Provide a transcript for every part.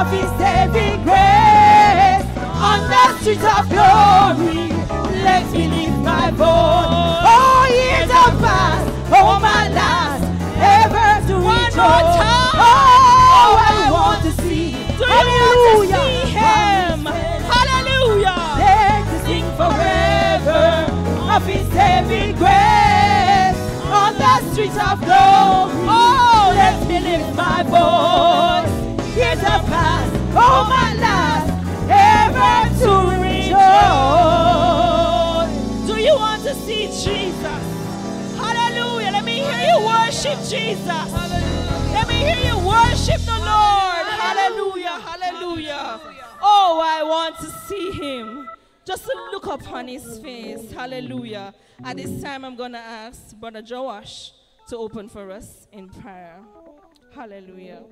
of His saving grace. On the streets of glory, let me lift my voice. Oh, years of past, oh my last, ever to rejoice. Oh, I want to see. Do you want to see Him? Hallelujah. Let us sing forever of His saving grace. On the streets of glory, oh, let me lift my voice. Years of past, oh my last, ever to rejoice. Do you want to see Jesus? Hallelujah. Let me hear you worship Jesus. Let me hear you worship the Lord. Hallelujah. Hallelujah. Oh, I want to see Him. Just to look upon His face. Hallelujah. At this time, I'm going to ask Brother Joash to open for us in prayer. Hallelujah.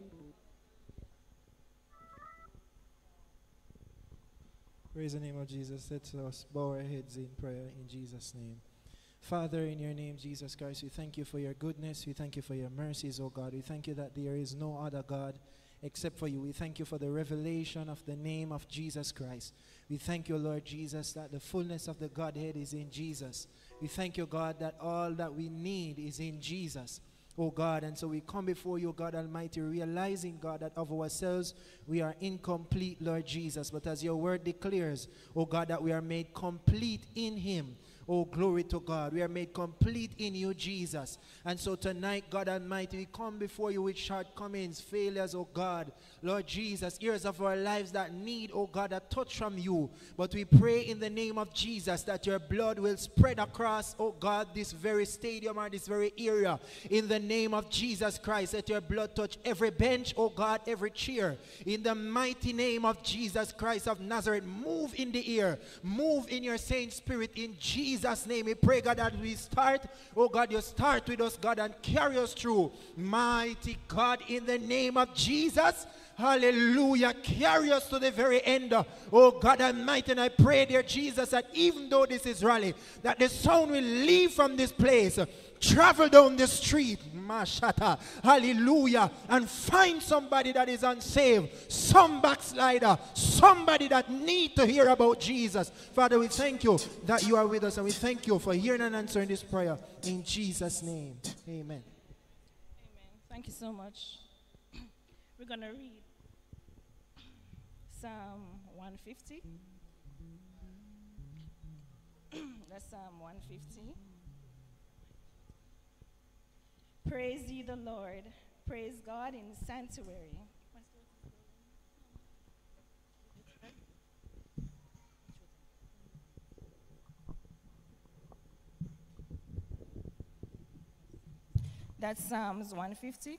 Praise the name of Jesus. Let us bow our heads in prayer in Jesus' name. Father, in your name, Jesus Christ, we thank you for your goodness. We thank you for your mercies, oh God. We thank you that there is no other God except for you. We thank you for the revelation of the name of Jesus Christ. We thank you, Lord Jesus, that the fullness of the Godhead is in Jesus. We thank you, God, that all that we need is in Jesus, oh God. And so we come before you, God Almighty, realizing, God, that of ourselves we are incomplete, Lord Jesus. But as your word declares, oh God, that we are made complete in Him. Oh, glory to God. We are made complete in you, Jesus. And so tonight, God Almighty, we come before you with shortcomings, failures, oh God. Lord Jesus, areas of our lives that need, oh God, a touch from you. But we pray in the name of Jesus that your blood will spread across, oh God, this very stadium or this very area. In the name of Jesus Christ, let your blood touch every bench, oh God, every chair. In the mighty name of Jesus Christ of Nazareth, move in the air. Move in your saint spirit in Jesus' name. We pray, God, that we start, oh God, you start with us, God, and carry us through. Mighty God, in the name of Jesus, hallelujah, carry us to the very end. Oh God Almighty, and I pray, dear Jesus, that even though this is rally, that the sound will leave from this place, travel down the street, Mashata, hallelujah, and find somebody that is unsaved, some backslider, somebody that need to hear about Jesus. Father, we thank you that you are with us, and we thank you for hearing and answering this prayer in Jesus' name. Amen. Amen. Thank you so much. We're going to read Psalm 150. That's Psalm 150. Praise ye the Lord. Praise God in the sanctuary. That's Psalms 150.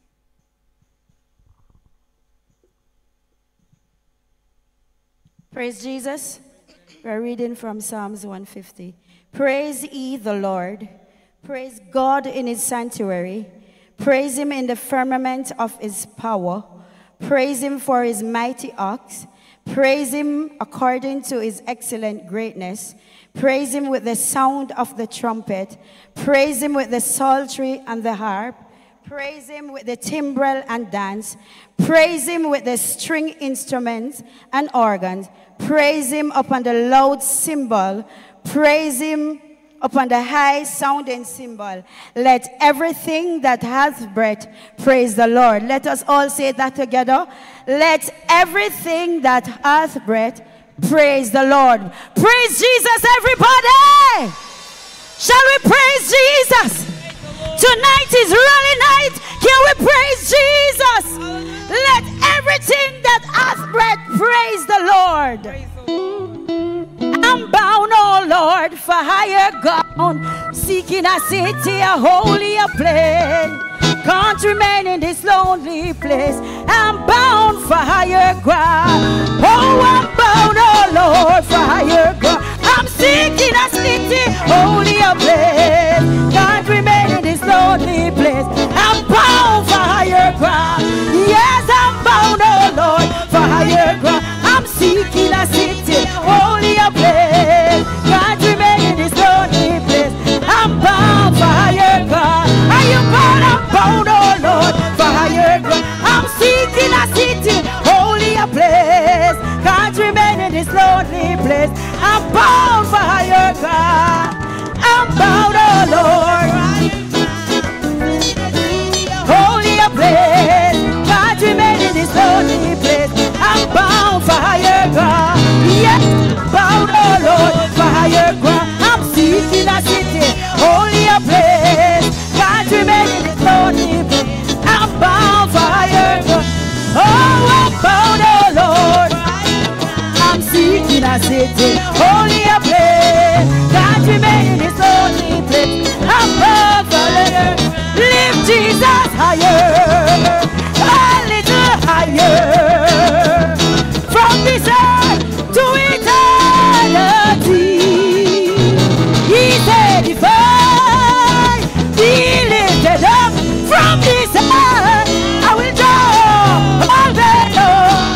Praise Jesus. We're reading from Psalms 150. Praise ye the Lord. Praise God in his sanctuary. Praise him in the firmament of his power. Praise him for his mighty acts. Praise him according to his excellent greatness. Praise him with the sound of the trumpet. Praise him with the psaltery and the harp. Praise him with the timbrel and dance. Praise him with the string instruments and organs. Praise him upon the loud cymbal. Praise him upon the high sounding cymbal. Let everything that hath breath praise the Lord. Let us all say that together. Let everything that hath breath praise the Lord. Praise Jesus, everybody. Shall we praise Jesus? Tonight is rally night. Can we praise Jesus? Let everything that hath breath praise the Lord. I'm bound, oh Lord, for higher ground, seeking a city, a holier place. Can't remain in this lonely place. I'm bound for higher ground. Oh, I'm bound, oh Lord, for higher ground. I'm seeking a city, holier place. Can't remain in this lonely place. I'm bound for higher ground. Yes, I'm bound, oh Lord, for higher ground. I'm seeking a city, holier place. Can't remain in this lonely place. I'm bound for higher ground. Are you bound? I'm bound, oh Lord, for higher ground. I'm seeking a city, holier place. this lonely place. I'm bound for higher ground. I'm bound, oh Lord. Holy place, God remain in this lonely place. I'm bound for higher ground. Yes, bound, oh Lord, for higher ground. I'm seeking a city, holy place. God remain in this lonely place. I'm bound for higher ground. Oh, I'm bound, oh Lord. I'm seeking a city, holy place. God remain in this lonely place. I'm bound for higher. Lift Jesus higher, a little higher. From this earth to eternity. He said if I be lifted up from this earth, I will draw all men up.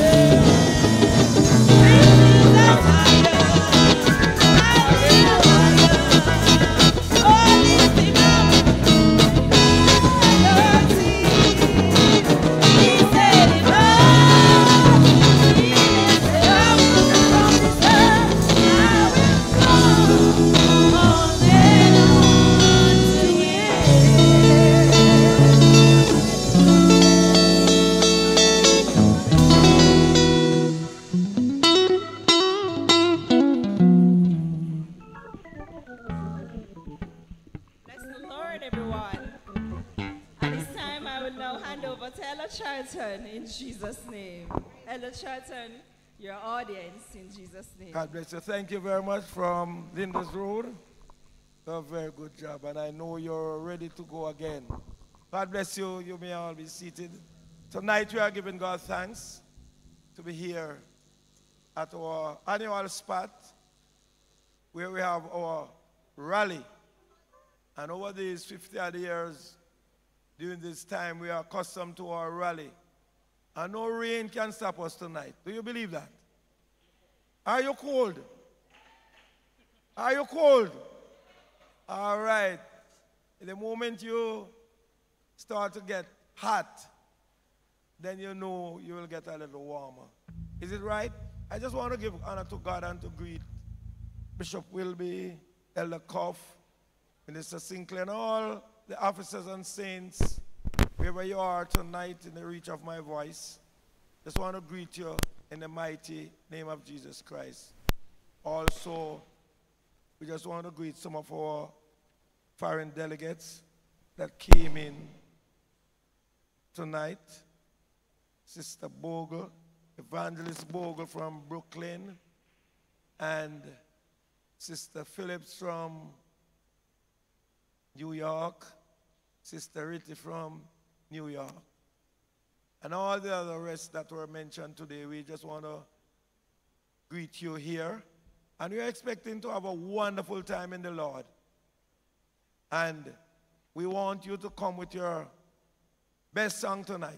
In Jesus' name. Elder Charlton, your audience in Jesus' name. God bless you. Thank you very much from Linda's Road. A very good job, and I know you're ready to go again. God bless you. You may all be seated. Tonight we are giving God thanks to be here at our annual spot where we have our rally. And over these 50 odd years, during this time, we are accustomed to our rally. And no rain can stop us tonight. Do you believe that? Are you cold? Are you cold? All right. The moment you start to get hot, then you know you will get a little warmer. Is it right? I just want to give honor to God and to greet Bishop Wilby, Elder Cuff, Minister Sinclair, and all the officers and saints, wherever you are tonight in the reach of my voice. Just want to greet you in the mighty name of Jesus Christ. Also, we just want to greet some of our foreign delegates that came in tonight. Sister Bogle, Evangelist Bogle from Brooklyn, and Sister Phillips from New York, Sister Ritty from New York, and all the other rest that were mentioned today. We just want to greet you here, and we're expecting to have a wonderful time in the Lord. And we want you to come with your best song tonight.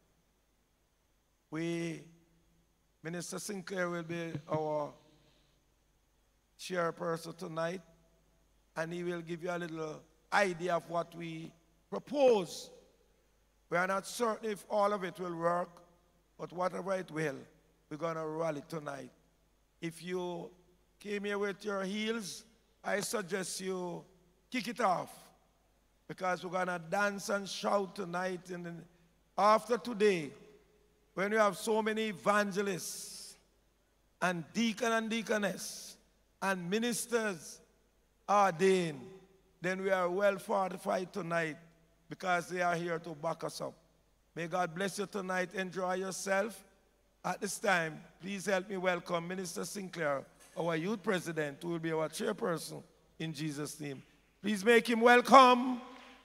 Minister Sinclair will be our chairperson tonight, and he will give you a little idea of what we propose. We are not certain if all of it will work, but whatever it will, we're going to rally tonight. If you came here with your heels, I suggest you kick it off, because we're going to dance and shout tonight. And after today, when we have so many evangelists and deacon and deaconess and ministers ordained, then we are well fortified tonight, because they are here to back us up. May God bless you tonight. Enjoy yourself. At this time, please help me welcome Minister Sinclair, our youth president, who will be our chairperson in Jesus' name. Please make him welcome.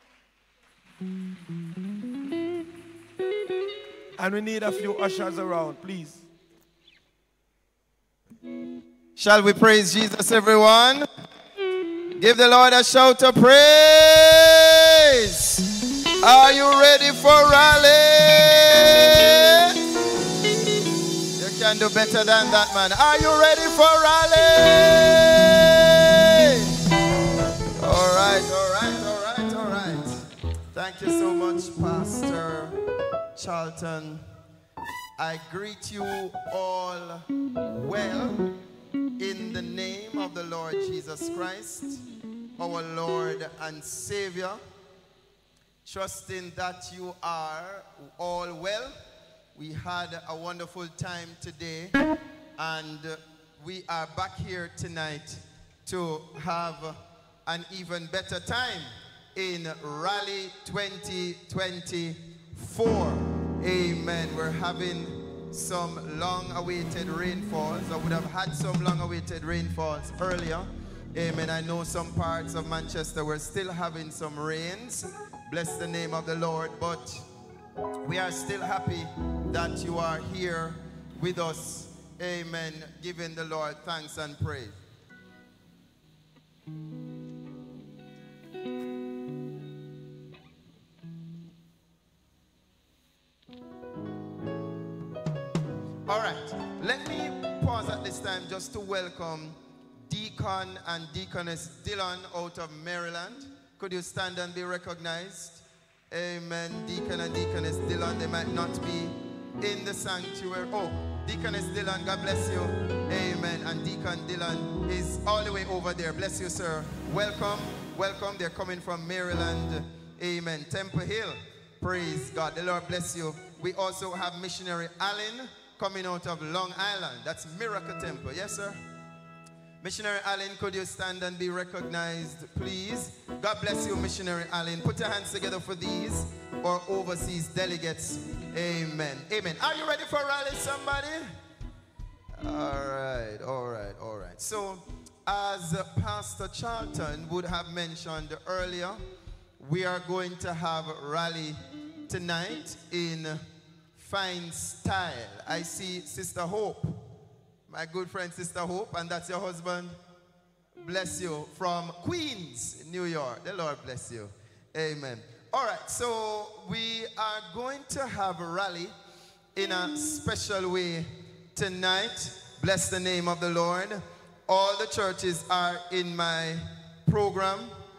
And we need a few ushers around, please. Shall we praise Jesus, everyone? Give the Lord a shout of praise. Are you ready for rally? You can do better than that, man. Are you ready for rally? All right, all right, all right, all right. Thank you so much, Pastor Charlton. I greet you all well in the name of the Lord Jesus Christ, our Lord and Savior, trusting that you are all well. We had a wonderful time today, and we are back here tonight to have an even better time in Rally 2024. Amen. We're having some long-awaited rainfalls. I would have had some long-awaited rainfalls earlier. Amen. I know some parts of Manchester were still having some rains. Bless the name of the Lord. But we are still happy that you are here with us. Amen. Giving the Lord thanks and praise. All right, let me pause at this time just to welcome Deacon and Deaconess Dillon out of Maryland. Could you stand and be recognized? Amen. Deacon and Deaconess Dillon, they might not be in the sanctuary. Oh, Deaconess Dillon, God bless you. Amen. And Deacon Dillon is all the way over there. Bless you, sir. Welcome, welcome. They're coming from Maryland. Amen. Temple Hill. Praise God. The Lord bless you. We also have Missionary Allen coming out of Long Island. That's Miracle Temple. Yes, sir? Missionary Allen, could you stand and be recognized, please? God bless you, Missionary Allen. Put your hands together for these, our overseas delegates. Amen. Amen. Are you ready for rally, somebody? All right, all right, all right. So, as Pastor Charlton would have mentioned earlier, we are going to have a rally tonight in fine style. I see Sister Hope, my good friend Sister Hope, and that's your husband. Bless you, from Queens, New York. The Lord bless you. Amen. All right, so we are going to have a rally in a special way tonight. Bless the name of the Lord. All the churches are in my program.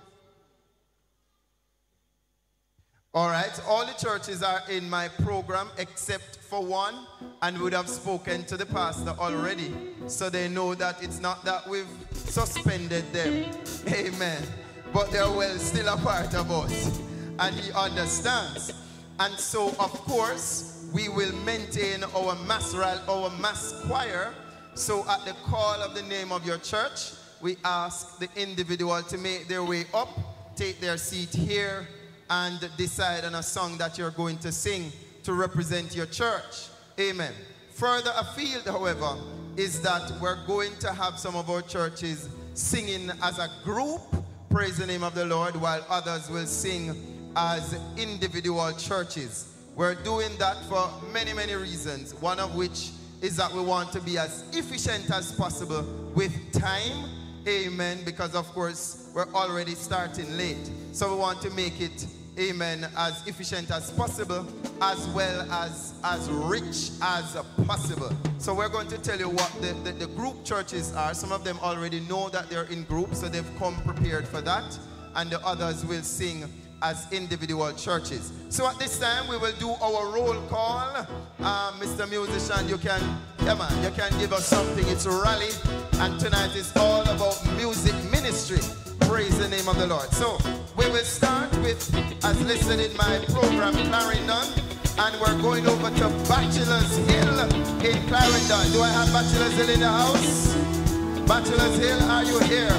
All right, all the churches are in my program except for one, and would have spoken to the pastor already, so they know that it's not that we've suspended them. Amen. But they're well still a part of us, and he understands. And so, of course, we will maintain our mass choir. So at the call of the name of your church, we ask the individual to make their way up, take their seat here, and decide on a song that you're going to sing to represent your church. Amen. Further afield, however, is that we're going to have some of our churches singing as a group, praise the name of the Lord, while others will sing as individual churches. We're doing that for many, many reasons, one of which is that we want to be as efficient as possible with time. Amen. Because, of course, we're already starting late. So we want to make it, amen, as efficient as possible, as well as rich as possible. So we're going to tell you what the group churches are. Some of them already know that they're in groups, so they've come prepared for that. And the others will sing as individual churches. So at this time, we will do our roll call. Mr. Musician, you can give us something. It's a rally, and tonight is all about music ministry. Praise the name of the Lord. So we will start with, as listed in my program, Clarendon, and we're going over to Bachelor's Hill in Clarendon. Do I have Bachelor's Hill in the house? Bachelor's Hill, are you here?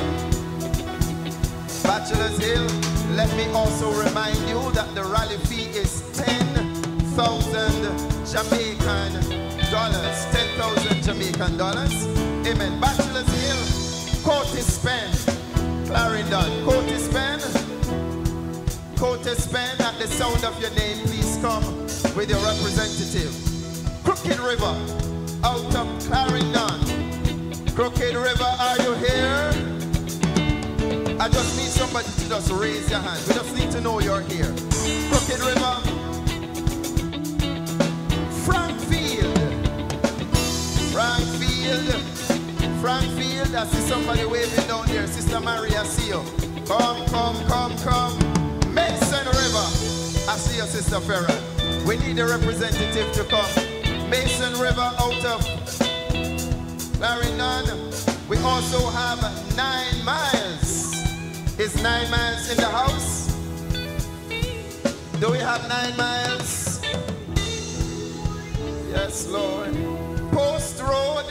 Bachelor's Hill. Let me also remind you that the rally fee is 10,000 Jamaican dollars. 10,000 Jamaican dollars. Amen. Bachelor's Hill, Curtis Penn, Clarendon. Curtis Penn, at the sound of your name, please come with your representative. Crooked River, out of Clarendon. Crooked River, are you here? I just need somebody to just raise your hand. We just need to know you're here. Crooked River. Frankfield. I see somebody waving down there. Sister Maria, I see you. Come. Mason River. I see you, Sister Farrell. We need a representative to come. Mason River out of Clarendon. We also have 9 miles. Is 9 miles in the house? Do we have 9 miles? Yes, Lord. Post Road.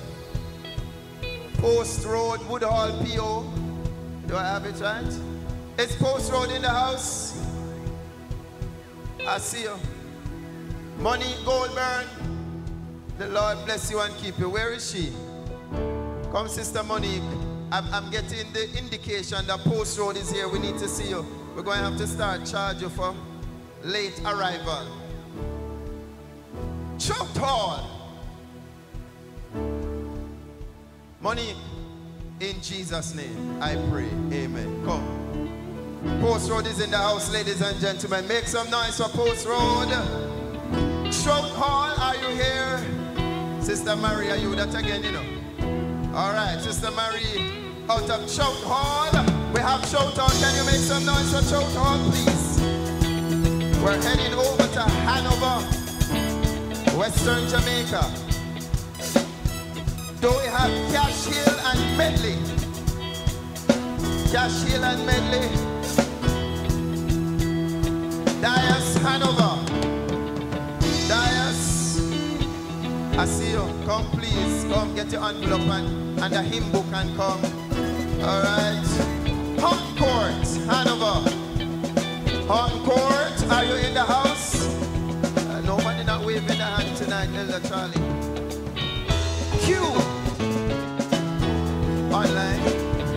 Post Road, Woodhall, PO. Do I have it right? Is Post Road in the house? I see you. Money Goldburn. The Lord bless you and keep you. Where is she? Come, Sister Monique. I'm getting the indication that Post Road is here. We need to see you. We're going to have to start charge you for late arrival. Choked Hall. Monique, in Jesus' name, I pray. Amen. Come. Post Road is in the house, ladies and gentlemen. Make some noise for Post Road. Choked Hall, are you here? Sister Marie, are you that again, you know? All right, Sister Marie, out of Choked Hall. We have Choked Hall. Can you make some noise for Choked Hall, please? We're heading over to Hanover, Western Jamaica. Do we have Cash Hill and Medley? Cash Hill and Medley. Dias, Hanover. Dias. I see you. Come, please. Come, get your envelope and a hymn book and come. All right. Hunt Court, Hanover. Hunt Court, are you in the house? Nobody not waving the hand tonight, Elder Charlie. Q. Online.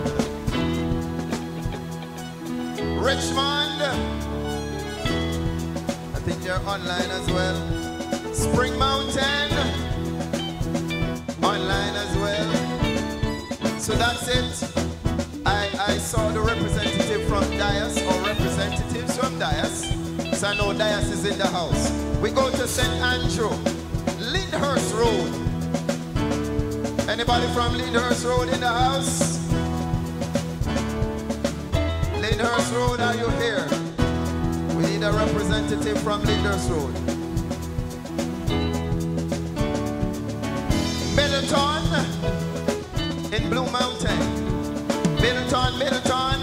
Richmond. I think they're online as well. Spring Mountain. Online as well. So that's it. I saw the representative from Dias, or representatives from Dias. So I know Dias is in the house. We go to St. Andrew, Lyndhurst Road. Anybody from Lyndhurst Road in the house? Lyndhurst Road, are you here? We need a representative from Lyndhurst Road. Middleton in Blue Mountain. Middleton.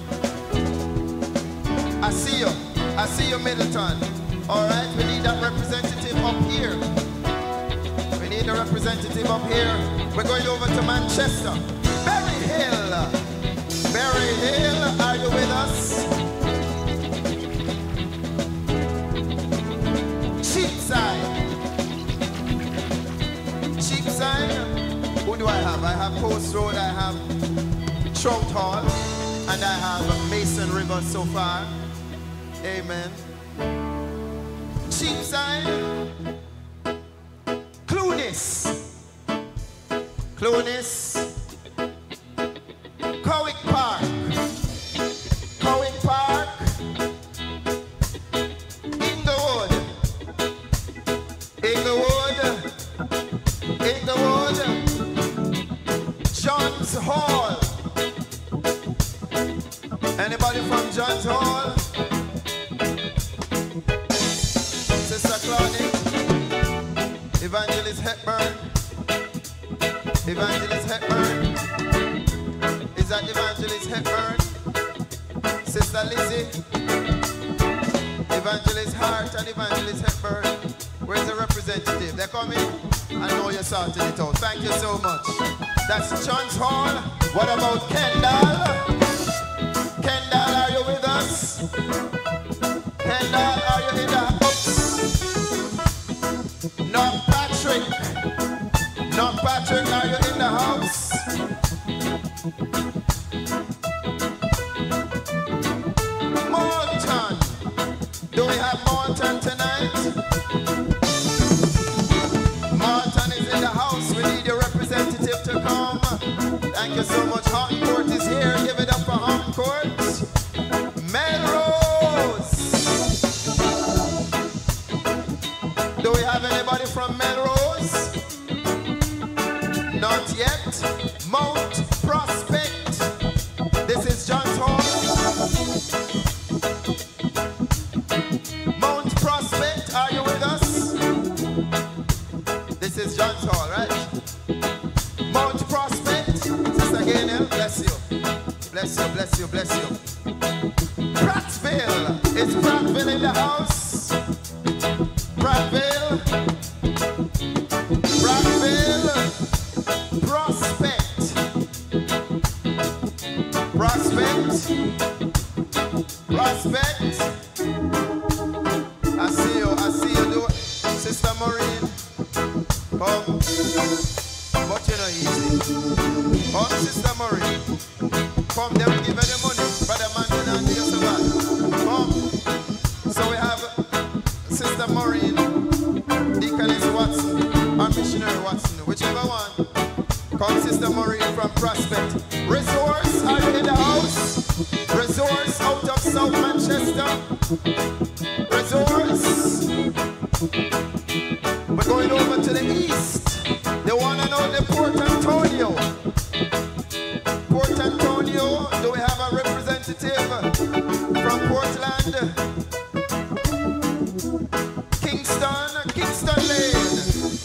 I see you, Middleton. All right, we need that representative up here. We need a representative up here. We're going over to Manchester. Berry Hill, are you with us? Cheapside. Who do I have? I have Post Road, I have Trout Hall, and I have Mason River so far. Amen. Cheapside. Clunis. Cowick Park. Inglewood. John's Hall. Anybody from John's Hall? Sister Claudine. Evangelist Hepburn. Is that Evangelist Hepburn? Sister Lizzie. Evangelist Hart and Evangelist Hepburn. Where's the representative? They're coming? I know you're sorting it out. Thank you so much. That's John's Hall. What about Kendall? Kendall, are you with us? Kendall, are you in the house? North Patrick, are you in the house? Moulton. Do we have Moulton tonight? Moulton is in the house. We need your representative to come. Thank you so much. Harcourt is here. Give it up for Harcourt. Melrose. Do we have anybody from Melrose? Not yet. Mount Prospect. This is John's Hall. Mount Prospect, are you with us? all right? Mount Prospect, Sister Gaynell, bless you. Bless you, bless you, bless you. Prattville, is Prattville in the house? Prattville, Prattville, Prospect, Prospect, Prospect. I see you do it. Sister Maureen, come, but you know easy. Come, Sister Maureen, come, they will give you the money. Brother Mandela and you so bad. Come. So we have Sister Maureen, Deaconess Watson, or Missionary Watson, whichever one. Come, Sister Maureen from Prospect. Resource, are you in the house? Resource out of South Manchester. Resource. We're going over to the east. They want to know the Port Antonio. Port Antonio, do we have a representative from Portland? Kingston Lane.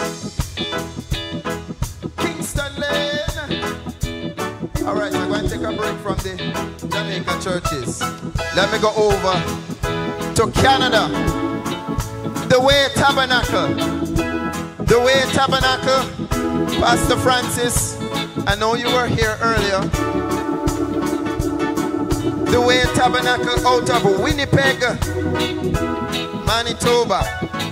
Kingston Lane. All right, we're going to take a break from the Jamaica churches. Let me go over to Canada. The Way Tabernacle. The Way Tabernacle. Pastor Francis, I know you were here earlier. The Way Tabernacle out of Winnipeg, Manitoba.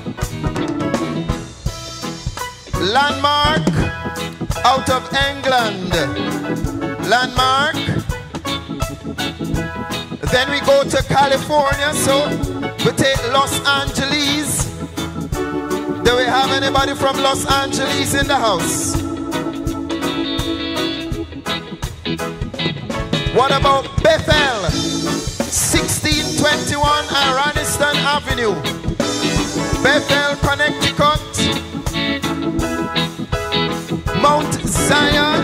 Landmark out of England. Landmark. Then we go to California, so we take Los Angeles. Do we have anybody from Los Angeles in the house? What about Bethel? 1621 Araniston Avenue. Bethel, Connecticut. Mount Zion,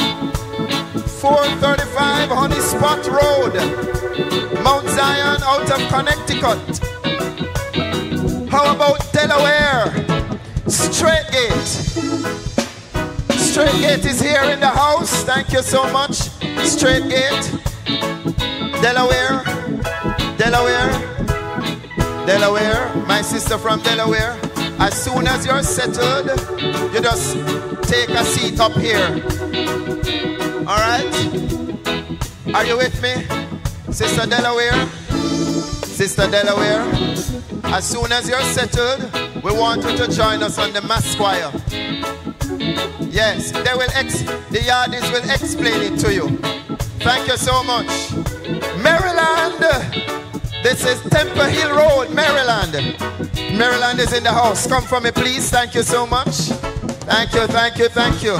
435 Honey Spot Road. Mount Zion out of Connecticut. How about Delaware? Straight Gate. Straight Gate is here in the house. Thank you so much. Straight Gate. Delaware. Delaware. Delaware. My sister from Delaware. As soon as you're settled, you just take a seat up here. All right? Are you with me? Sister Delaware? Sister Delaware? As soon as you're settled, we want you to join us on the mass choir. Yes, they will the yardies will explain it to you. Thank you so much. Maryland. This is Temple Hill Road, Maryland. Maryland is in the house. Come for me, please. Thank you so much. Thank you, thank you, thank you.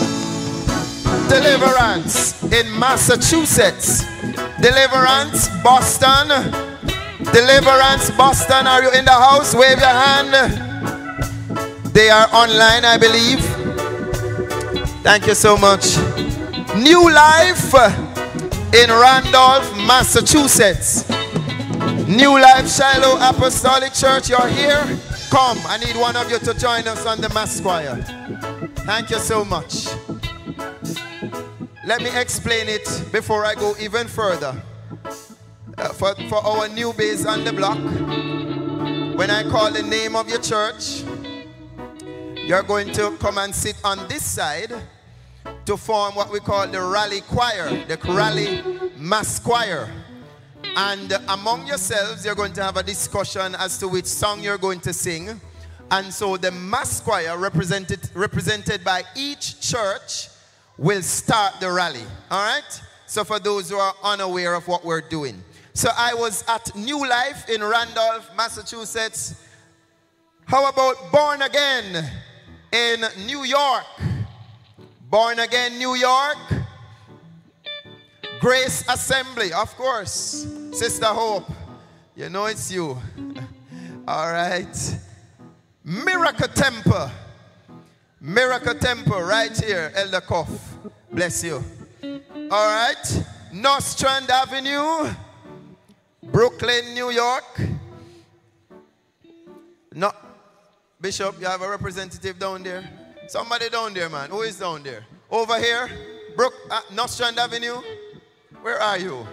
Deliverance in Massachusetts. Deliverance, Boston. Deliverance, Boston. Are you in the house? Wave your hand. They are online, I believe. Thank you so much. New Life in Randolph, Massachusetts. New Life Shiloh Apostolic Church, you're here? Come, I need one of you to join us on the mass choir. Thank you so much. Let me explain it before I go even further. For our newbies on the block, when I call the name of your church, you're going to come and sit on this side to form what we call the rally choir, the rally mass choir. And among yourselves, you're going to have a discussion as to which song you're going to sing. And so the mass choir, represented by each church, will start the rally. All right? So for those who are unaware of what we're doing. So I was at New Life in Randolph, Massachusetts. How about Born Again in New York? Born Again, New York. Grace Assembly, of course. Sister Hope, you know it's you. All right. Miracle Temple. Miracle Temple right here, Elder Koff. Bless you. All right. North Strand Avenue, Brooklyn, New York. No, Bishop, you have a representative down there. Somebody down there, man. Who is down there? Over here? Brook, Nostrand Avenue? Where are you?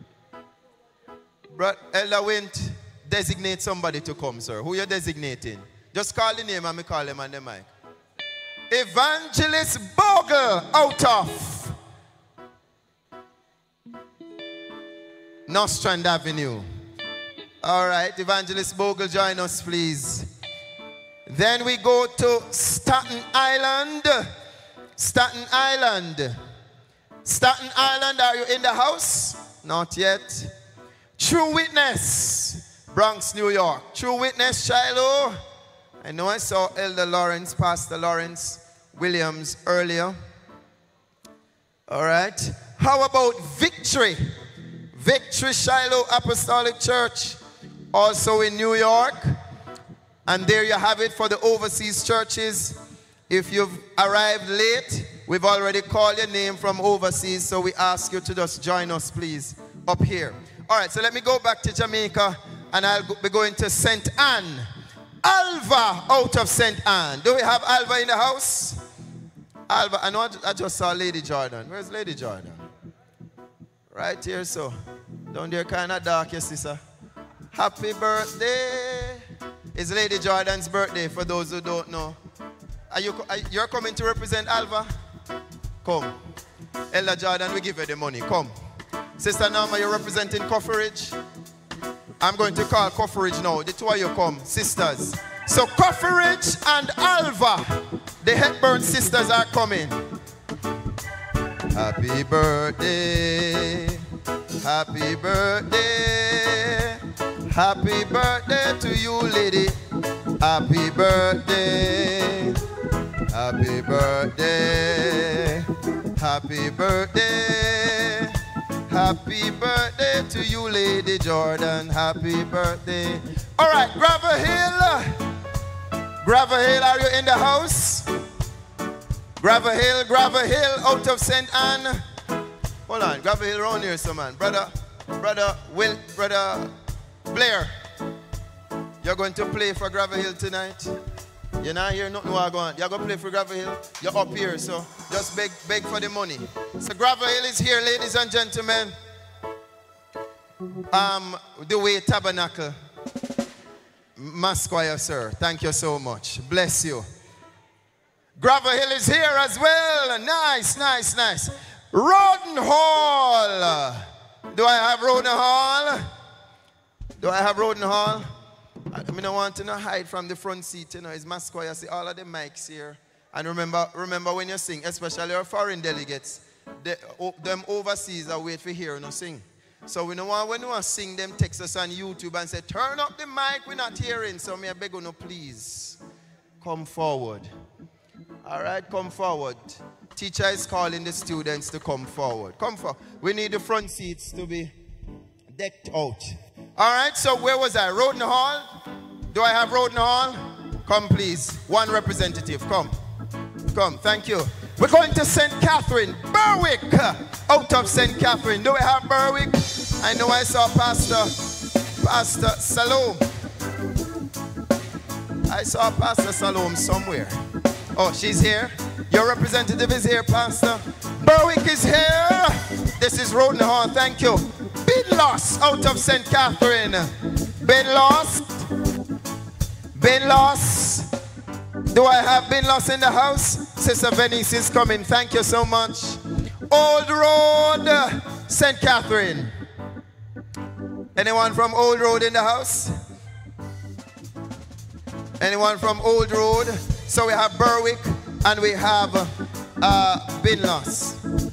Elder Wint, designate somebody to come, sir. Who you designating? Just call the name and me call him on the mic. Evangelist Bogle out of Nostrand Avenue. All right, Evangelist Bogle, join us, please. Then we go to Staten Island. Staten Island. Staten Island, are you in the house? Not yet. True Witness, Bronx, New York. True Witness, Shiloh. I know I saw Elder Lawrence, Pastor Lawrence Williams earlier. All right. How about Victory? Victory Shiloh Apostolic Church, also in New York. And there you have it for the overseas churches. If you've arrived late, we've already called your name from overseas, so we ask you to just join us, please, up here. All right, so let me go back to Jamaica, and I'll be going to St. Anne. Alva out of St. Anne. Do we have Alva in the house? Alva, I know I just saw Lady Jordan. Where's Lady Jordan? Right here, so. Down there kind of dark, yes, sister. Happy birthday. It's Lady Jordan's birthday, for those who don't know. You're coming to represent Alva? Come. Elder Jordan, we give you the money. Come. Sister Norma, you're representing Coffee. I'm going to call Coffee now. The two of you come, sisters. So Coffee and Alva, the Hepburn sisters, are coming. Happy birthday. Happy birthday. Happy birthday to you, lady. Happy birthday. Happy birthday. Happy birthday. Happy birthday to you, Lady Jordan. Happy birthday. All right, Gravel Hill. Gravel Hill, are you in the house? Gravel Hill, out of St. Anne. Hold on, Gravel Hill around here, so man. Brother Blair, you're going to play for Gravel Hill tonight? You're not here, nothing going on. You're going to play for Gravel Hill? You're up here, so just beg for the money. So Gravel Hill is here, ladies and gentlemen. The Way Tabernacle. Masquire, sir. Thank you so much. Bless you. Gravel Hill is here as well. Nice, nice, nice. Roden Hall. Do I have Roden Hall? Do I have Roden Hall? I don't want to hide from the front seat, you know. It's Masquire. See all of the mics here. And remember when you sing, especially our foreign delegates, them overseas are wait for hear you sing. So when you want to sing, them text us on YouTube and say, turn up the mic, we're not hearing. So me I beg you, please come forward. All right, come forward. Teacher is calling the students to come forward. Come forward. We need the front seats to be decked out. All right, so where was I? Roden Hall? Do I have Roden Hall? Come, please. One representative. Come. Come. Thank you. We're going to St. Catherine. Berwick. Out of St. Catherine. Do we have Berwick? I know I saw Pastor Salome. I saw Pastor Salome somewhere. Oh, she's here. Your representative is here, Pastor. Berwick is here. This is Roden Hall. Thank you. Binloss out of St. Catherine. Binloss. Do I have Binloss in the house? Sister Venice is coming. Thank you so much. Old Road, St. Catherine. Anyone from Old Road in the house? Anyone from Old Road? So we have Berwick and we have Binloss.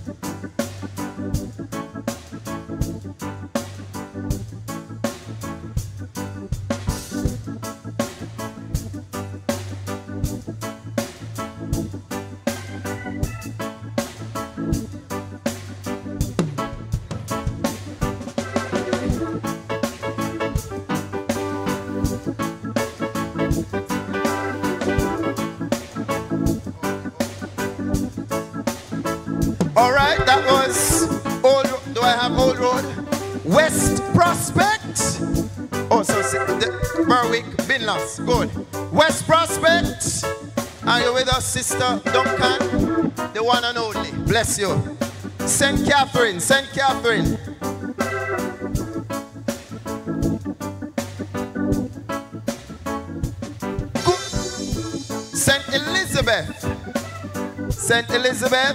All right, that was Old Road. Do I have Old Road? West Prospect. Oh, so Berwick, Binloss. Good. West Prospect Are you with us, Sister Duncan? The one and only. Bless you. St. Catherine, St. Catherine. St. Elizabeth. St. Elizabeth.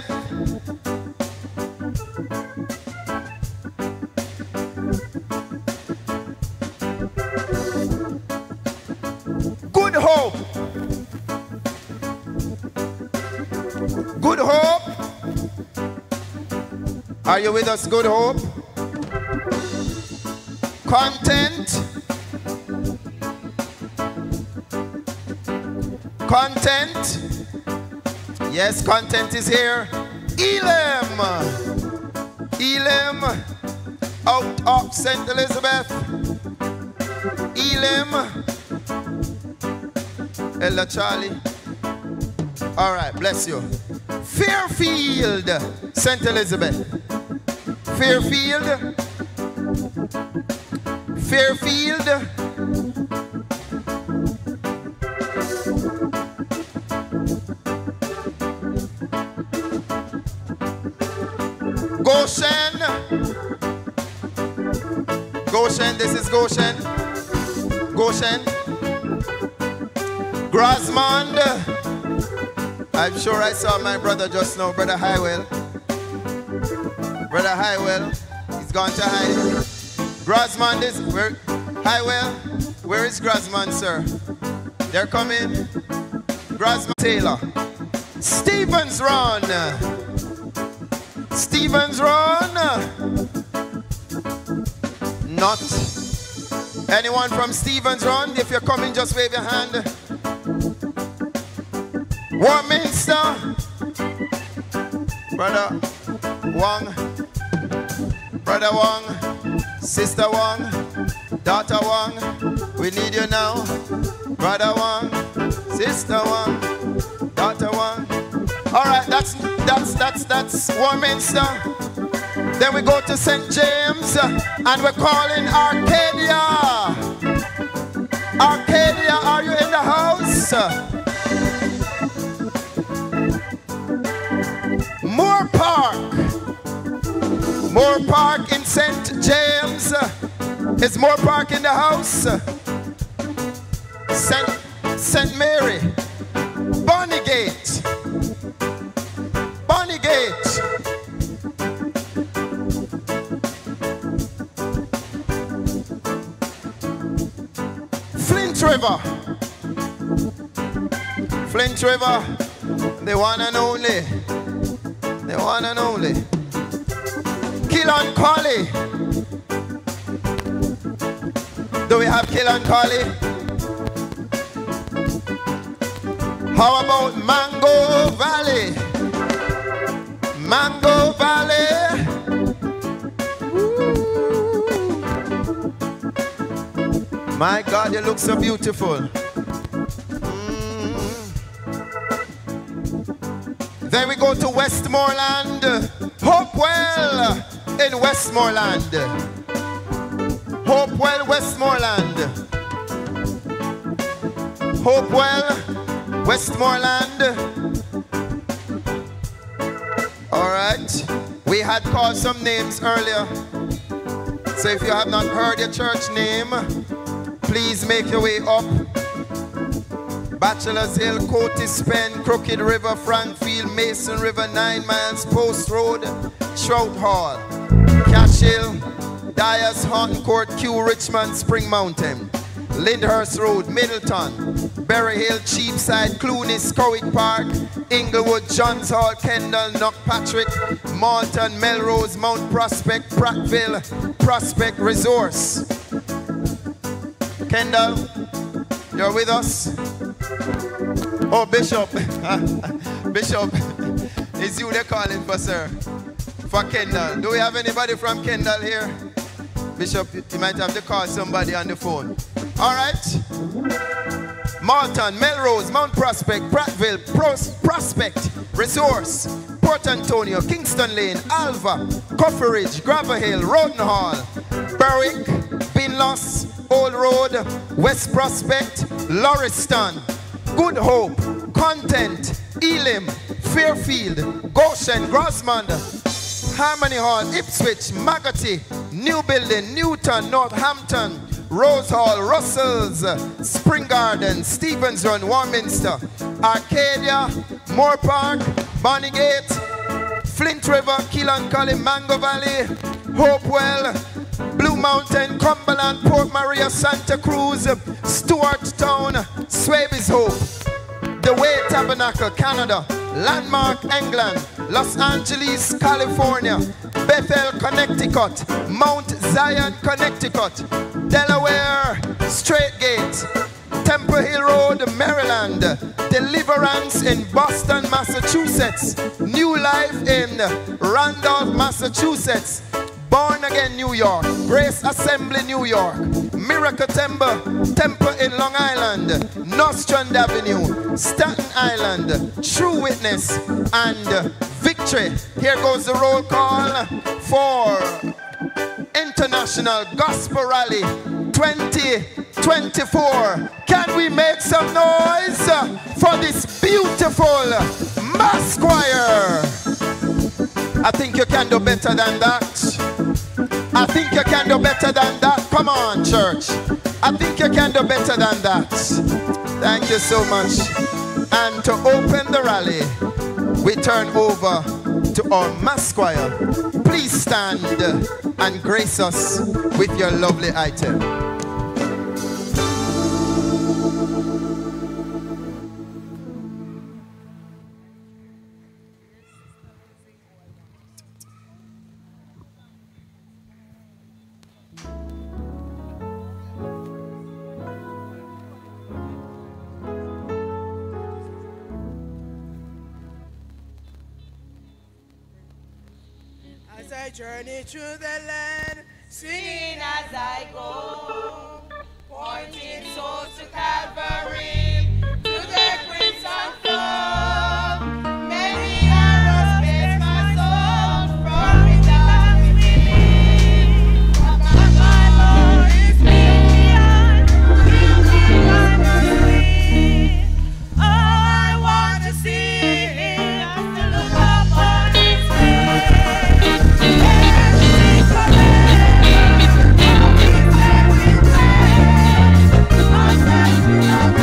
Good Hope. Good Hope. Are you with us, Good Hope? Content. Content. Yes, Content is here. Elam. Elam. Out of St. Elizabeth. Elam. Ella Charlie. All right, bless you. Fairfield, St. Elizabeth. Fairfield. Fairfield. Goshen. Goshen, this is Goshen. Goshen. Grasmond. I'm sure I saw my brother just now, Brother Highwell. Brother Highwell, he's gone to hide. Grasmond is, where, Highwell, where is Grasmond, sir? They're coming. Grasmond Taylor. Stevens Run. Stevens Run. Not. Anyone from Stevens Run? If you're coming, just wave your hand. Warminster. Brother Wong. Brother Wong. Sister Wong. Daughter Wong. We need you now. Brother Wong. Sister Wong. Daughter Wong. All right, that's Warminster. Then we go to St. James and we're calling Arcadia. Arcadia, are you in the house? Moore Park. Moore Park in St. James. Is Moore Park in the house? St. Mary. Bonnygate. Bonnygate. Flint River. Flint River. The one and only. The one and only. Killancolly. Do we have Killancolly? How about Mango Valley? Mango Valley. Ooh. My God, you look so beautiful. Then we go to Westmoreland. Hopewell in Westmoreland. Hopewell, Westmoreland. Hopewell, Westmoreland. All right. We had called some names earlier. So if you have not heard your church name, please make your way up. Bachelor's Hill, Coatis Pen, Crooked River, Frankfield, Mason River, 9 Miles, Post Road, Trout Hall, Cash Hill, Dyers, Horton Court, Kew, Richmond, Spring Mountain, Lyndhurst Road, Middleton, Berry Hill, Cheapside, Clooney, Scowick Park, Inglewood, Johns Hall, Kendall, Knockpatrick, Malton, Melrose, Mount Prospect, Prattville, Prospect, Resource. Kendall, you're with us? Oh, Bishop. Bishop, it's you they're calling for, sir. For Kendall. Do we have anybody from Kendall here? Bishop, you might have to call somebody on the phone. All right. Malton, Melrose, Mount Prospect, Prattville, Prospect, Resource, Port Antonio, Kingston Lane, Alva, Coffee Ridge, Gravel Hill, Roden Hall, Berwick, Pinloss, Old Road, West Prospect, Lauriston, Good Hope, Content, Elim, Fairfield, Goshen, Grosmond, Harmony Hall, Ipswich, Magotty, New Building, Newton, Northampton, Rose Hall, Russells, Spring Garden, Stevens Run, Warminster, Arcadia, Moore Park, Bonnygate, Flint River, Keelancully, Mango Valley, Hopewell, Blue Mountain, Cumberland, Port Maria, Santa Cruz, Stewartstown, Swabies Hope, The Way Tabernacle, Canada, Landmark, England, Los Angeles, California, Bethel, Connecticut, Mount Zion, Connecticut, Delaware, Straight Gate, Temple Hill Road, Maryland, Deliverance in Boston, Massachusetts, New Life in Randolph, Massachusetts, Born Again, New York, Grace Assembly, New York, Miracle Temple in Long Island, Nostrand Avenue, Staten Island, True Witness, and Victory. Here goes the roll call for International Gospel Rally 2024. Can we make some noise for this beautiful mass choir? I think you can do better than that. I think you can do better than that. Come on, church. I think you can do better than that. Thank you so much. And to open the rally, we turn over to our mass choir. Please stand and grace us with your lovely item. As I journey through the land, Singing as I go, pointing souls to Calvary, to the crimson throne. Many arrows pierce my soul, from without belief. But my Lord is beyond, I want to see Him, to look upon His face. Everything forever, all His every way. I'm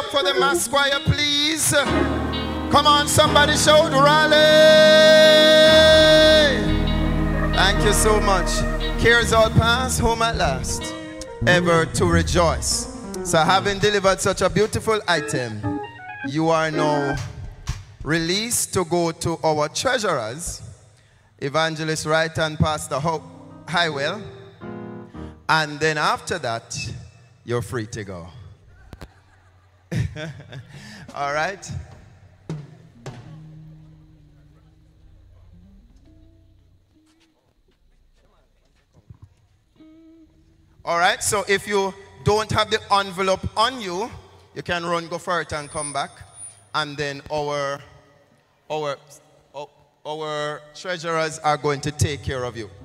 up for the mass choir, please. Come on, somebody shout rally. Thank you so much. Cares all past, home at last, ever to rejoice. So having delivered such a beautiful item, you are now released to go to our treasurers, Evangelist Wright and Pastor Highwell, and then after that, you're free to go. All right? All right, so if you don't have the envelope on you, you can run, go for it and come back. And then our treasurers are going to take care of you.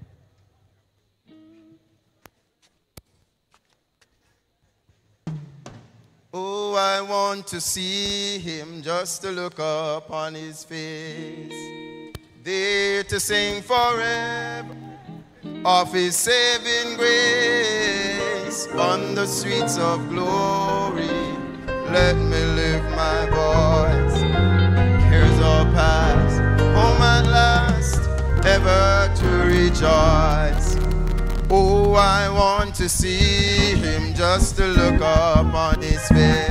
Oh, I want to see him, just to look up on his face, there to sing forever of his saving grace on the streets of glory. Let me lift my voice. Cares all past, home at last, ever to rejoice. Oh, I want to see him, just to look up on his face.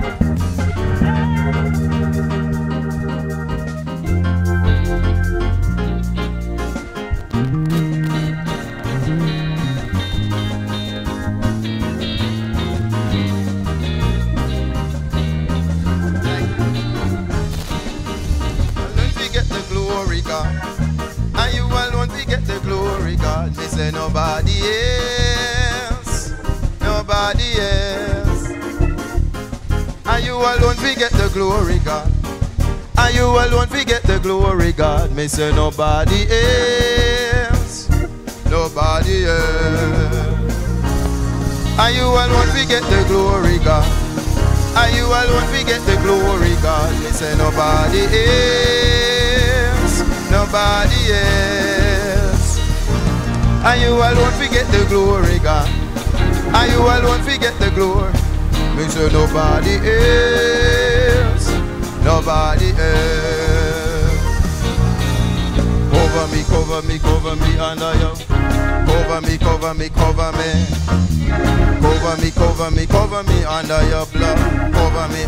And you alone we get the glory, God. Me say nobody else, nobody else. And you alone we get the glory, God. And you alone we get the glory, God. Me say nobody else, nobody else. And you alone we get the glory, God. And you alone we get the glory, God. Me say nobody else, nobody else. And you alone forget the glory, God. And you alone forget the glory. Me say nobody else, nobody else. Cover me, cover me, cover me under you. Cover me, cover me, cover me. Cover me, cover me, cover me under your blood. Cover me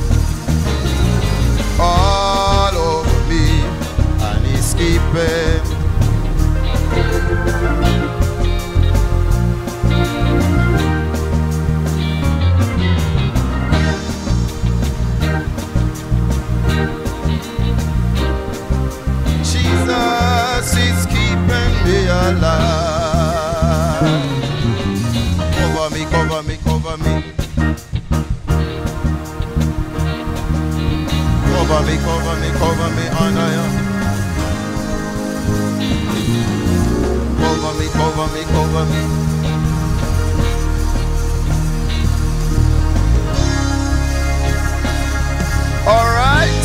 all over me, and he's keeping. Jesus is keeping me alive. Cover me, cover me, cover me. Cover me, cover me, cover me under you. Cover me, cover me, cover me. All right.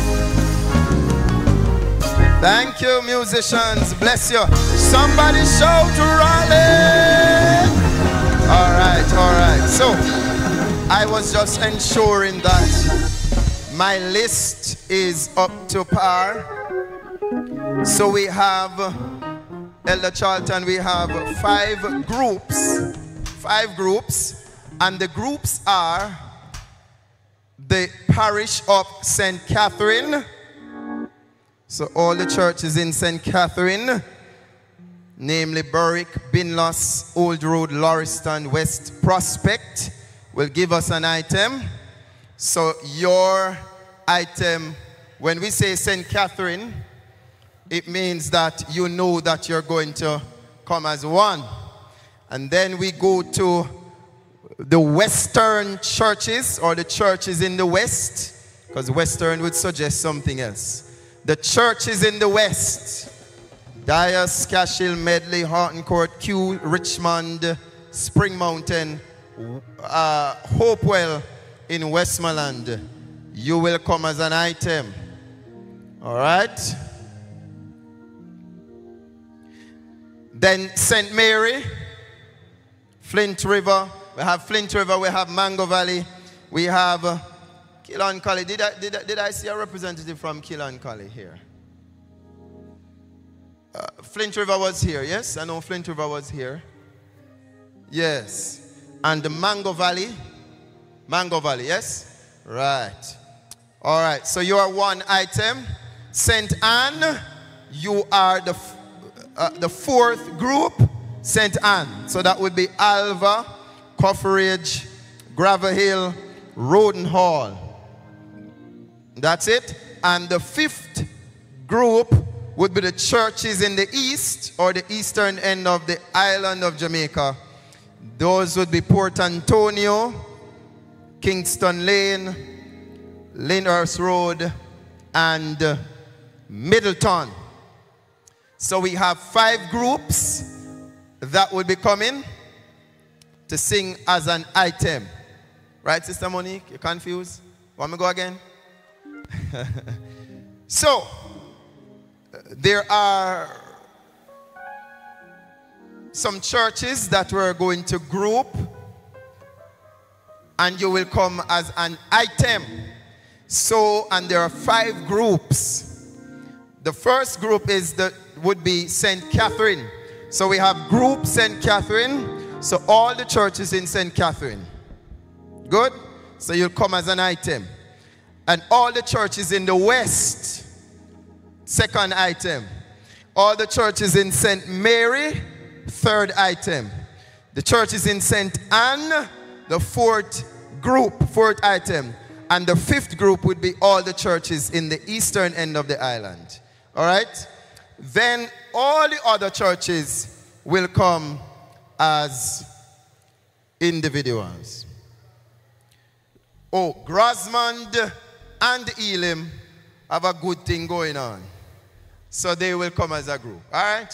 Thank you, musicians. Bless you. Somebody shout rally. All right, all right. So, I was just ensuring that my list is up to par. So we have, Elder Charlton, we have 5 groups. 5 groups. And the groups are the parish of St. Catherine. So all the churches in St. Catherine, namely Berwick, Binloss, Old Road, Lauriston, West Prospect, will give us an item. So your item, when we say St. Catherine, it means that you know that you're going to come as one. And then we go to the Western churches, or the churches in the West, because Western would suggest something else. The churches in the West: Dias, Cashel, Medley, Hartencourt, Kew, Richmond, Spring Mountain, Hopewell in Westmoreland. You will come as an item. All right? Then St. Mary, Flint River. We have Flint River, we have Mango Valley, We have Killancally. Did I see a representative from Killancally here? Flint River was here, yes? I know Flint River was here. Yes. And the Mango Valley, yes? Right. All right, so you are one item. St. Anne, you are the fourth group, St. Anne. So that would be Alva, Cofferage, Gravel Hill, Roden Hall. That's it. And the fifth group would be the churches in the east or the eastern end of the island of Jamaica. Those would be Port Antonio, Kingston Lane, Lyndhurst Road, and Middleton. So we have 5 groups that would be coming to sing as an item. Right, Sister Monique? You're confused? Want me to go again? So, there are some churches that we're going to group, and you will come as an item. So, and there are 5 groups. The first group would be St. Catherine. So we have group St. Catherine. So all the churches in St. Catherine. Good? So you'll come as an item. And all the churches in the west, second item. All the churches in St. Mary, third item. The churches in St. Anne, the fourth group, fourth item. And the fifth group would be all the churches in the eastern end of the island. All right? Then all the other churches will come as individuals. Oh, Grosmond and Elim have a good thing going on. So they will come as a group. All right?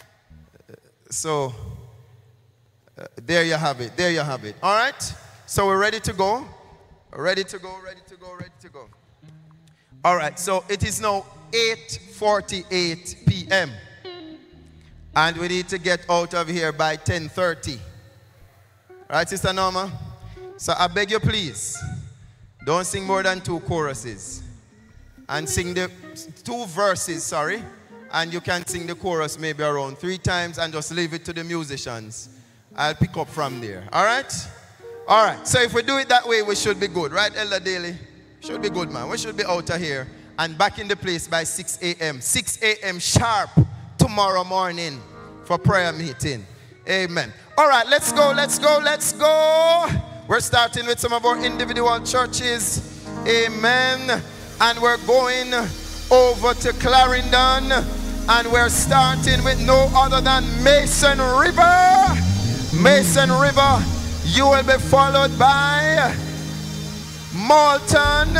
So there you have it. There you have it. All right? So we're ready to go. Ready to go, ready to go, ready to go. All right, so it is now 8:48 p.m. And we need to get out of here by 10:30. All right, Sister Norma? So I beg you, please, don't sing more than 2 choruses. And sing the 2 verses, sorry. And you can sing the chorus maybe around 3 times and just leave it to the musicians. I'll pick up from there. All right? All right, so if we do it that way, we should be good, right, Elder Daly? Should be good, man. We should be out of here and back in the place by 6 a.m. 6 a.m. sharp tomorrow morning for prayer meeting. Amen. All right, let's go, let's go, let's go. We're starting with some of our individual churches. Amen. And we're going over to Clarendon. And we're starting with no other than Mason River. Mason River. You will be followed by Malton.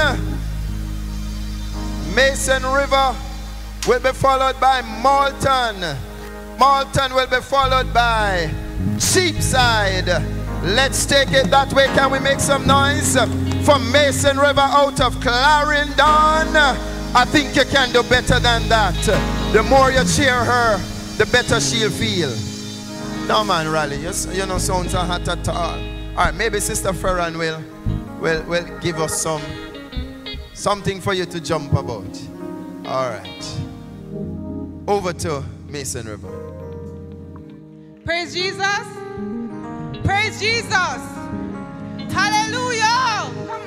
Mason River will be followed by Malton. Malton will be followed by Cheapside. Let's take it that way. Can we make some noise for Mason River out of Clarendon? I think you can do better than that. The more you cheer her, the better she'll feel. No man, Raleigh, you know sounds are hot at all. All right, maybe Sister Ferran will give us something for you to jump about. All right. Over to Mason River. Praise Jesus. Praise Jesus. Hallelujah.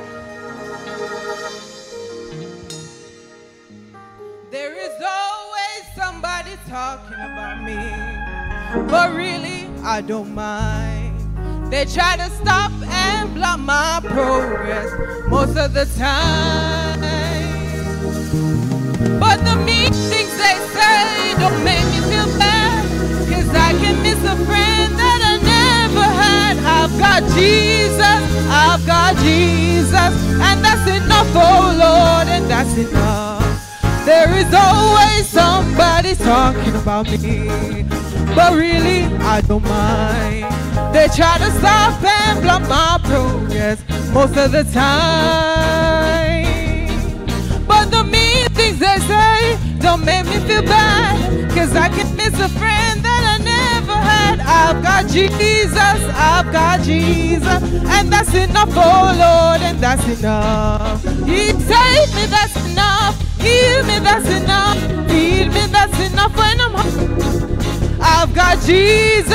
There is always somebody talking about me, but really I don't mind. They try to stop and block my progress most of the time, but the mean things they say don't make me feel bad, 'cause I can miss a friend that I never had. I've got Jesus, and that's enough, oh Lord, and that's enough. There is always somebody talking about me, but really I don't mind. They try to stop and block my progress most of the time, but the mean things they say don't make me feel bad, 'cause I can miss a friend that I never had. I've got Jesus, I've got Jesus, and that's enough, oh Lord, and that's enough. He saved me, that's enough. Heal me, that's enough. Feed me, that's enough when I'm hungry. I've got Jesus,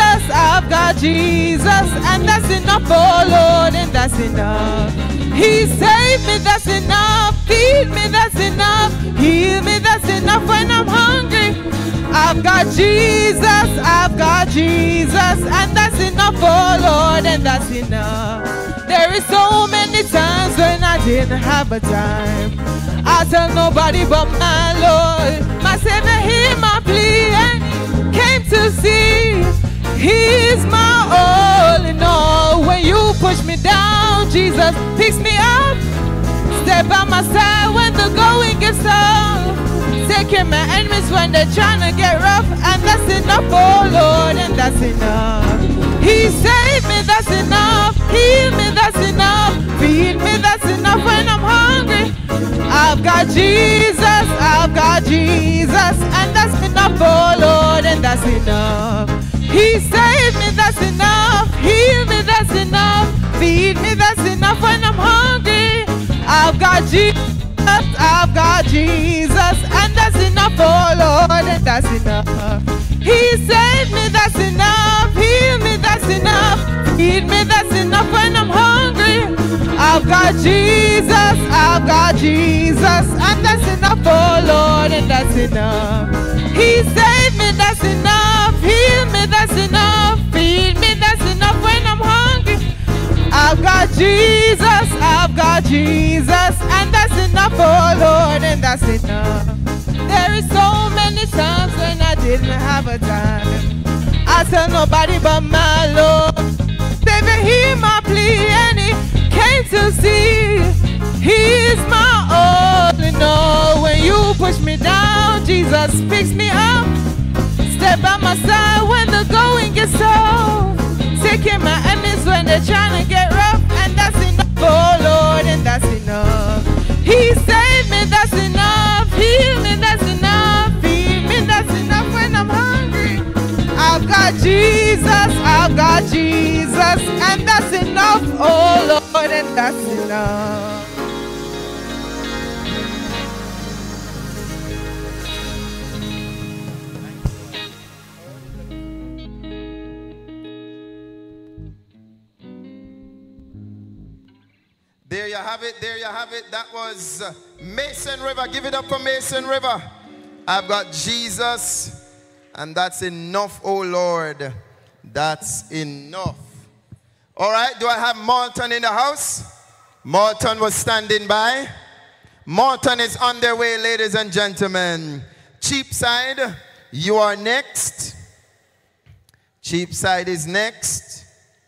and that's enough, oh Lord, and that's enough. He saved me, that's enough. Feed me, that's enough. Heal me, that's enough when I'm hungry. I've got Jesus, and that's enough, oh Lord, and that's enough. There is so many times when I didn't have a time. I tell nobody but my Lord. My Savior, hear my plea, and came to see. He's my all in all. When you push me down, Jesus picks me up. Step by my side when the going gets tough. Take care of my enemies when they're trying to get rough. And that's enough, oh Lord, and that's enough. He saved me, that's enough. Heal me, that's enough. Feed me, that's enough when I'm hungry. I've got Jesus, and that's enough, oh Lord, and that's enough. He saved me, that's enough. Heal me, that's enough. Feed me, that's enough when I'm hungry. I've got Jesus, and that's enough, oh Lord, and that's enough. He saved me, that's enough. Heal me, that's enough. Feed me, that's enough when I'm hungry. I've got Jesus, and that's enough, oh Lord, and that's enough. He saved me, that's enough. Heal me, that's enough. Feed me, that's enough when I'm hungry. I've got Jesus, and that's enough, oh Lord, and that's enough. There is so many times when I didn't have a time. I tell nobody but my Lord. Savior, hear my plea, and he came to see. He's my all in all. When you push me down, Jesus picks me up. Step by my side when the going gets tough. Take care of my enemies when they're trying to get rough. And that's enough, oh Lord, and that's enough. He saved me, that's enough. Heal me, that's enough. Feed me, that's enough when I'm hungry. I've got Jesus, and that's enough, oh Lord, and that's enough. There you have it, there you have it. That was Mason River. Give it up for Mason River. I've got Jesus, and that's enough, oh Lord. That's enough. All right, do I have Malton in the house? Malton was standing by. Malton is on their way, ladies and gentlemen. Cheapside, you are next. Cheapside is next.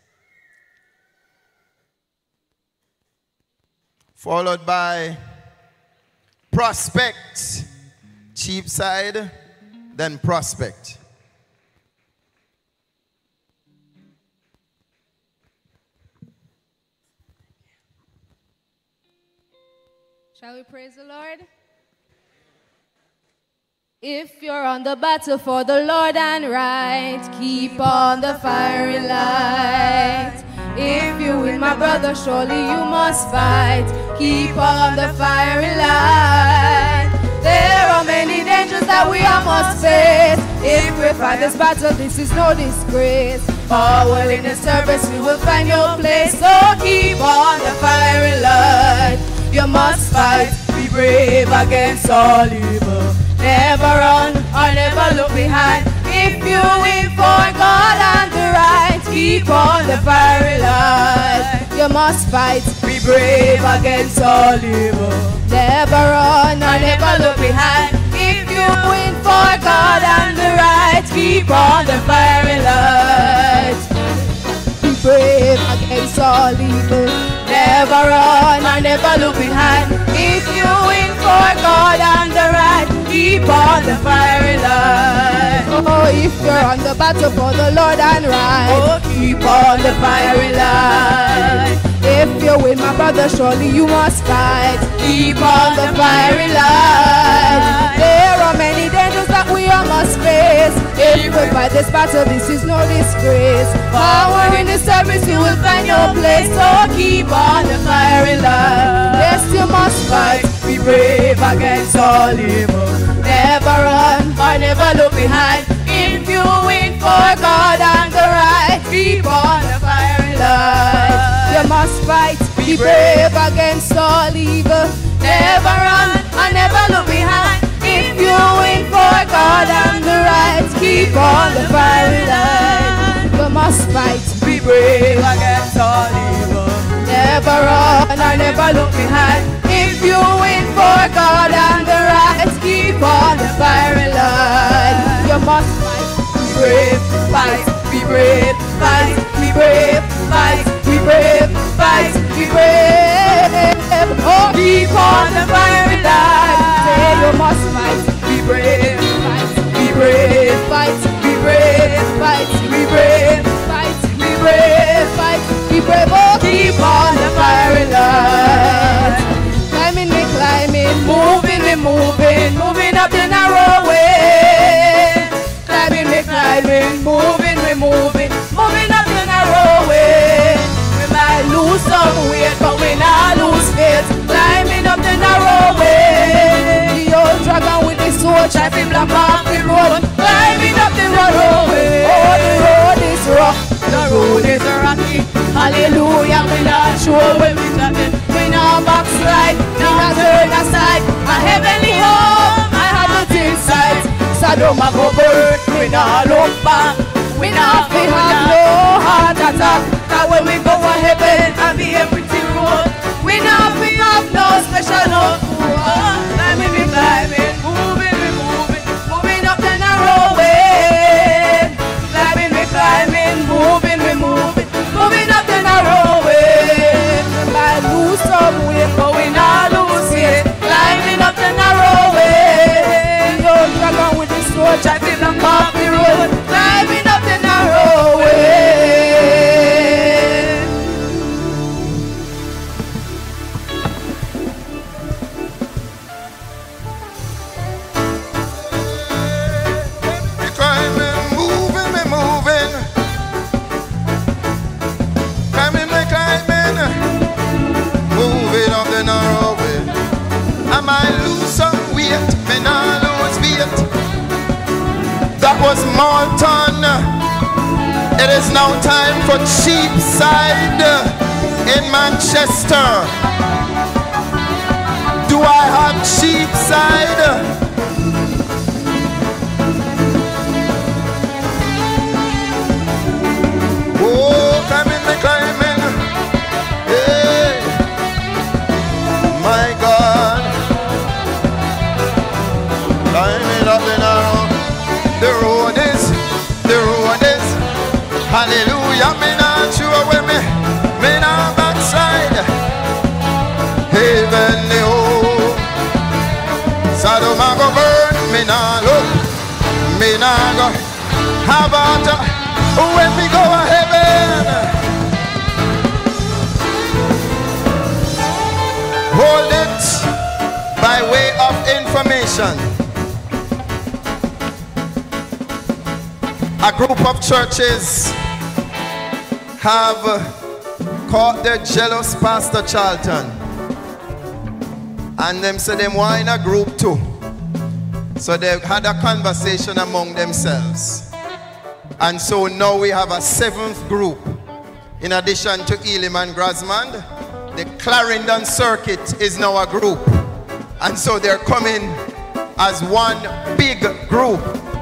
Followed by Prospect. Cheapside, then Prospect. Shall we praise the Lord? If you're on the battle for the Lord and right, keep on the fiery light. If you win, my brother, surely you must fight. Keep on the fiery light. There are many dangers that we all must face. If we fight this battle, this is no disgrace. Forward in the service, we will find your place. So keep on the fiery light. You must fight, be brave against all evil. Never run or never look behind. If you win for God and the right, keep on the fiery light. You must fight, be brave against all evil. Never run or never look behind. If you win for God and the right, keep on the fiery light. Be brave against all evil. Never run or never look behind. If you win for God and the right, keep on the fiery light. Oh, if you're on the battle for the Lord and right, oh, keep on the fiery light. If you win, my brother, surely you must fight. Keep on the fiery light. There are many dangers that we all must face. If we fight this battle, this is no disgrace. Power in the service, you will find your place. So keep on the firing line. Yes, you must fight. Be brave against all evil. Never run or never look behind. If you win for God and the right, keep on the firing line. You must fight. Be brave against all evil. Never run or never look behind. If you win for God and the right, keep on the firing line. You must fight. Be brave against all evil. Never run or never look behind. If you win for God and the right, keep on the firing line. You must fight. Be brave, fight. Be brave, fight. Be brave, fight. Be brave, fight. Be brave. Oh, keep on the firing line. Say you must fight. Be brave, fight. Be brave, fight. Be brave, fight. Be brave, fight. Be brave, fight. Be brave. Oh, keep on the firing line. Climbing, me climbing, moving, me moving, moving up the narrow way. Climbing, me climbing, moving, me moving, moving up the narrow way. We might lose some weight, but we not lose faith. Climbing up the narrow way. The old dragon with the sword, driving block off the road. Climbing up the narrow way. Oh, the road is rough, the road is rocky. Hallelujah, we not sure when we nothing. We not backslide, we not turn aside. A heavenly home, I have it inside. Sodom a go burn, we not look back. We not feel have no heart attack. Cause when we go to heaven and be everything road, we not feel have no special love. Climbing, we climbing, moving, we moving, moving up the narrow way. Climbing, we climbing, moving, we moving, moving up the narrow way. We might lose some weight, but we not lose it. Climbing up the narrow way. The old dragon with the sword, driving on coffee road. Climbing up the narrow way. Me climbing, moving, me moving. Climbing, me climbing, moving up the narrow way. I might lose some weight, me not lose weight. That was Malton. It is now time for Cheapside in Manchester. Do I have Cheapside? Oh, climbing, me climbing. Hey, my God. Climbing up the narrow. The road is, hallelujah, me not sure where me not backside. Heavenly home. Sodom a go burn, me not look, me not go have water when we go to heaven. Hold it by way of information. A group of churches have caught their jealous Pastor Charlton, and them said them were in a group too. So they had a conversation among themselves, and so now we have a 7th group. In addition to Elim and Grasmond, the Clarendon Circuit is now a group, and so they're coming as one big group.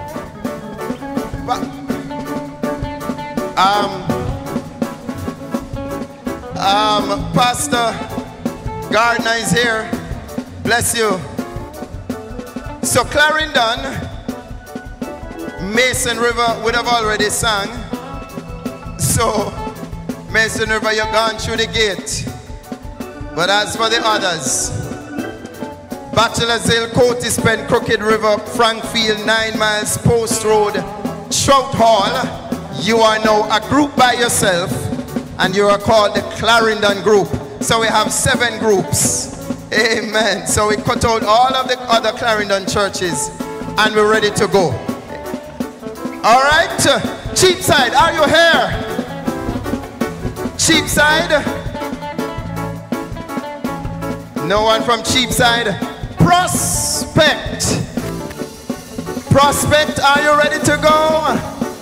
Pastor Gardner is here. Bless you. So Clarendon, Mason River would have already sung. So Mason River, you've gone through the gate. But as for the others, Bachelor's Hill, Coatispen, Crooked River, Frankfield, 9 Miles, Post Road, Trout Hall, you are now a group by yourself, and you are called the Clarendon Group. So we have 7 groups. Amen. So we cut out all of the other Clarendon churches and we're ready to go. All right, Cheapside, are you here? Cheapside? No one from Cheapside. Prospect. Prospect, are you ready to go?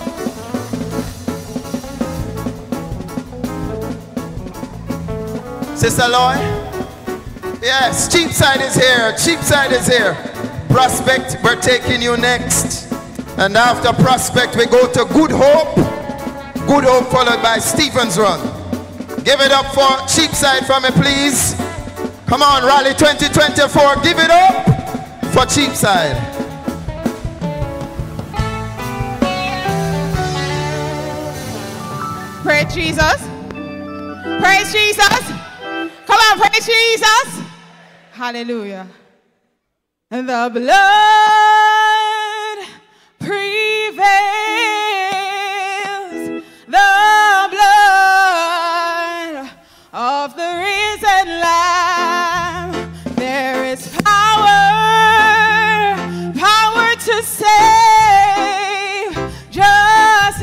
Sister Loy? Yes, Cheapside is here. Cheapside is here. Prospect, we're taking you next. And after Prospect, we go to Good Hope. Good Hope followed by Stevens Run. Give it up for Cheapside for me, please. Come on, Rally 2024. Give it up for Cheapside. Praise Jesus. Praise Jesus. Come on, praise Jesus. Hallelujah. And the blood prevails. The blood of the risen Lamb. There is power, power to save, just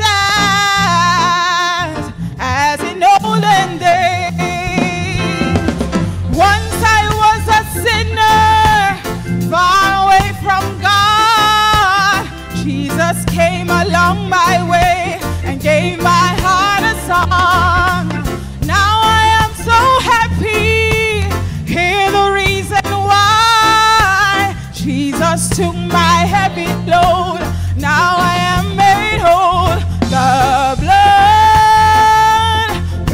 as in olden days. Once I was a sinner, far away from God. Jesus came along my way and gave my heart a song. Now I am so happy. Hear the reason why. Jesus took my heavy load. Now I am made whole. The blood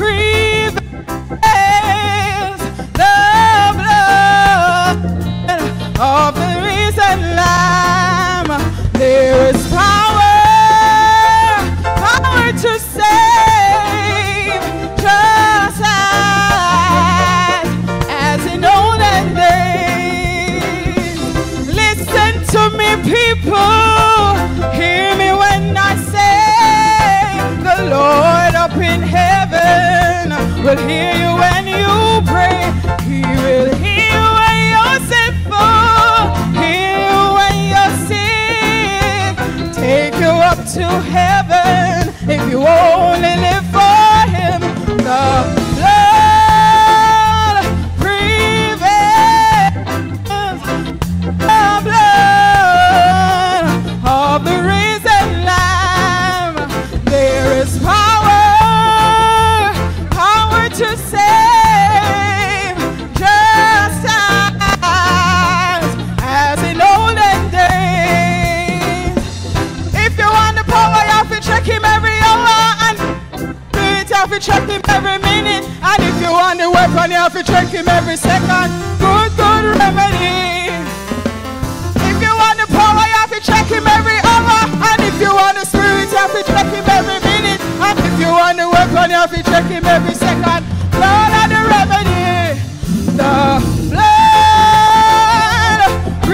prevails. The blood of the risen Lamb. There is power, power to save, just as in olden days. Listen to me, people, hear me when I say, the Lord up in heaven will hear you when you pray. He will hear you when you're sinful, hear you when you're sick, take you up to heaven if you only live for Him. The blood prevails. The blood of the risen Lamb. There is power, power to save, just as in olden days. If you want the power, you have to check Him every hour, and you have to check Him every minute. And if you want the weapon, you have to check Him every second. Good, good remedy. If you want the power, you have to check Him every hour. And if you want the spirit, you have to check Him every minute. And if you want the weapon, you have to check Him every second. Lord of the remedy. The blood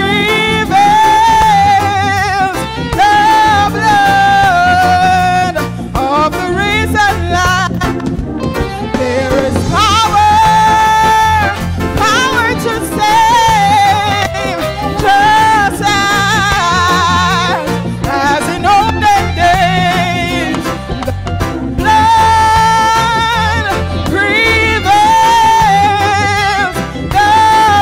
prevails. The blood of the risen Lamb. There is power, power to save, just as in olden days. The blood prevails. The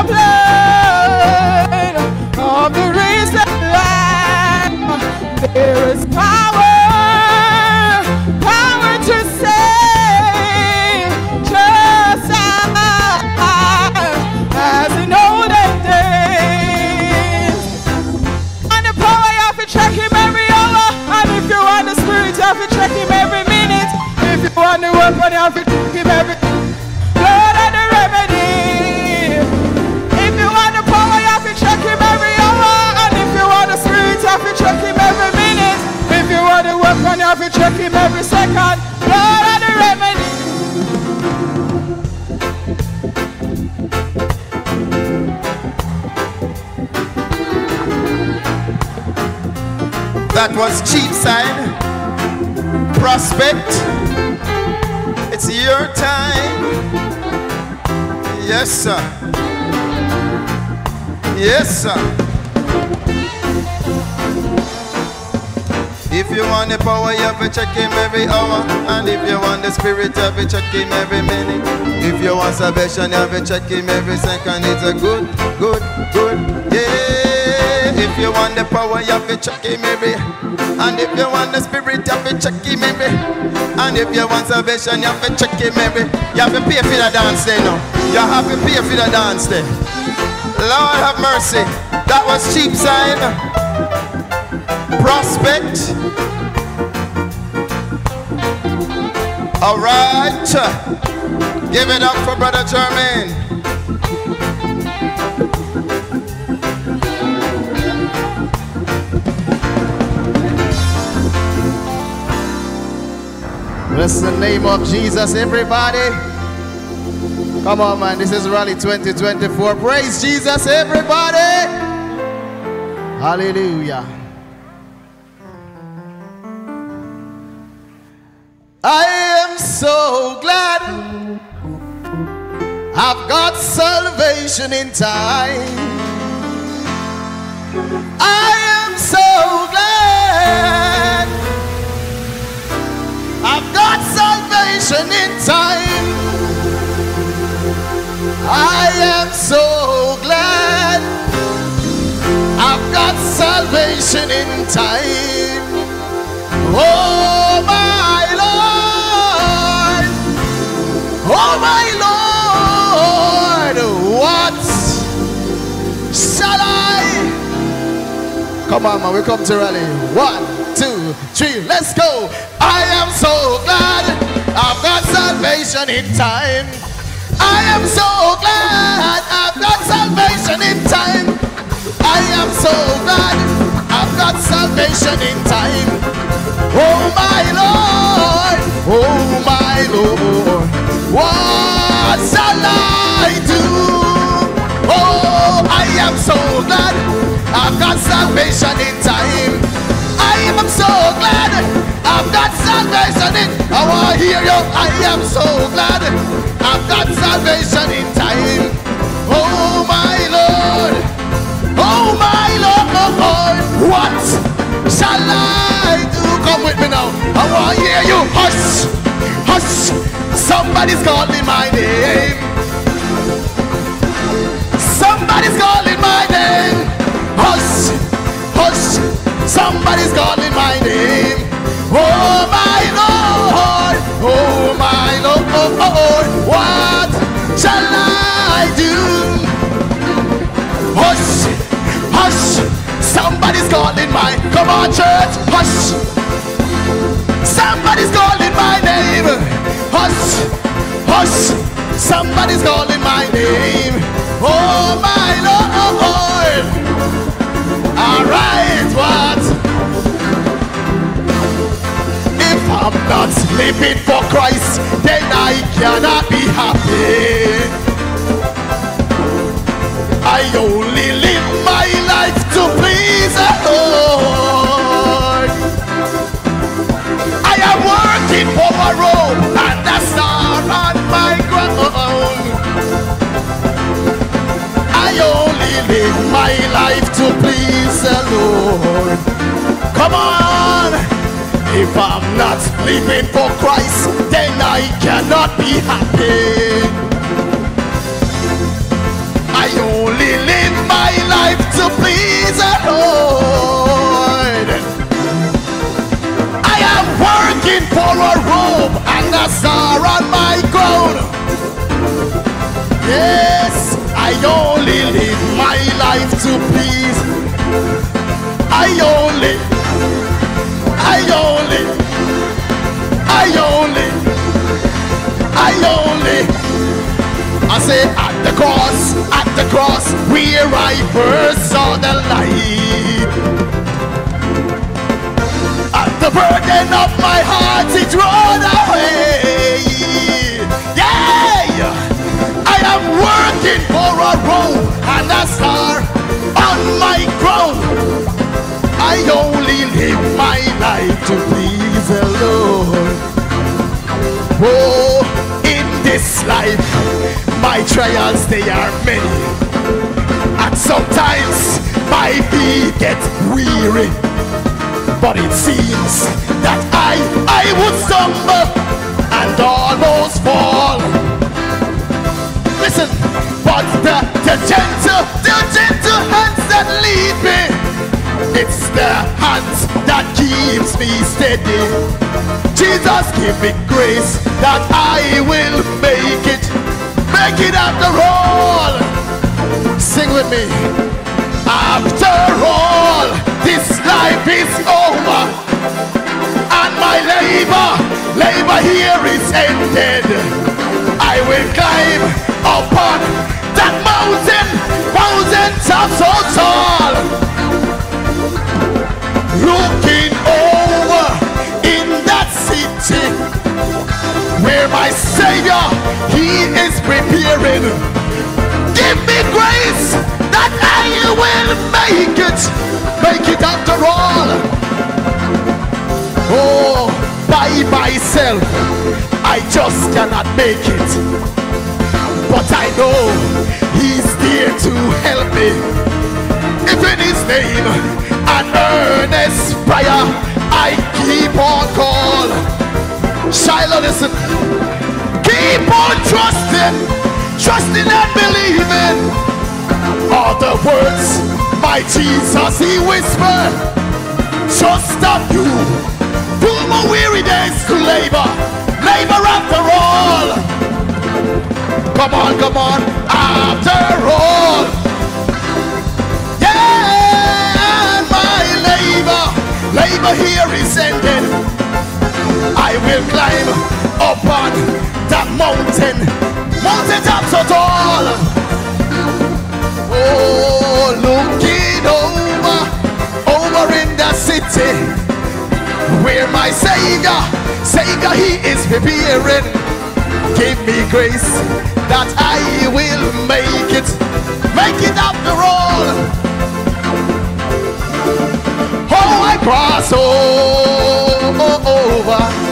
blood of the risen Lamb. There is power, power to save, just as in olden days. On the power, you have to check Him every hour. And if you want the spirit, you have to check Him every minute. If you want the weapon, you have to check Him every Lord of the remedy. If you want the power, you have to check Him every hour. And if you want the spirit, you have to check Him every minute. If you want the weapon, you have to check Him every second. Lord of the remedy. That was Cheapside. Prospect. It's your time. Yes, sir. Yes, sir. If you want the power, you have to check him every hour. And if you want the spirit, you have to check him every minute. If you want salvation, you have to check him every second. It's a good, yeah. If you want the power, you have to check him every. And if you want the spirit, you have to check him every. And if you want salvation, you have to check him every. You have to pay for the dance day now. You have to pay for the dance day. Lord have mercy. That was Cheapside. Prospect. All right. Give it up for Brother Jermaine. Bless the name of Jesus, everybody. Come on, man. This is Rally 2024. Praise Jesus, everybody. Hallelujah. I am so glad I've got salvation in time. I am so glad I've got salvation in time. I am so glad I've got salvation in time. Oh my Lord, oh my Lord, what shall I? Come on, man, we come to rally. 1, 2, 3, let's go. I am so glad I've got salvation in time. I am so glad I've got salvation in time. I am so glad I've got salvation in time. Oh my Lord, what shall I do? Oh, I am so glad I've got salvation in time. I am so glad I've got salvation in. I want to hear you. I am so glad I've got salvation in time. Oh my Lord, what shall I do? Come with me now. I want to hear you. Hush, hush. Somebody's calling my name. Somebody's calling my name. Hush, hush. Somebody's calling my name. Oh my Lord, what shall I do? Hush, hush. Somebody's calling my. Come on, church. Hush. Somebody's calling my name. Hush, hush. Somebody's calling my name. Oh my Lord. All right, what? If I'm not living for Christ, then I cannot be happy. I only live my life to please the Lord. I am working for a robe and a star on my ground. I only live my life to please the Lord. Come on! If I'm not living for Christ, then I cannot be happy. I only live my life to please the Lord. I am working for a robe and a star on my crown. Yes, I only live my life to please. I say at the cross, where I first saw the light. At the burden of my heart, it rolled away. Yeah, I am working for a robe and a star on my crown. I only live my life to please the Lord. Oh, in this life, my trials, they are many, and sometimes my feet get weary. but it seems that I would stumble and almost fall. Listen, but the gentle hands that lead me, it's the hands that keeps me steady. Jesus, give me grace that I will make it after all. Sing with me. After all, this life is over, and my labor here is ended. I will climb upon that mountain top so tall, looking over in that city where my Savior, He is preparing. Give me grace that I will make it after all. Oh, by myself I just cannot make it, but I know He's there to help me. If in His name an earnest prayer I keep on call. Shiloh, listen, keep on trusting and believing. All the words my Jesus He whispered, just stop you, 2 more weary days to labor after all. Come on, after all. Yeah, my labor here is ended. I will climb upon that mountain top so tall. Oh, looking over in the city where my Savior, He is preparing. Give me grace that I will make it after all. Oh, I cross over.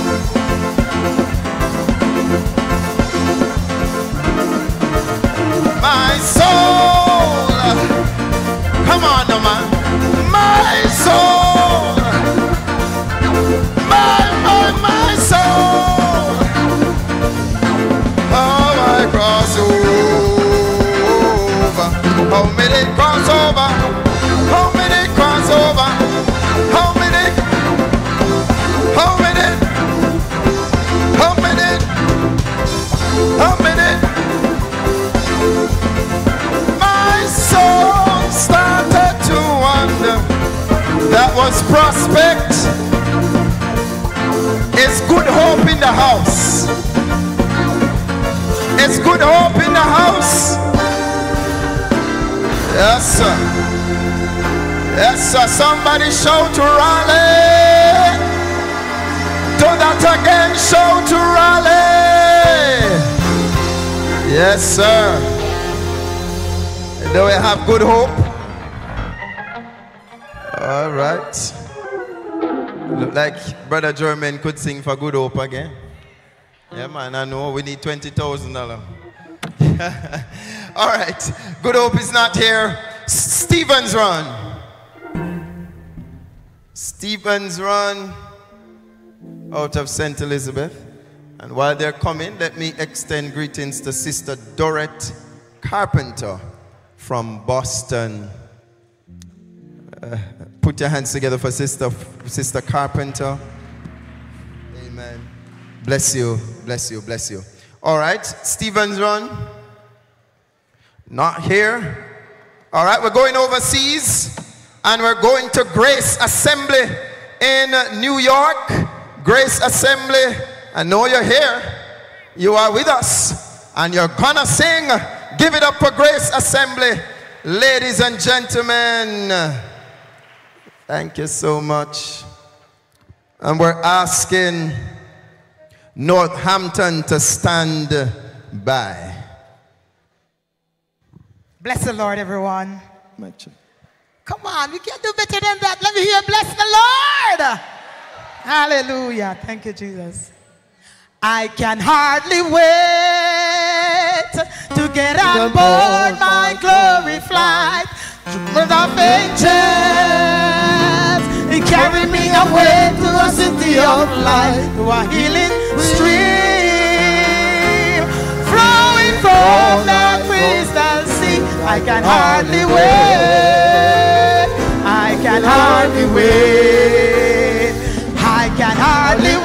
My soul, come on, no man. My soul, my soul. Oh, I cross over. How many cross over? How many cross over? How many? How many? How many? How many? My soul started to wonder. That was prospect. It's good hope in the house. It's good hope in the house. Yes, sir. Yes, sir. Somebody shout to rally. Do that again. Shout to rally. Yes, sir. Do we have good hope? All right. Look like Brother German could sing for good hope again. Yeah, man, I know we need $20,000. All right. Good hope is not here. Stevens Run. Stevens Run out of St. Elizabeth. And while they're coming, let me extend greetings to Sister Dorothy Carpenter from Boston. Put your hands together for Sister Carpenter. Amen. Bless you, bless you, bless you. All right, Stevens Run. Not here. All right, we're going overseas, and we're going to Grace Assembly in New York. Grace Assembly, I know you're here. You are with us, and you're gonna sing. Give it up for Grace Assembly. Ladies and gentlemen, thank you so much. And we're asking Northampton to stand by. Bless the Lord, everyone. Come on, we can't do better than that. Let me hear bless the Lord. Hallelujah. Thank you, Jesus. I can hardly wait to get on board my glory flight. With of angels He carried me away to a city of light, to a healing stream, flowing from that crystal sea. I can hardly wait. I can hardly wait. I can hardly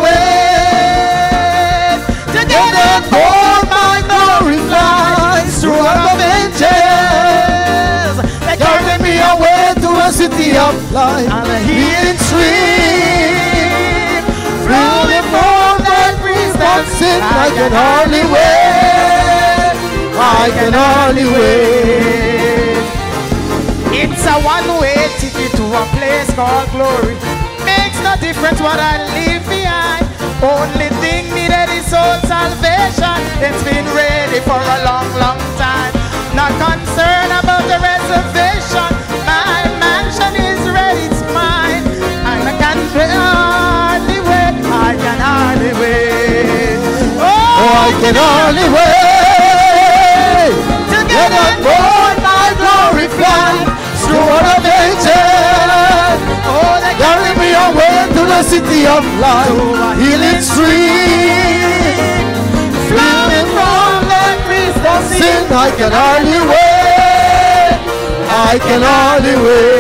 wait to get on board my glory flights through all of ages. They carry me away to a city of light and a healing stream, flowing from that crystal sea. I can hardly wait. I can hardly wait. It's a one-way ticket to a place called glory. Makes no difference what I leave behind. Only thing needed is soul salvation. It's been ready for a long, long time. Not concerned about the reservation. My mansion is ready, it's mine. And I can hardly wait. I can hardly wait. Oh, I can hardly wait to get on board my glory flight through all of ages. Oh, they carry me away to the city of light, healing stream, flowing from the crystal sea. I can hardly wait. I can hardly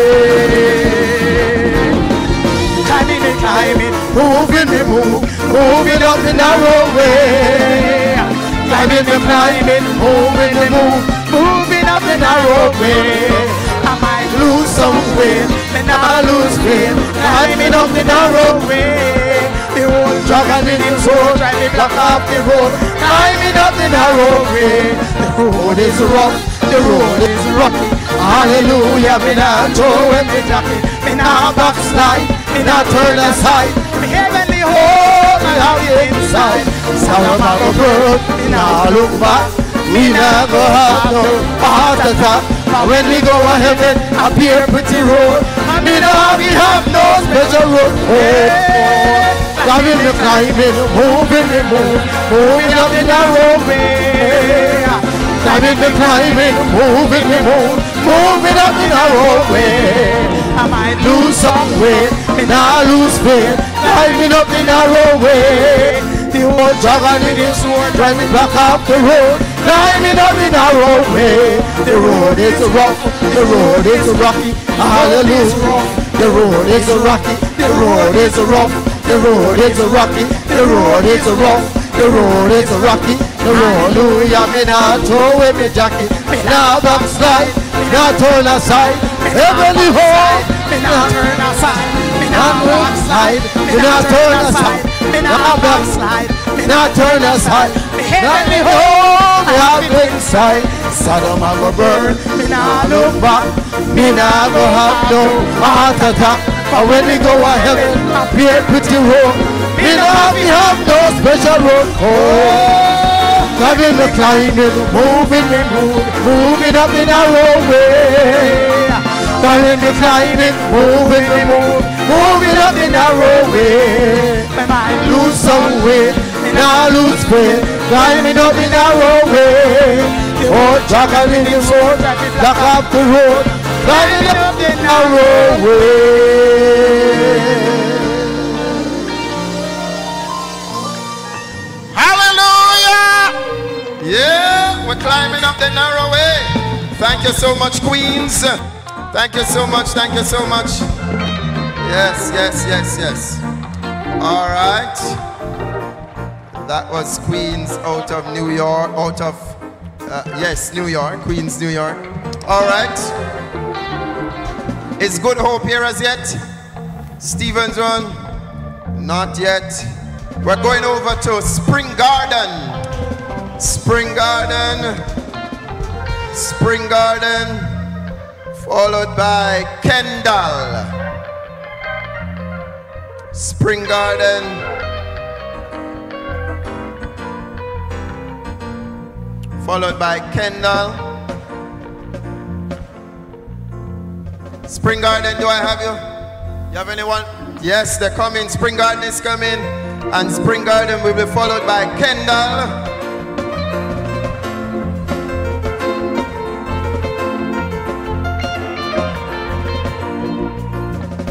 wait. Climbing and climbing, moving and moving up the narrow way. Climbing and climbing, moving and moving up the narrow way. I might lose some weight, and I lose weight, climbing up the narrow way. The old dragon in his road, trying to block off the road, climbing up the narrow way. The road is rough, the road is rocky. Hallelujah, me not throw away me jacket, me not backslide, me not turn aside. Me heavenly home, I have you inside. Sound of my bird, me not look back, me not go have no heart attack. When we go to heaven, appear pretty road. Me now we have no special road. Climbing the climbing, moving the moving up the narrow way. Climbing the climbing, moving the moving up the narrow way. I might lose some weight, me now lose weight, climbing up the narrow way. The old dragon in his sword, driving back up the road, climbing up the narrow way. The road is rough, the road is rocky. Hallelujah. The road is rocky, the road is rough, the road is rocky, the road is rough, the road is rocky. The road, hallelujah. Me not throw away me jacket, me not backslide, me not turn aside. Heavenly home, me not turn aside, me not backslide, me not turn aside, me not backslide, me not turn aside. Heavenly home, me have inside. Sodom I go burn, me not look back, me not go have no heart attack. But when we go to heaven, appear pretty road, me not have no special road. Oh, climbing the climbing, moving up the narrow way. Climbing the climbing, moving up the narrow way. I might lose some weight, and I lose weight, climbing up the narrow way. Oh, dragon in his road, block up the road, climbing up the narrow way. Hallelujah! Yeah, we're climbing up the narrow way. Thank you so much, Queens. Thank you so much, thank you so much. Yes, yes, yes, yes. All right. That was Queens out of New York, yes, New York, Queens, New York. All right. Is Good Hope here as yet? Stevens one? Not yet. We're going over to Spring Garden. Spring Garden. Spring Garden. Followed by Kendall. Spring Garden. Followed by Kendall. Spring Garden, do I have you? You have anyone? Yes, they're coming. Spring Garden is coming. And Spring Garden will be followed by Kendall.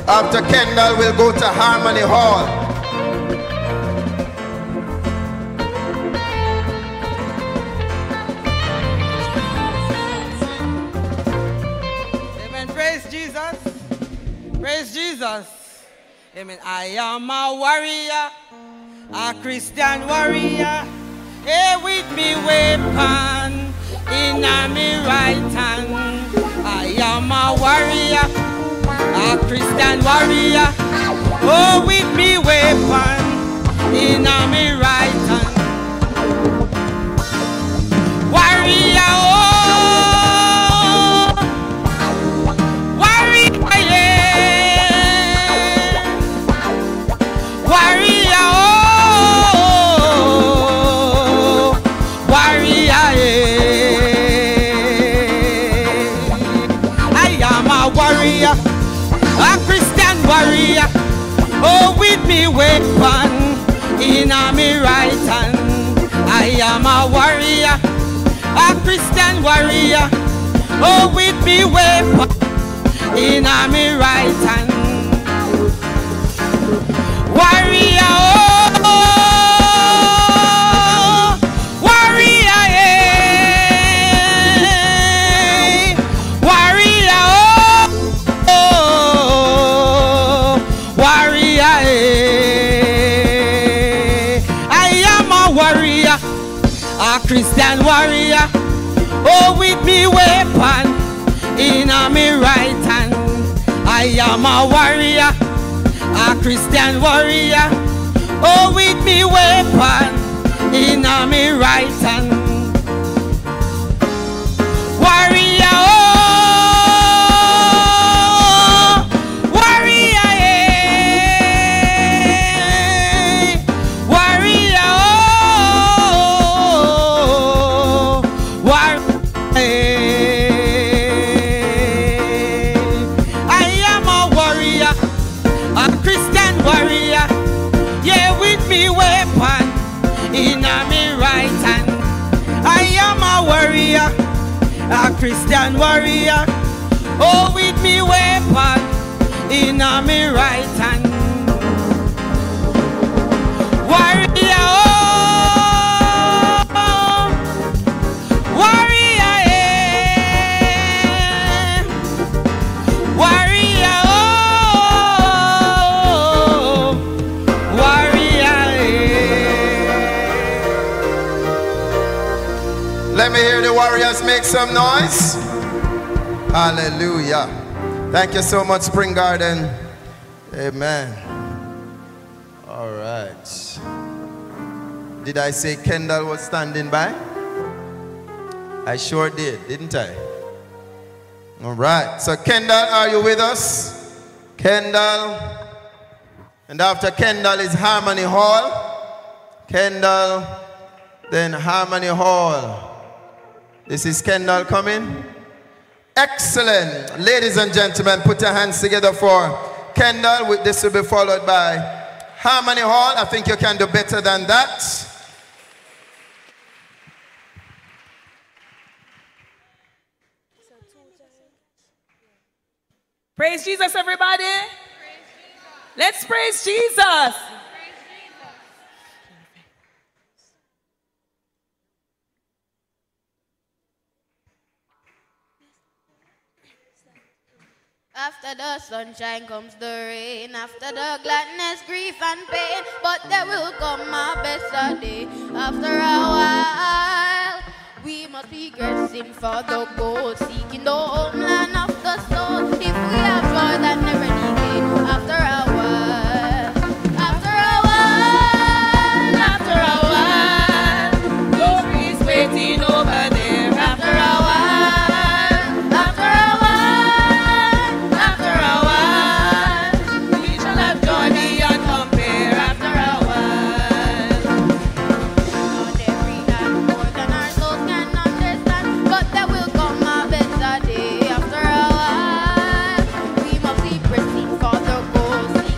After Kendall, we'll go to Harmony Hall. Amen. Praise Jesus. Praise Jesus. Amen. I am a warrior, a Christian warrior. Hey, with me weapon in my right hand. I am a warrior, a Christian warrior. Oh, with me weapon in my right hand. Warrior, oh, warrior, yeah. Warrior, oh, warrior, yeah. I am a warrior, a Christian warrior. Oh, with me weapon in my right hand. I am a warrior, a Christian warrior. Oh, with me weapon in my right hand. Warrior, oh, warrior, yeah. Warrior, oh, warrior, yeah. I am a warrior, a Christian warrior. Oh, with me weapon in my right hand. I am a warrior, a Christian warrior. Oh, with me weapon in my right hand. Warrior, oh, warrior, yeah. Warrior, oh, warrior. I am a warrior, a Christian warrior. Yeah, with me weapon in my right hand. I am a warrior, a Christian warrior. Oh, with me weapon in my right hand. Warrior, oh, warrior, yeah. Warrior, oh, warrior, yeah. Let me hear the warriors make some noise. Hallelujah. Thank you so much, Spring Garden. Amen. All right. Did I say Kendall was standing by? I sure did, didn't I? All right. So Kendall, are you with us? Kendall. And after Kendall is Harmony Hall. Kendall, then Harmony Hall. This is Kendall coming. Excellent. Ladies and gentlemen, put your hands together for Kendall. This will be followed by Harmony Hall. I think you can do better than that. Praise Jesus, everybody. Let's praise Jesus. After the sunshine comes the rain, after the gladness, grief and pain, but there will come a better day. After a while, we must be grasping for the gold, seeking the homeland of the soul. If we have joy that never decay, after a while, after a while, Glory is waiting over there. after a while. We shall have joy beyond compare. After a while, Not every act more than our souls can understand, but there will come a better day. After a while, we must be pressing for the goals.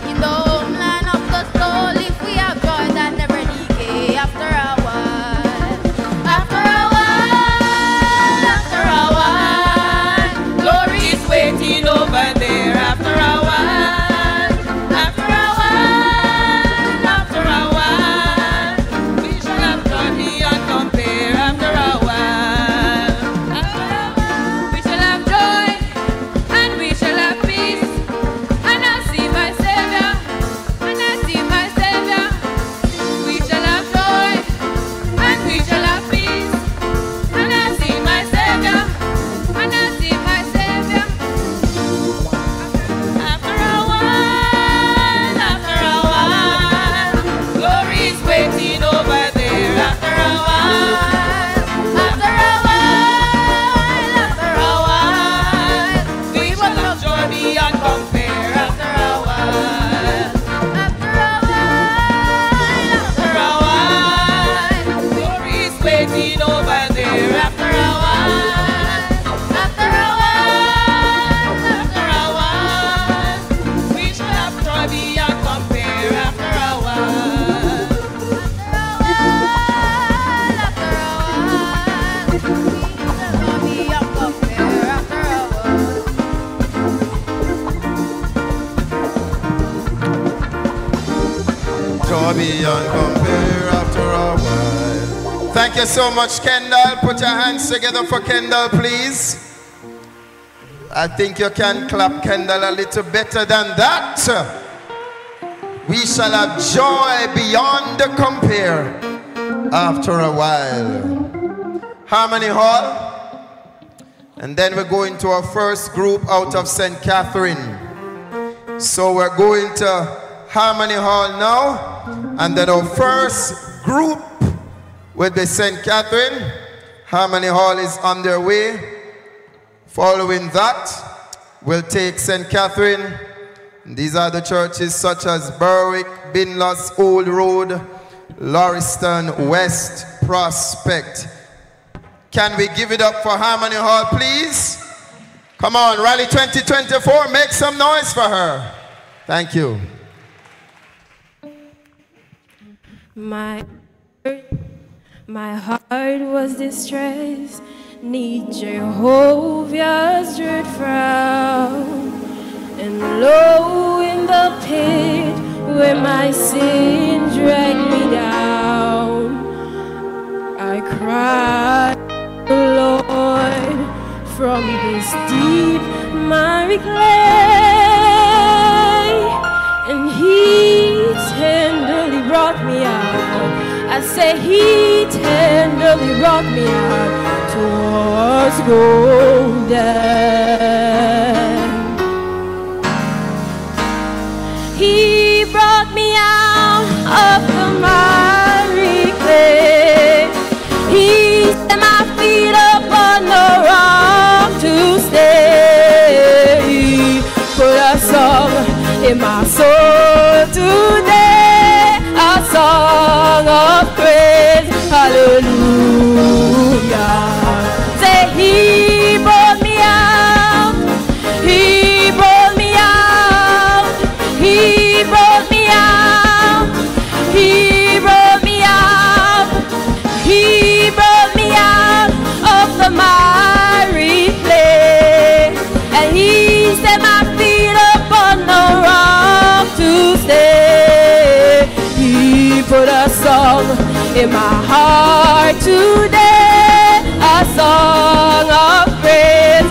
beyond compare after a while. Thank you so much, Kendall. Put your hands together for Kendall, please. I think you can clap Kendall a little better than that. We shall have joy beyond the compare after a while. Harmony Hall. And then we're going to our first group out of St. Catherine. So we're going to Harmony Hall now. And then our first group will be St. Catherine. Harmony Hall is on their way. Following that, we'll take St. Catherine. These are the churches such as Berwick, Binlas, Old Road, Lauriston, West, Prospect. Can we give it up for Harmony Hall, please? Come on, Rally 2024, make some noise for her. Thank you. My heart was distressed, need Jehovah's dread frown. And low in the pit where my sin dragged me down, I cried, Lord, from this deep miry clay, and He tenderly brought me out. I say He tenderly brought me out towards golden. He brought me out of the miry clay. He set my feet upon the rock to stay. He put a song in my soul today, a song of praise. Hallelujah. Say He brought me out. He brought me out. He brought me out. He brought me out. He brought me out of the miry clay, and He set my feet upon the rock to stay. He put a song in my heart today, a song of praise.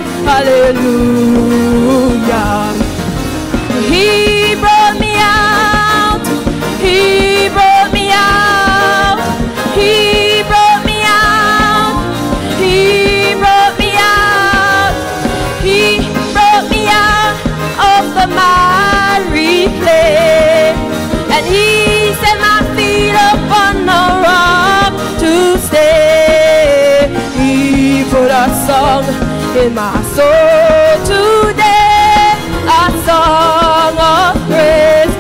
Hallelujah. He brought me out. He brought me out. He brought me out. He brought me out. He brought me out of the miry clay, and He set my feet upon the rock to stay. He put a song in my soul today, a song of praise.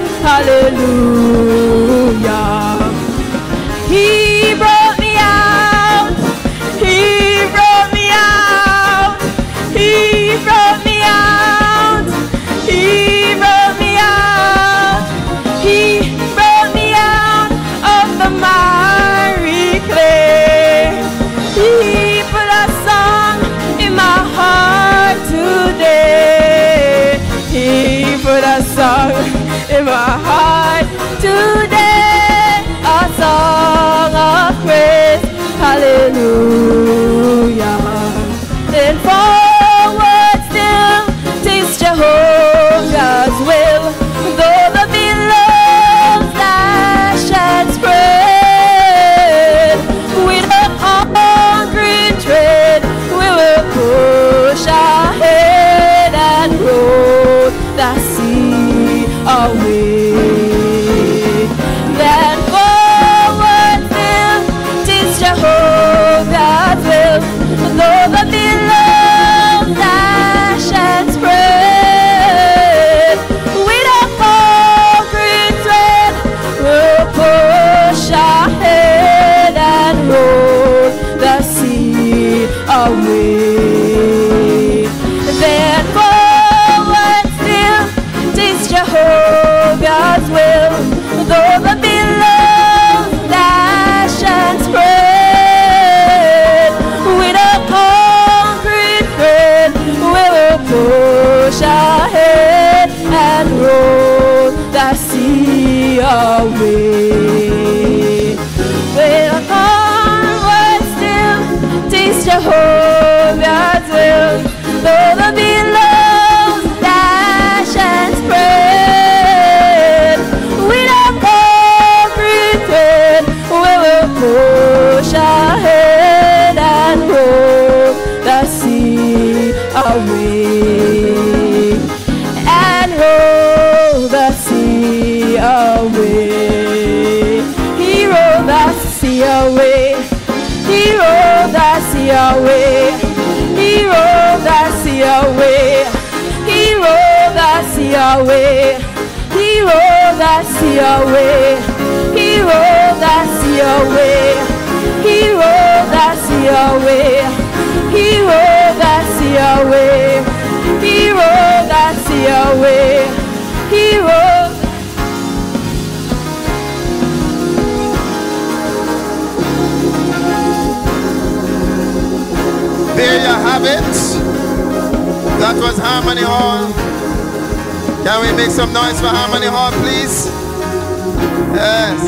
Hallelujah. He brought me out. He brought me out. He brought me out. He brought me out. He brought me out of the miry clay. He put a song in my heart Yahweh. Hero, that's Yahweh. Hero, that's Yahweh. Hero, that's Yahweh. Hero, that's Yahweh. Hero, that's Yahweh. Hero. There you have it. That was Harmony Hall. Can we make some noise for Harmony Hall, please? Yes.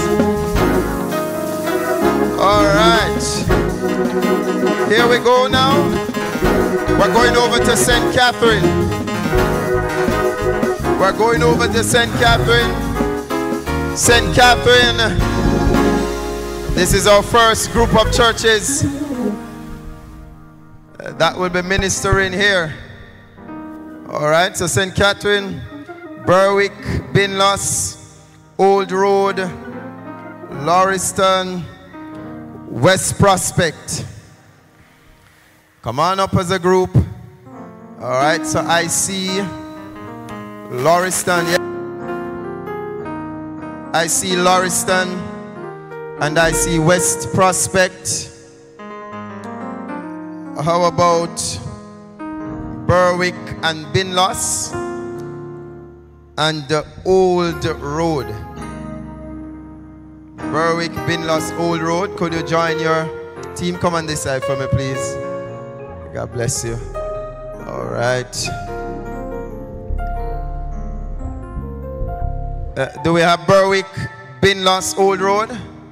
All right. Here we go now. We're going over to St. Catherine. We're going over to St. Catherine. St. Catherine. This is our first group of churches that will be ministering here. All right, so St. Catherine, Berwick, Binloss, Old Road, Lauriston, West Prospect. Come on up as a group. All right, so I see Lauriston. Yeah. I see Lauriston and I see West Prospect. How about Berwick and Binloss and the Old Road? Berwick, Binloss, Old Road. Could you join your team? Come on this side for me, please. God bless you. All right. Do we have Berwick, Binloss, Old Road?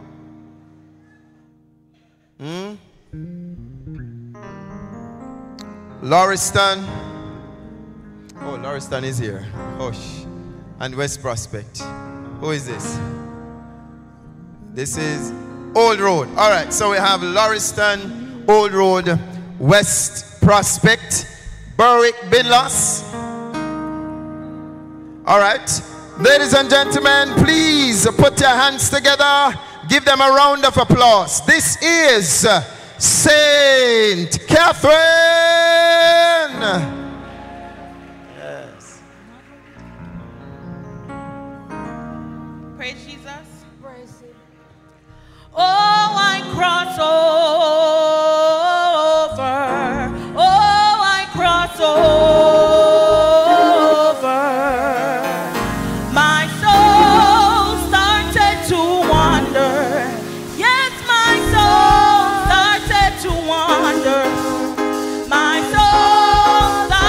Lauriston. Oh, Lauriston is here. Hush. And West Prospect. Who is this? This is Old Road. All right, so we have Lauriston, Old Road, West Prospect, Berwick, Binloss. All right. Ladies and gentlemen, please put your hands together. Give them a round of applause. This is Saint Catherine. Yes. Praise Jesus. Praise Him. Oh, I cross over. Oh, I cross over. My soul started to wander. Yes, my soul started to wander. My soul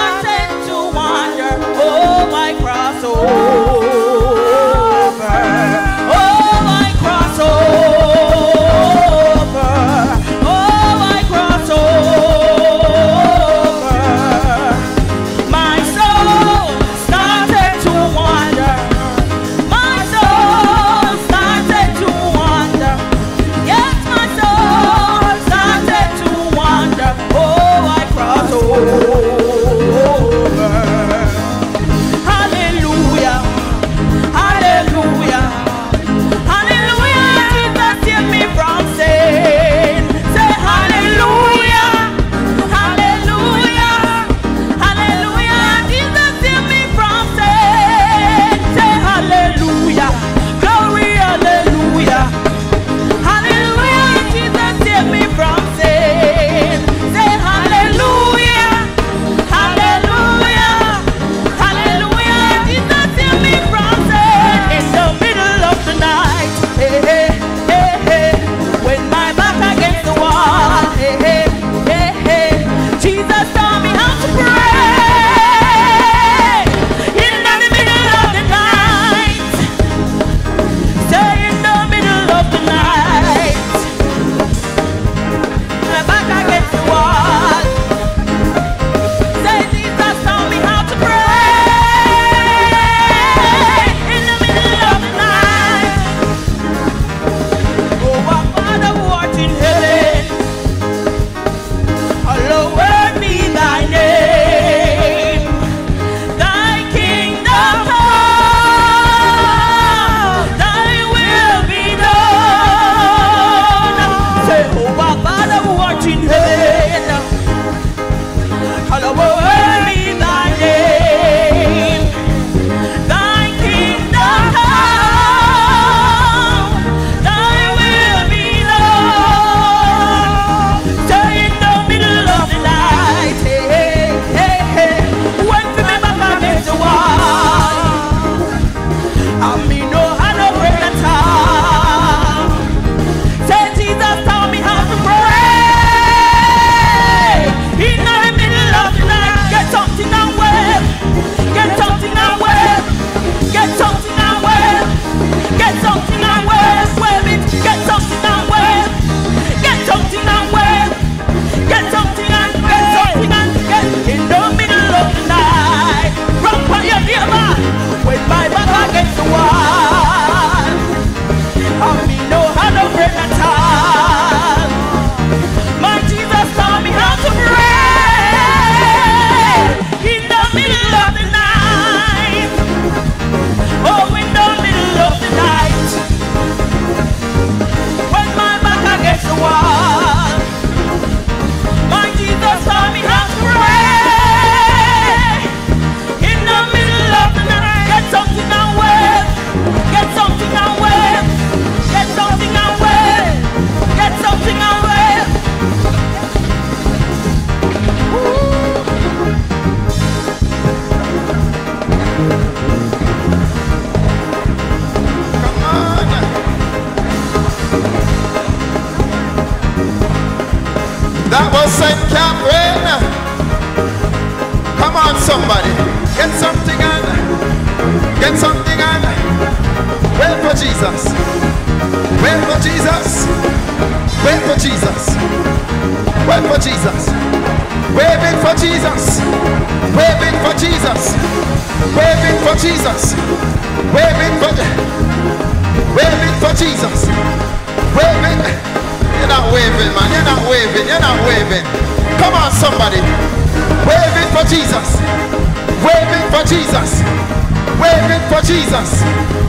That was St. Catherine. Come on, somebody. Get something on. Get something on. Wait for Jesus. Wait for Jesus. Wait for Jesus. Wait for Jesus. Waving for Jesus. Waving for Jesus. Waving for Jesus. Waving for waving for Jesus. Waving. You're not waving, man. You're not waving. You're not waving. Come on, somebody. Waving for Jesus. Waving for Jesus. Waving for Jesus.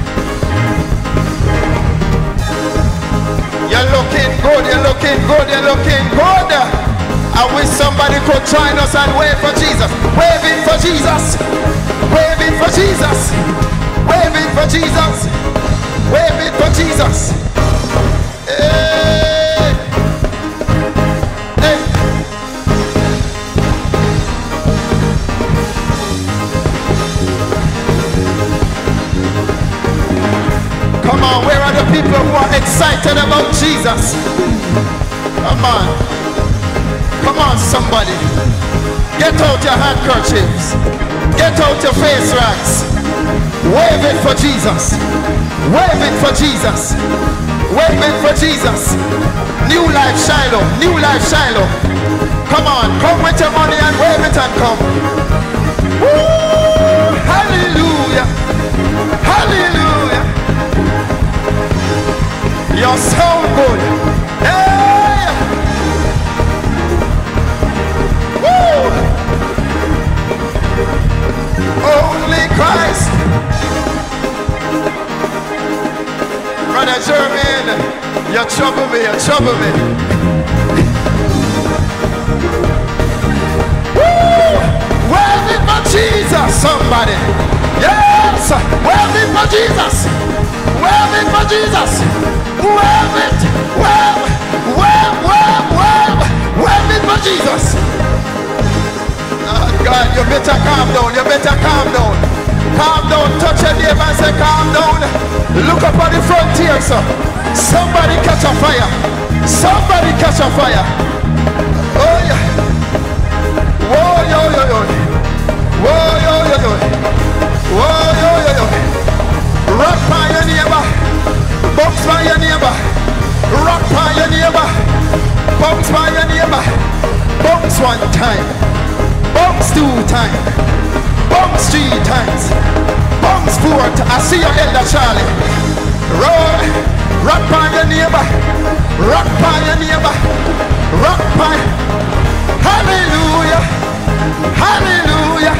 You're looking good. You're looking good. You're looking good. I wish somebody could join us and wave for Jesus. Waving for Jesus. Waving for Jesus. Waving for Jesus. Waving for Jesus. Hey. Hey. Come on, where are the people who are excited about Jesus? Come on. Come on, somebody. Get out your handkerchiefs. Get out your face rags. Wave it for Jesus. Wave it for Jesus. Wave it for Jesus. New life, Shiloh. New life, Shiloh. Come on. Come with your money and wave it and come. Woo! Hallelujah. Hallelujah. You're so good. Hey! Only Christ. Brother Jermaine, you trouble me, you trouble me. Woo! Wave it for Jesus, somebody. Yes! Wave it for Jesus. Wave it for Jesus. Wave it. Wave. Wave, wave, wave. Wave it for Jesus. God, you better calm down. You better calm down. Calm down. Touch your neighbor and say calm down. Look up on the frontier, sir. Somebody catch a fire. Somebody catch a fire. Oh yeah. Whoa, yo, yo, yo. Whoa, yo, yo, yo. Whoa, yo, yo, yo. Rock by your neighbor. Bounce by your neighbor. Rock by your neighbor. Bounce by your neighbor. Bounce one time. Bounce 2 times. Bounce 3 times. Bounce 4 times. I see your elder Charlie. Roll. Rock by your neighbor. Rock by your neighbor. Rock by. Hallelujah. Hallelujah.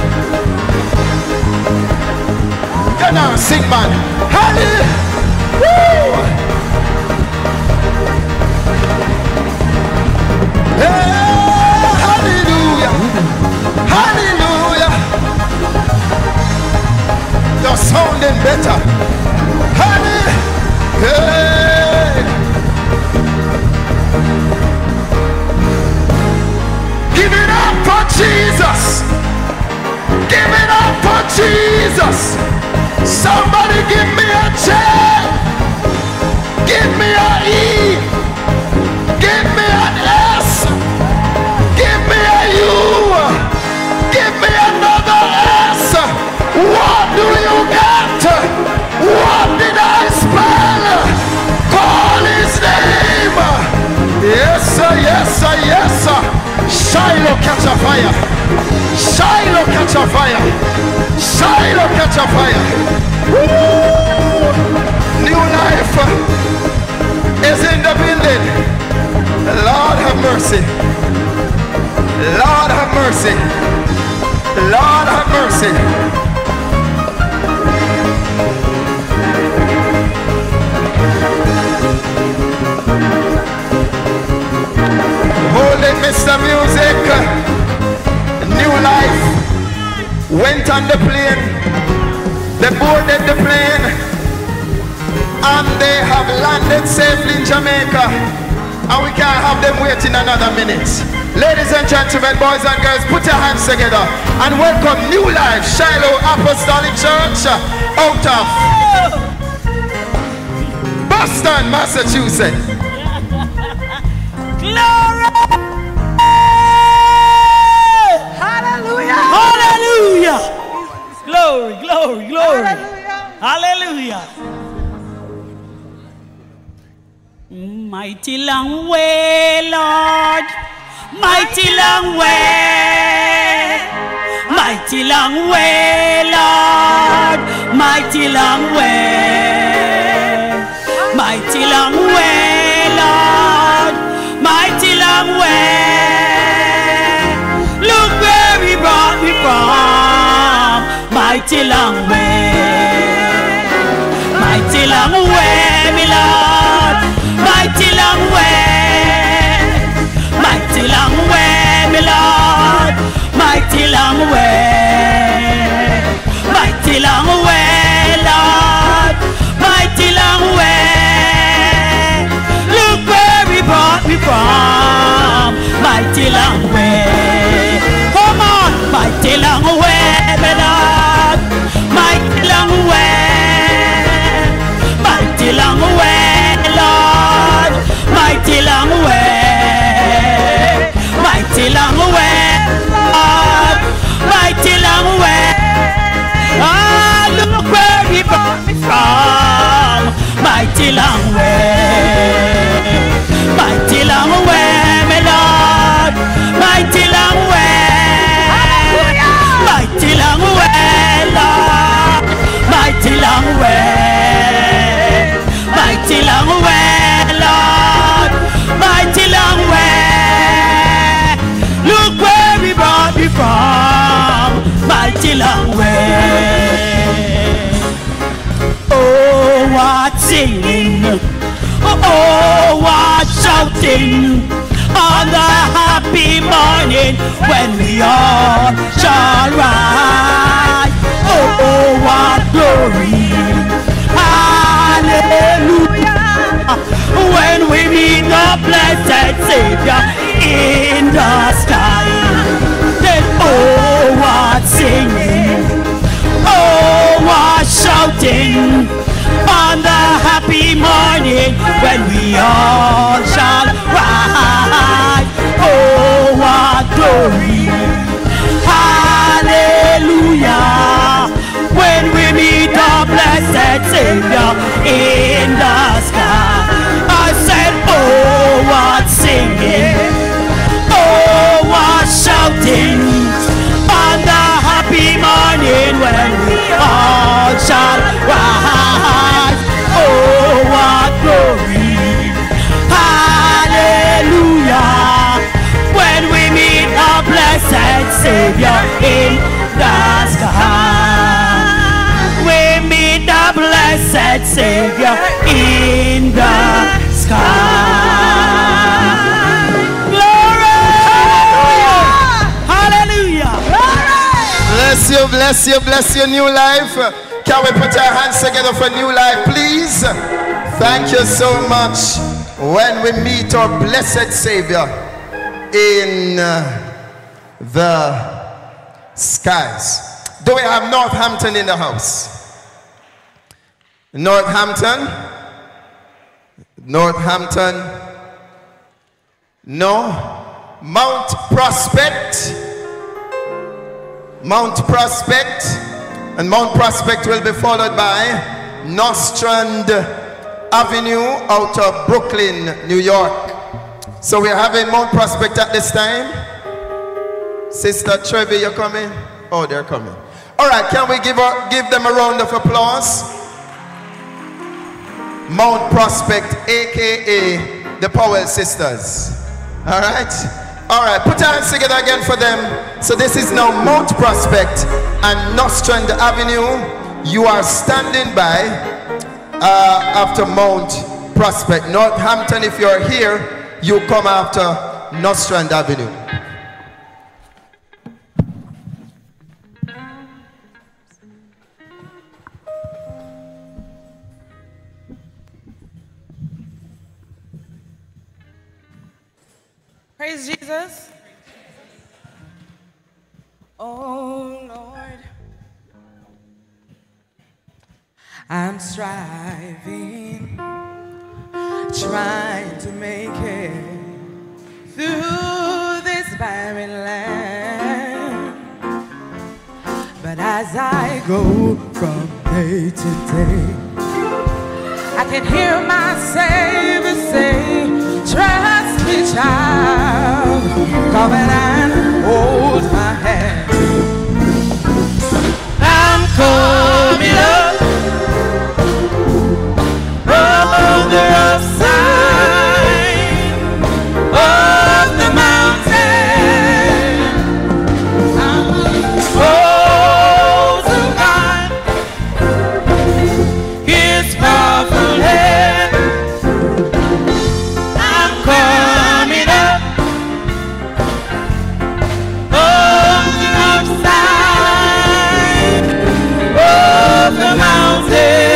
Get down, sing man. Hallelujah. Woo. Hey. Hallelujah. You're sounding better. Hallelujah. Hey. Give it up for Jesus. Give it up for Jesus. Somebody give me a J. Give me an E. Give me an S. Give me a U. Give me another S. What do you get? What did I spell? Call his name. Yes, sir, yes, sir, yes, sir. Shiloh catch a fire. Shiloh catch a fire. Shiloh catch a fire. Woo! New life is in the building. Lord have mercy. Lord have mercy. Lord have mercy. Holy Mr. Music. New life went on the plane. They boarded the plane and they have landed safely in Jamaica. And we can't have them waiting another minute. Ladies and gentlemen, boys and girls, put your hands together and welcome New Life, Shiloh Apostolic Church out of Boston, Massachusetts. Glory! Hallelujah! Hallelujah! Glory, glory, glory. Hallelujah. Mighty long way, Lord. Mighty long way. Mighty long way, Lord. Mighty long way. Mighty long way, Lord. Mighty long way. Look where He brought me from. Mighty long way. Mighty long way, me Lord. Mighty long way. Mighty long way, me Lord. Mighty long way. Mighty long way, Lord. Mighty long way. Look where He brought me from. Mighty long way. Come on, mighty long way, me Lord. Mighty long way. Mighty long way, Lord. Mighty long way. Mighty long way, Lord. Mighty long way. Ah, look where He brought me from. Mighty long way. Mighty long way, my Lord. Mighty long way. Mighty long way, Lord. Mighty long way. Mighty long way, Lord. Mighty long way. Look where He brought me from. Mighty long way. Oh, what singing. Oh, what shouting on the happy morning when we all shall rise. Oh, what glory. Hallelujah. When we meet the blessed Savior in the sky. Then oh, what singing. Oh, what shouting on the happy morning when we all shall rise. Oh, what glory. Hallelujah. When we meet the blessed Savior in the sky. I said, oh, what singing. Oh, what shouting on the happy morning when we all shall rise. Oh, what glory. Hallelujah. When we meet our blessed Savior in the sky. We meet the blessed Savior in the sky. Glory. Hallelujah. Bless you, bless you, bless you, New Life. Can we put our hands together for New Life, please? Thank you so much. When we meet our blessed Savior in the skies. Do we have Northampton in the house? Northampton? Northampton? No? Mount Prospect? Mount Prospect? And Mount Prospect will be followed by Nostrand Avenue out of Brooklyn, New York. So we're having Mount Prospect at this time. Sister Trevi, you're coming? Oh, they're coming. All right, can we give them a round of applause? Mount Prospect, a.k.a. the Powell Sisters. All right? All right, put your hands together again for them. So this is now Mount Prospect and Nostrand Avenue. You are standing by after Mount Prospect. Northampton, if you're here, you come after Nostrand Avenue. Praise Jesus. Oh Lord, I'm striving, trying to make it. through this barren land. But as I go from day to day, I can hear my Savior say, trust me, child, come and hold my hand. I'm coming up on the rough side of the mountain. I'm close to God, His powerful hand. I'm coming up on the rough side of the mountain.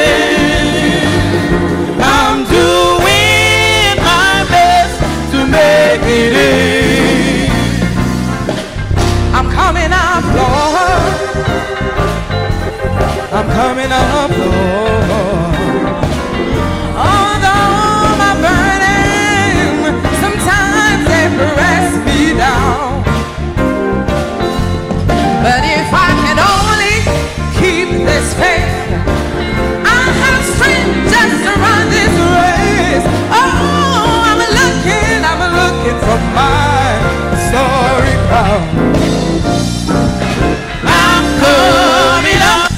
I'm doing my best to make it in. I'm coming up, Lord. I'm coming up, Lord. Although my burden, sometimes they press me down. But if I can only keep this faith, I have strength just to run this race. Oh, I'm looking for my story crown. I'm coming up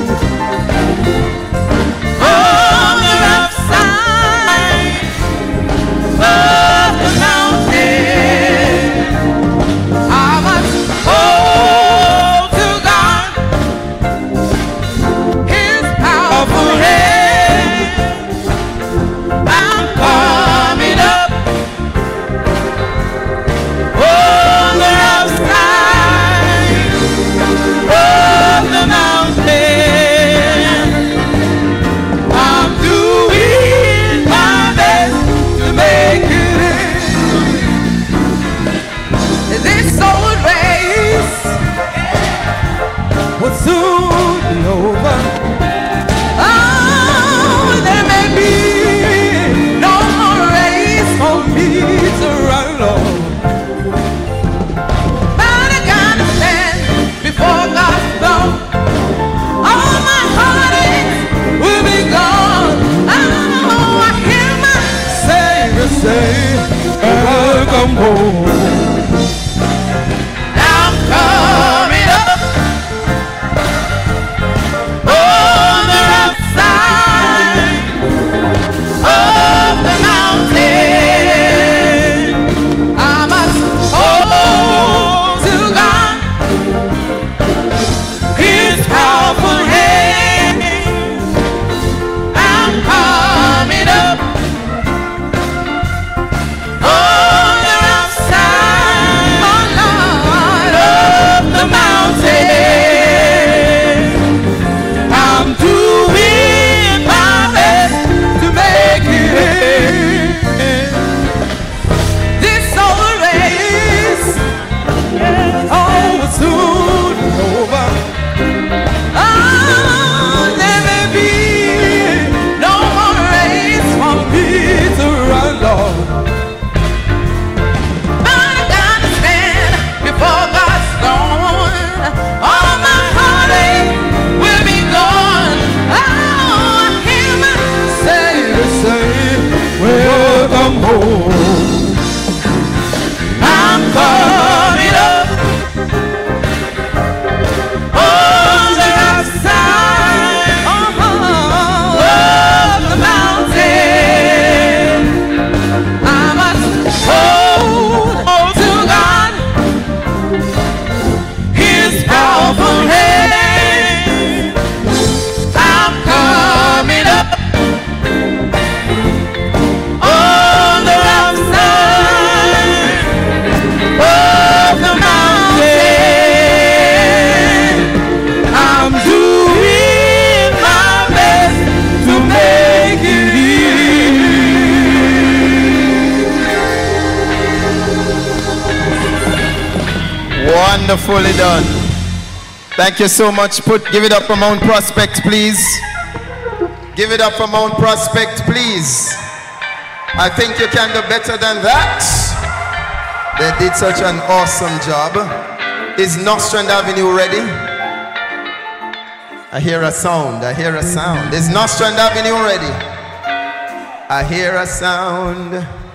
on the rough side of the mountain. I must hold to God, His powerful hand. I'm coming up on the rough side of the mountain. I'm doing my best to make it in. This old race will soon be over. Oh, there may be no more race for me to run, Lord. But I gotta stand before God's throne. All my heartaches will be gone. Oh, I hear my Savior say, welcome home. I'm coming up on the rough side of the mountain. I must hold to God, His powerful hand. I'm coming up on the rough side, oh Lord, of the mountain. I'm doing my best to make it in. This old race, oh, will soon be over. Oh, there may be no more race for me to run, Lord. But I gotta stand before God's throne. All my heartache will be gone. Oh, I hear my Savior say, welcome home. I'm coming up on the rough side of the mountain. I must hold to God, His powerful hand. I'm coming up on the rough side of the mountain. I'm doing my best to make it in. Wonderfully done. Thank you so much. Give it up for Mount Prospect, please. Give it up for Mount Prospect, please. I think you can do better than that. They did such an awesome job. Is Nostrand Avenue ready? I hear a sound. I hear a sound. Is Nostrand Avenue ready? I hear a sound.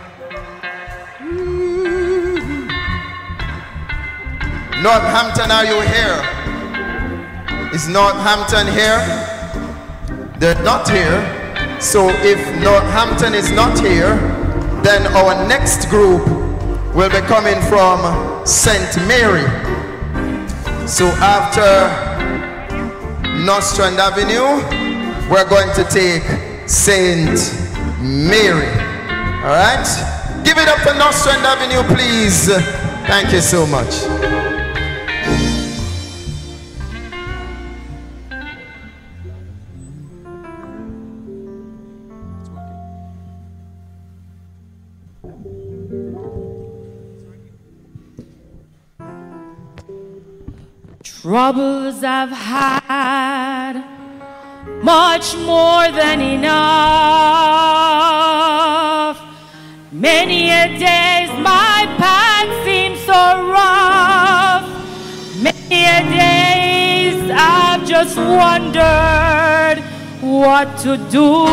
Northampton, are you here? Is Northampton here? They're not here. So if Northampton is not here, then our next group will be coming from St. Mary. So after Nostrand Avenue, we're going to take St. Mary. All right? Give it up for Nostrand Avenue, please. Thank you so much. Troubles I've had, much more than enough. Many a days my path seems so rough. Many a days I've just wondered what to do.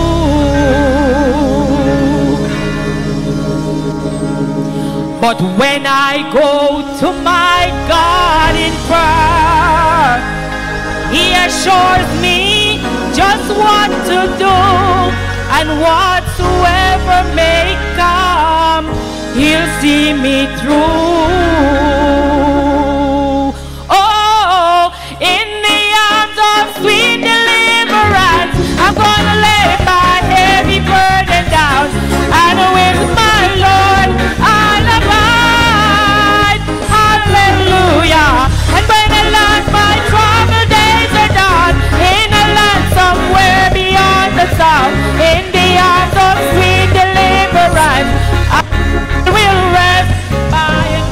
But when I go to my God in prayer, He assures me just what to do, and whatsoever may come, He'll see me through. Oh, in the arms of sweet deliverance, I'm gonna lay my heavy burden down, and with my Lord I'll abide. Hallelujah. And when at last my troubled days are done, in a land somewhere beyond the south, in the arms of sweet deliverance, I will rest by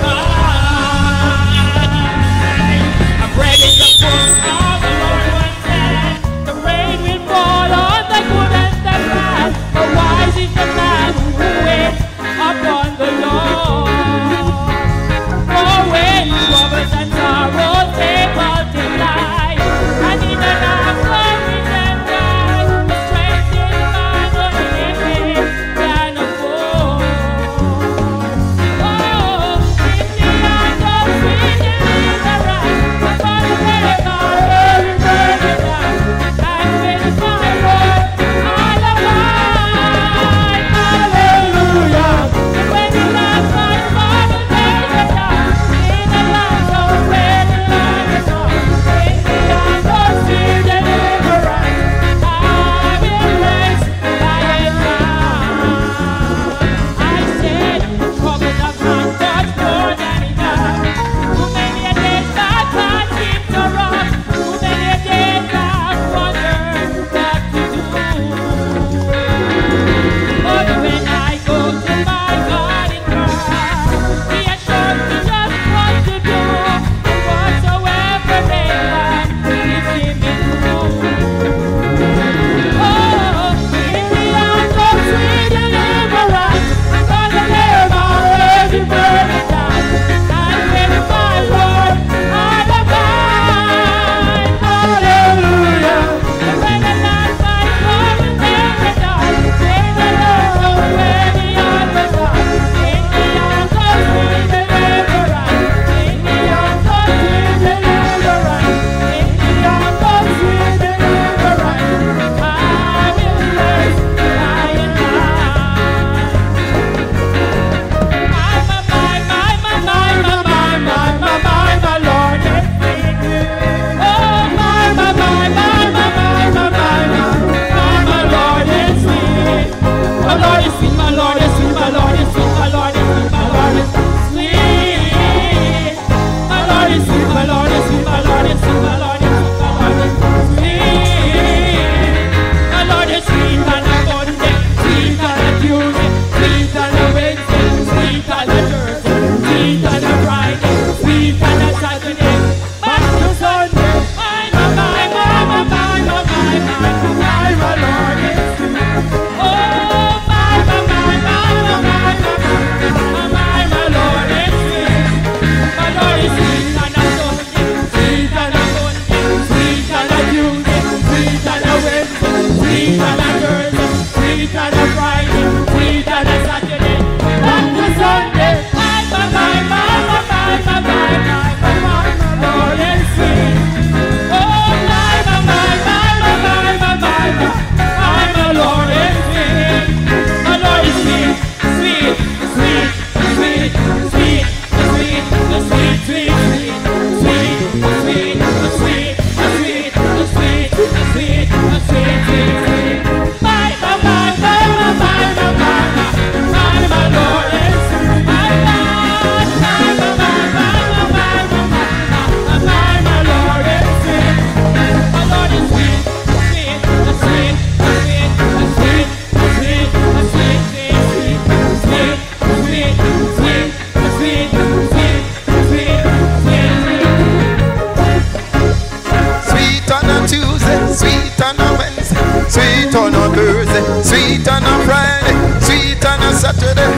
Saturday.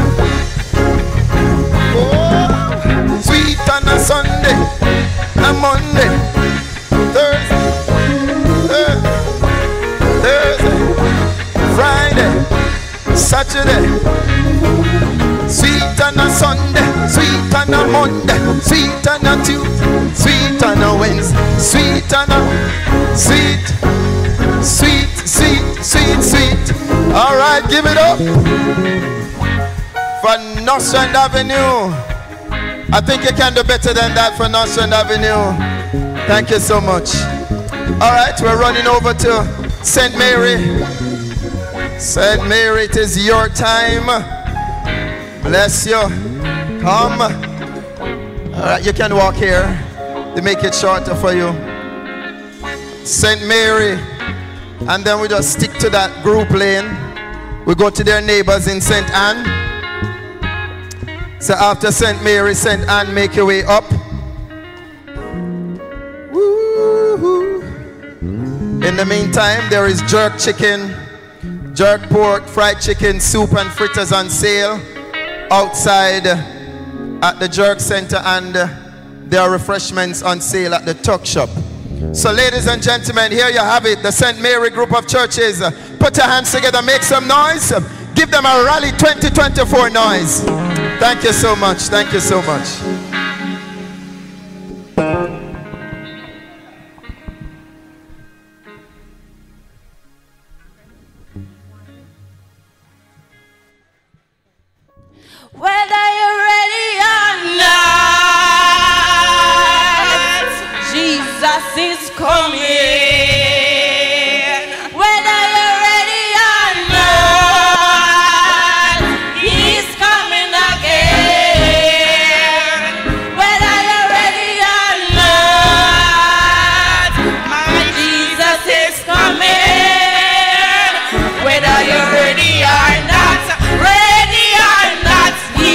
Oh, sweet on a Sunday, a Monday, Thursday, Friday, Saturday. Sweet on a Sunday, sweet on a Monday, sweet on a Tuesday, sweet on a Wednesday, sweet on a sweet. All right, give it up for Nostrand Avenue. I think you can do better than that for Nostrand Avenue. Thank you so much. All right, we're running over to St. Mary. St. Mary, it is your time. Bless you. Come. All right, you can walk here. They make it shorter for you. St. Mary. And then we just stick to that group lane. We go to their neighbors in St. Anne. So after St. Mary, St. Anne, make your way up. Woo-hoo. In the meantime, there is jerk chicken, jerk pork, fried chicken, soup and fritters on sale outside at the jerk center, and there are refreshments on sale at the tuck shop. So ladies and gentlemen, here you have it, the St. Mary group of churches. Put your hands together, make some noise. Give them a Rally 2024 noise. Thank you so much. Thank you so much. Whether you're ready or not, Jesus is coming. Whether you're ready or not, He's coming again. Whether you're ready or not, my Jesus is coming. Whether you're ready or not, He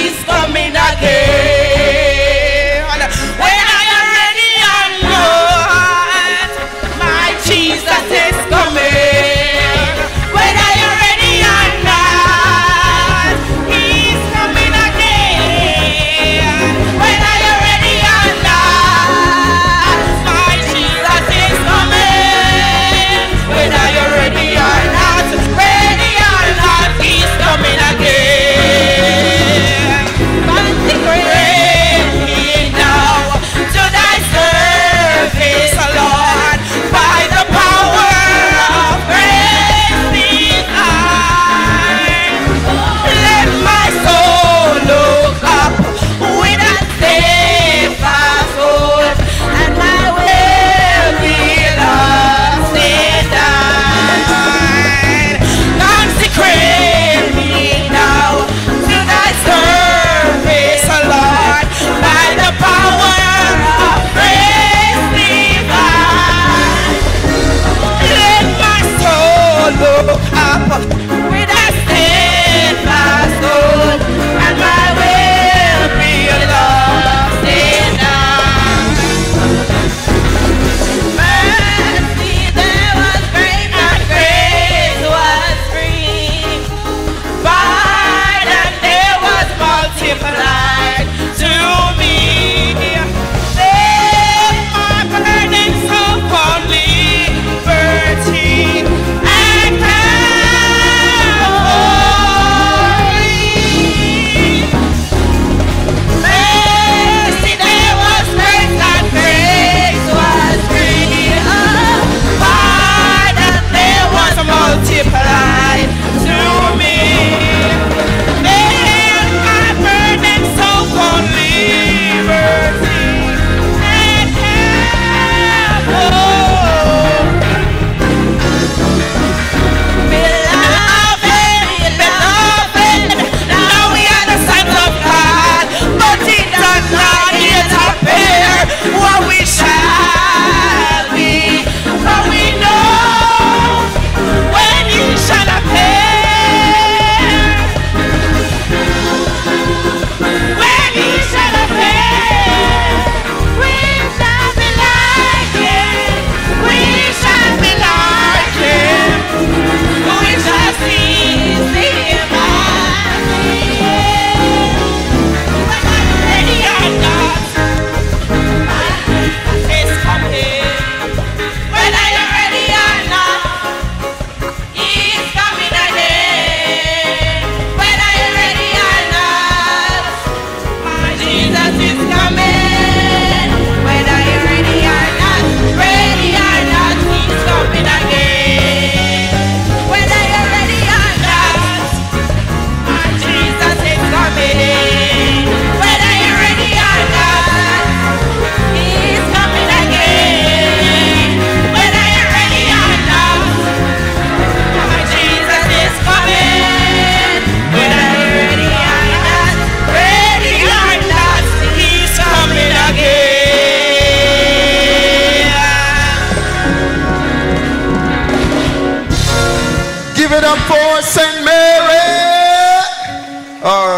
All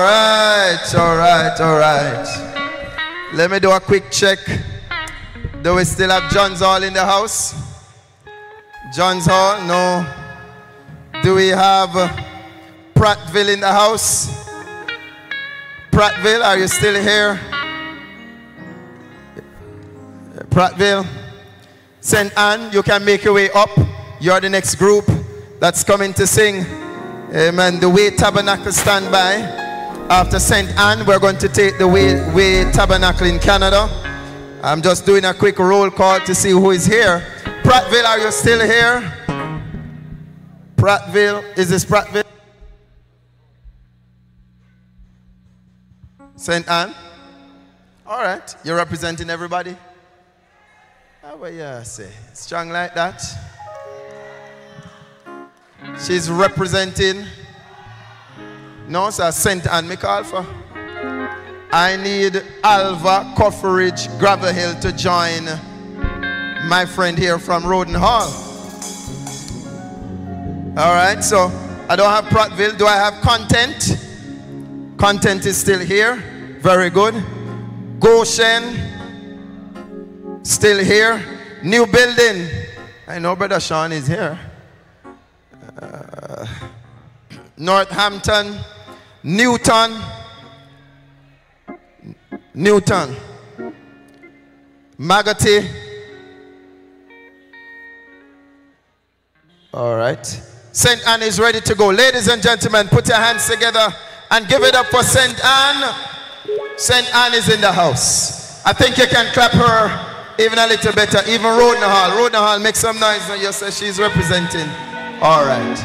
right. Let me do a quick check. Do we still have John's Hall in the house? John's Hall? No. Do we have Prattville in the house? Prattville, are you still here? Prattville. St. Anne, you can make your way up. You're the next group that's coming to sing. Amen. The Way Tabernacle stand by. After St. Anne, we're going to take the Way Tabernacle in Canada. I'm just doing a quick roll call to see who is here. Prattville, are you still here? Prattville, is this Prattville? St. Anne? All right, you're representing everybody? How about you say? Strong like that? She's representing. No, sir, St. Anne, me call for. I need Alva, Cofferidge, Gravel Hill to join my friend here from Roden Hall. All right, so I don't have Prattville. Do I have Content? Content is still here. Very good. Goshen, still here. New Building. I know Brother Sean is here. Northampton. Newton. Magotty. All right. St. Anne is ready to go. Ladies and gentlemen, put your hands together and give it up for St. Anne. St. Anne is in the house. I think you can clap her even a little better. Even Roden Hall. Roden Hall, make some noise when you say she's representing. All right.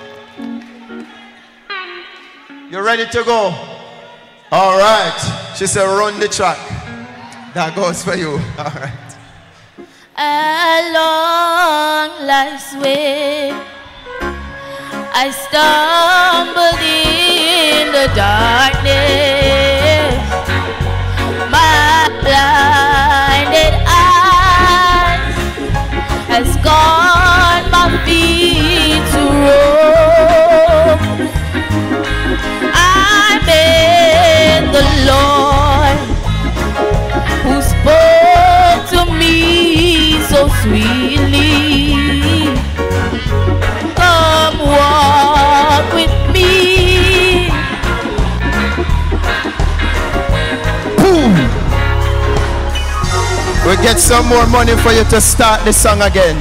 You ready to go? All right. She said, run the track. That goes for you. All right. Along life's way, I stumbled in the darkness. My blinded eyes has gone my feet to roam. I met the Lord who spoke to me so sweetly. Come walk with me. Boom. We'll get some more money for you to start the song again.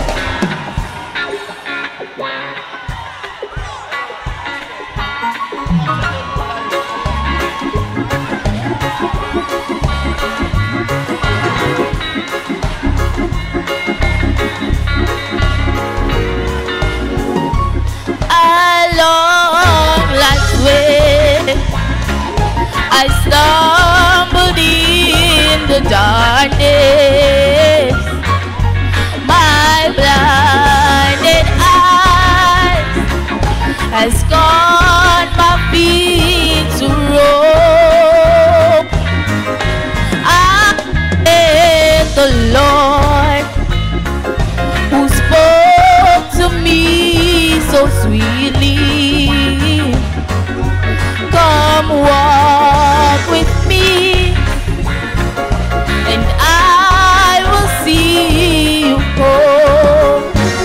I stumbled in the darkness. My blinded eyes has gone my feet to roam. I met the Lord who spoke to me so sweetly. Come walk with me, and I will see you home.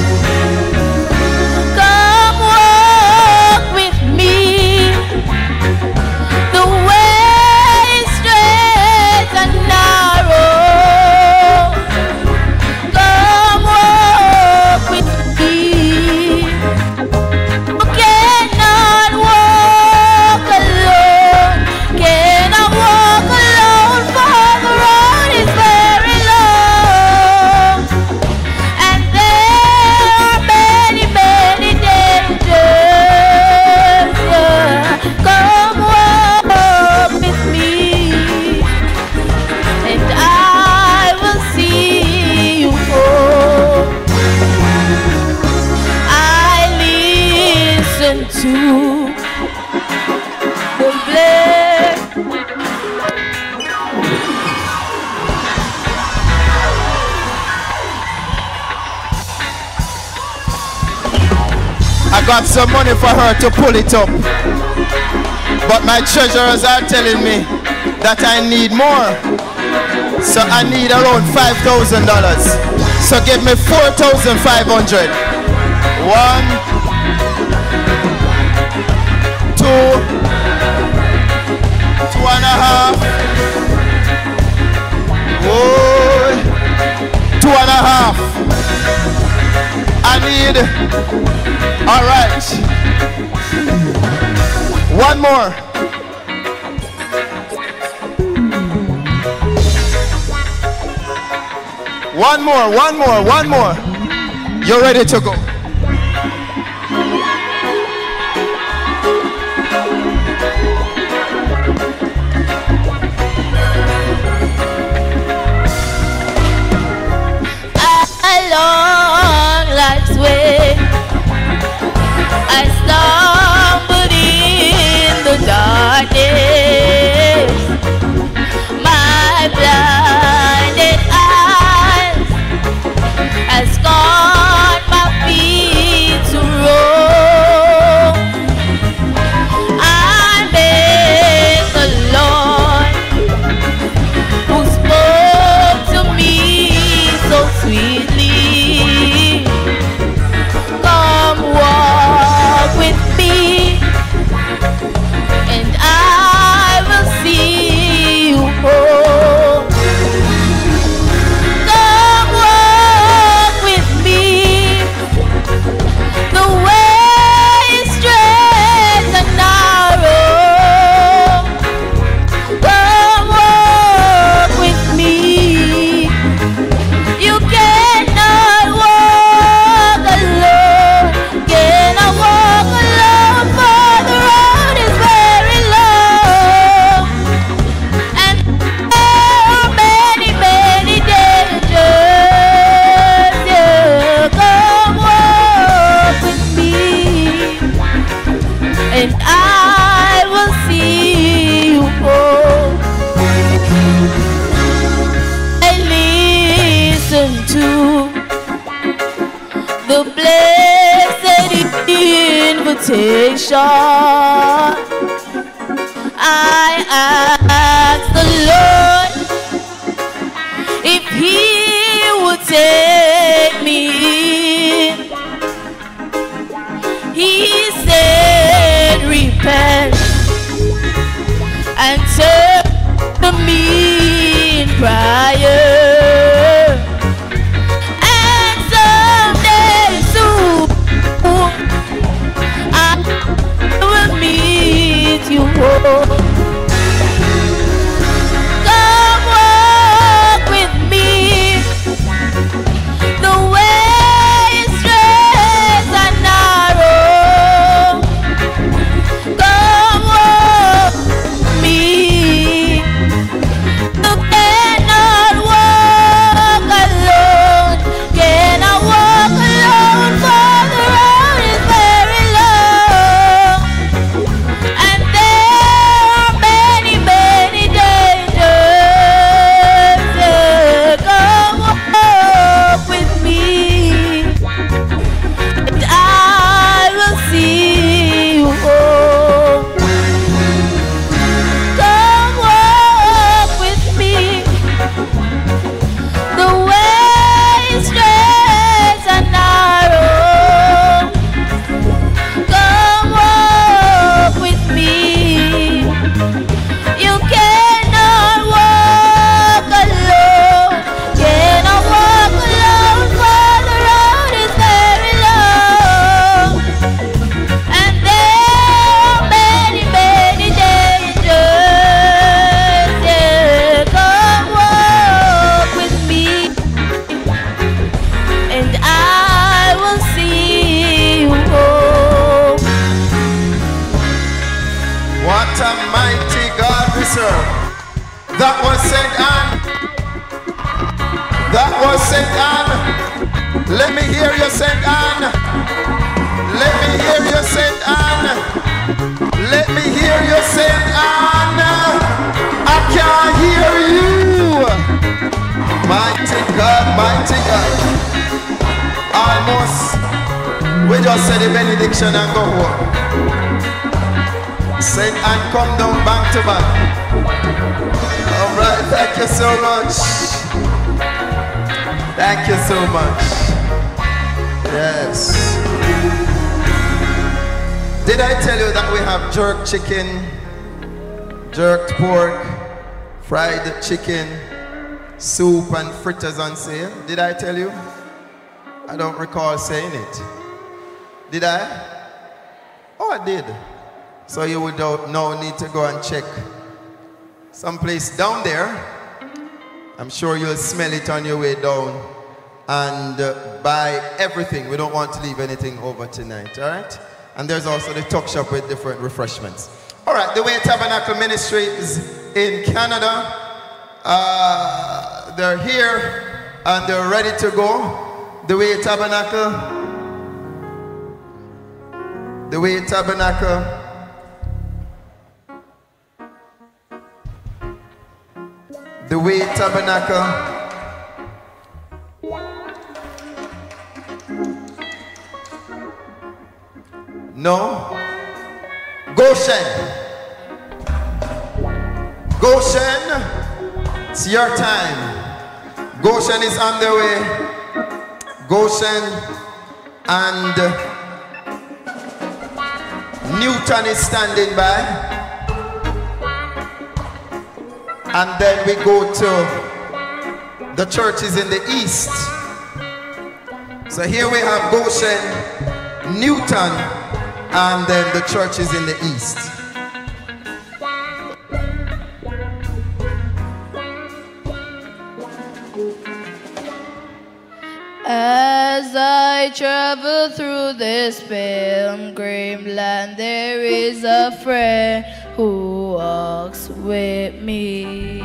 Come walk with me. The way is straight and narrow. Come walk with me. You cannot walk alone. Cannot walk alone, for the road is very long, and there are many, many dangers. Come walk with me, and I will see you home. I listen to the blame. I got some money for her to pull it up. But my treasurers are telling me that I need more. So I need around $5,000. So give me $4,500. 1, 2, 2.5. Whoa, 2.5. I need. All right. One more. One more. You're ready to go. Along life's way, I stumbled in the darkness. My blinded eyes has caused my feet to roam. I met the Lord who spoke to me so sweetly. Come walk with me, and I will see you home. Come walk with me. The way is straight and narrow. Come walk with me. You cannot walk alone. Cannot walk alone, for the road is very long. And there are many, many dangers. Yeah, come walk with me, and I will see you home. I listen to the blessed invitation. I ask the Lord if He would take me in. He said, repent and turn to me in prayer. And someday soon I will meet you home. Come walk with me. The way is straight and narrow. Come walk with me. You cannot walk alone. Cannot walk alone, for the road is very long. And there are many, many dangers. Yeah, come walk with me, and I will see you home. Come walk with me. The way is straight and narrow. Come walk with me. You cannot walk alone. Cannot walk alone, for the road is very long. And there are many, many dangers. Yeah, come walk with me, and I will see you home. What a mighty God we serve. That was Saint Anne. That was Saint Anne. Let me hear you, Saint Anne. Let me hear you, Saint Anne. Let me hear you, Saint Anne. I can't hear you. Mighty God, mighty God. Almost. We just say the benediction and go home. Saint Anne, come down back to back. All right, thank you so much. Thank you so much. Yes. Did I tell you that we have jerk chicken, jerked pork, fried chicken, soup and fritters on sale? Did I tell you? I don't recall saying it. Did I? Oh, I did. So you would now need to go and check someplace down there. I'm sure you'll smell it on your way down and buy everything. We don't want to leave anything over tonight, all right? And there's also the tuck shop with different refreshments. All right, the Way Tabernacle Ministry is in Canada. They're here and they're ready to go. The Way Tabernacle. The Way Tabernacle. The Way Tabernacle. No. Goshen. Goshen. It's your time. Goshen is on the way. Goshen and Newton is standing by. And then we go to the churches in the east. So here we have Goshen, Newton, and then the churches in the east. As I travel through this pilgrim land, there is a friend who walks with me.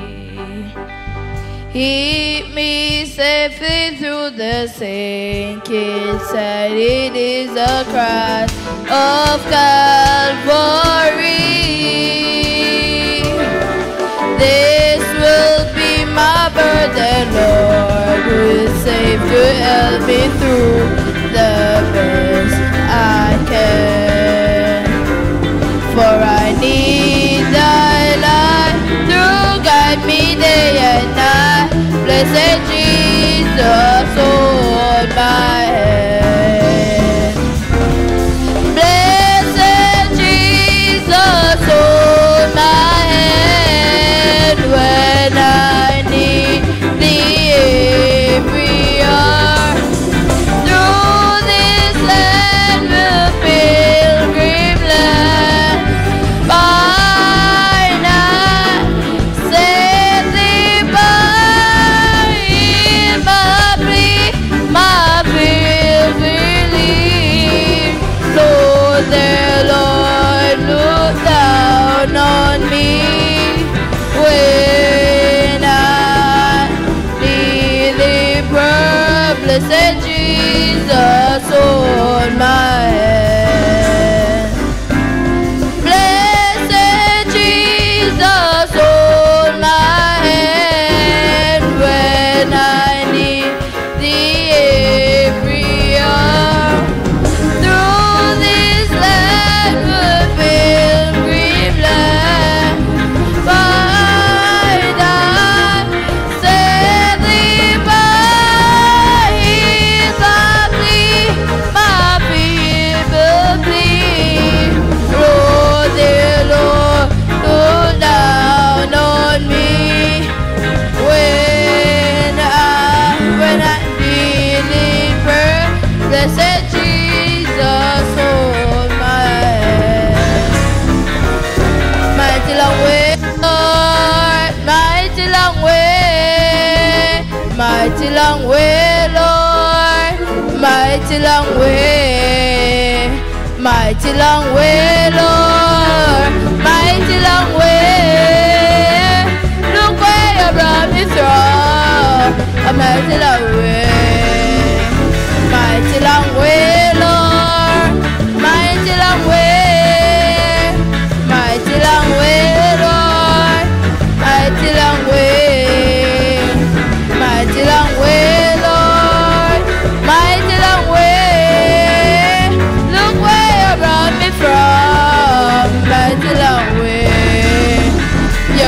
Keep me safely through the sinking sand. It is a cross of Calvary. This will be my burden, Lord, who is safe to help me through the best I can. For I need thy light to guide me day and night. Blessed Jesus, hold my hand. Blessed Jesus, hold my hand when I need thee every hour. Through this land will pilgrim land, by night safely by. In my plea believe. Lord, their Lord, look down on me when I need thee, blessed Jesus, hold my hand. Blessed Jesus, hold my hand when I need thee every hour. Through this land will pilgrim land, by night safely by. Is my people plead. Lord, dear Lord, look down on me when I need thee, blessed Jesus, hold my hand. Mighty long way, Lord, mighty long way, mighty long way, Lord, mighty long way, mighty long way, Lord, mighty long way. Look where you brought me through, a mighty long way, mighty long way, Lord, mighty long way, mighty long way, Lord, mighty long way, mighty long way, Lord, mighty long way. Look where you brought me from.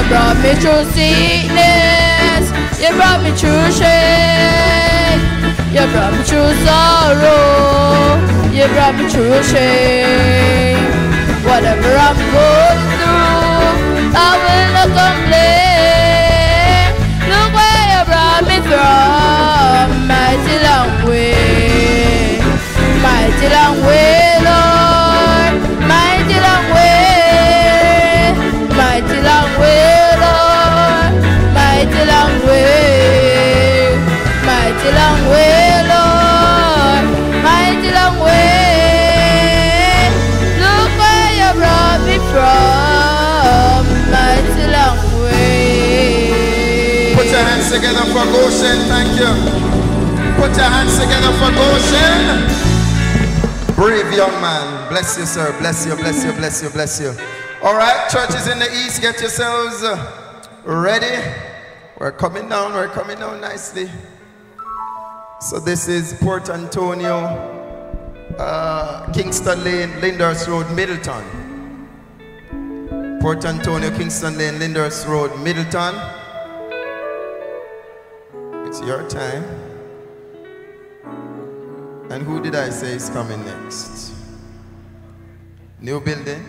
You brought me through sickness. You brought me through shame. You brought me through sorrow. You brought me through shame. Whatever I'm going through, I will not complain. Look where you brought me from. Mighty long way. Mighty long way, Lord. Mighty long way. Mighty long way, Lord. Mighty long way. Mighty long way, Lord. Mighty long way. Look where you brought me from. Mighty long way. Put your hands together for Goshen. Thank you. Put your hands together for Goshen. Brave young man. Bless you, sir. Bless you, bless you, bless you, bless you. All right, churches in the east, get yourselves ready. We're coming down nicely. So this is Port Antonio, Kingston Lane, Lyndhurst Road, Middleton. Port Antonio, Kingston Lane, Lyndhurst Road, Middleton. It's your time. And who did I say is coming next? New building.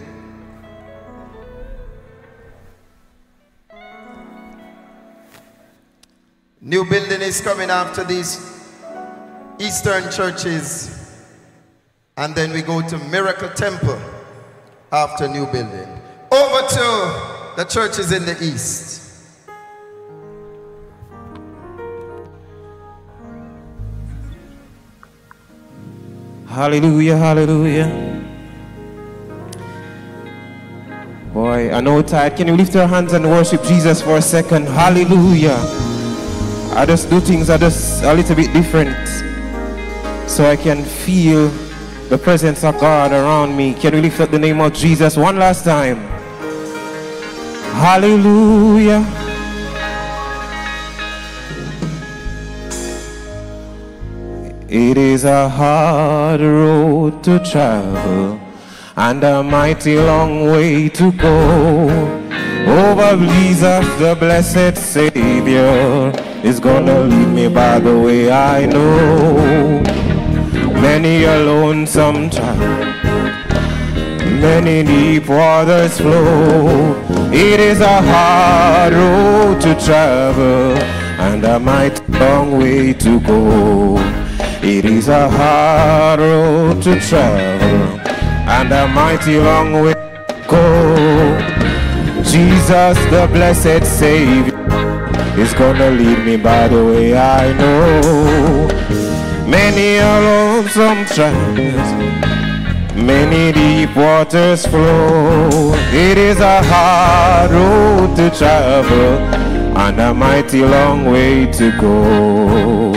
New building is coming after these Eastern churches. And then we go to Miracle Temple after new building. Over to the churches in the east. Hallelujah, hallelujah. Boy, I know tired. Can you lift your hands and worship Jesus for a second? Hallelujah. I just do things a little bit different so I can feel the presence of God around me. Can we lift up the name of Jesus one last time? Hallelujah. It is a hard road to travel and a mighty long way to go. Over Jesus, the blessed Savior, is gonna lead me by the way I know. Many a lonesome time, many deep waters flow. It is a hard road to travel and a mighty long way to go. It is a hard road to travel and a mighty long way to go. Jesus, the blessed Savior, is gonna lead me by the way I know. Many a lonesome trials, many deep waters flow. It is a hard road to travel and a mighty long way to go.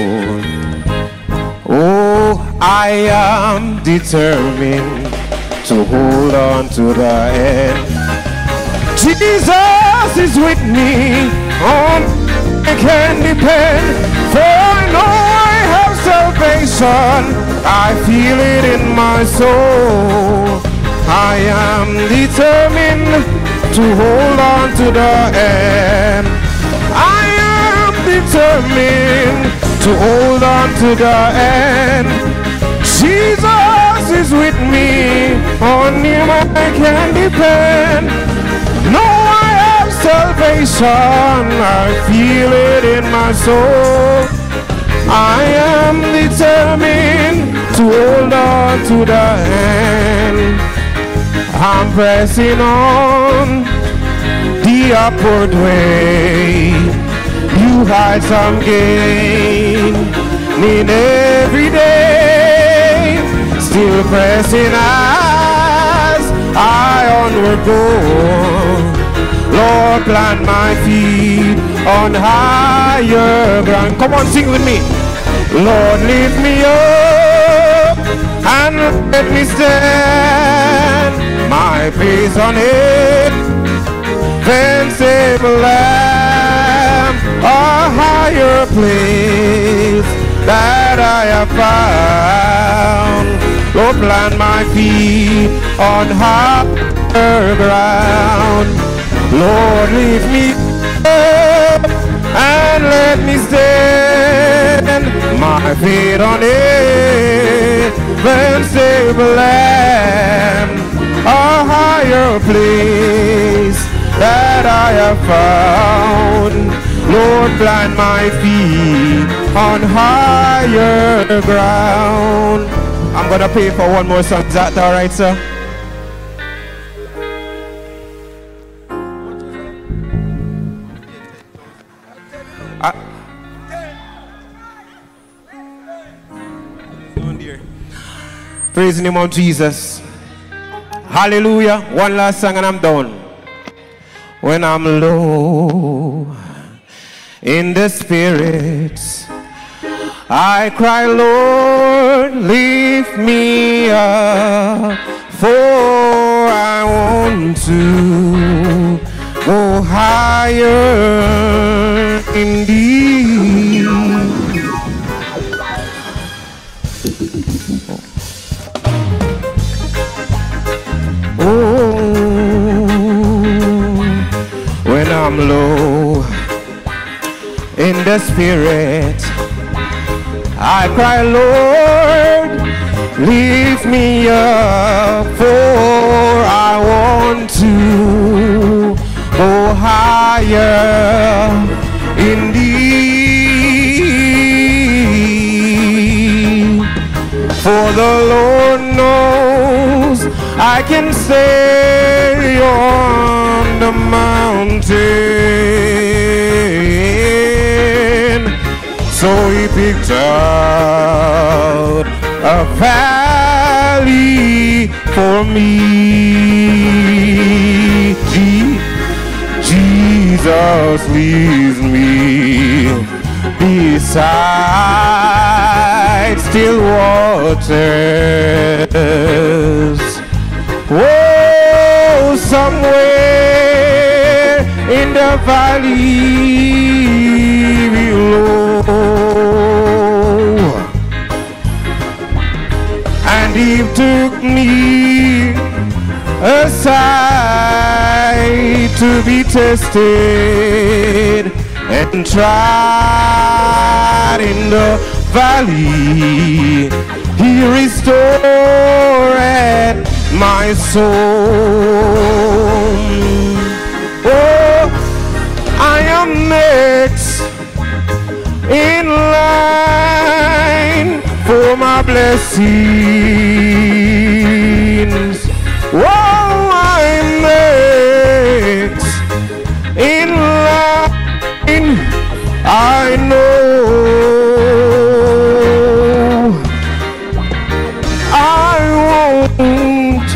Oh, I am determined to hold on to the end. Jesus is with me, on I can depend, for I know I have salvation. I feel it in my soul. I am determined to hold on to the end. I am determined to hold on to the end. Jesus is with me, on him I can depend. No, I have salvation, I feel it in my soul. I am determined to hold on to the end. I'm pressing on the upward way. You hide some gain in every day. Still pressing as I onward go. Lord, plant my feet on higher ground. Come on, sing with me. Lord, lift me up and let me stand. My face on it, then stable lamb, a higher place that I have found. Lord, plant my feet on higher ground. Lord, lift me up and let me stand my feet on heaven's stable land, a higher place that I have found. Lord, plant my feet on higher ground. I'm gonna pay for one more song. Is that all right, sir? Praise the name of Jesus. Hallelujah. One last song and I'm done. When I'm low in the spirit, I cry, Lord, lift me up, for I want to go higher in thee. Oh, when I'm low in the spirit, I cry, Lord, lift me up, for I want to go higher in thee. For the Lord knows I can stay on the mountain. So he picked out a valley for me. Jesus leads me beside still waters. Oh, somewhere in the valley below, and he took me aside to be tested and tried in the valley. He restored my soul. Oh, I am next in line for my blessings. Oh, I'm next in line, I know. I won't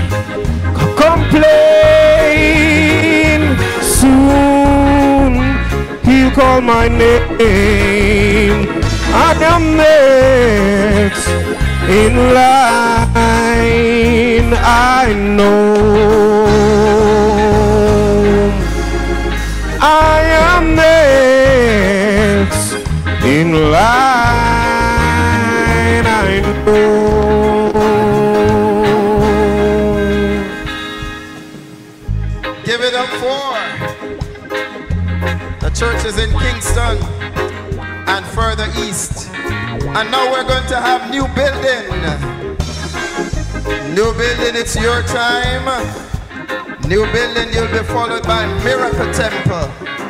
complain. Soon he'll call my name. I am next in line, I know. I am next in line, I know. Give it up for the churches in Kingston and further east. And now we're going to have new building. New building, it's your time. New building, you'll be followed by Miracle Temple.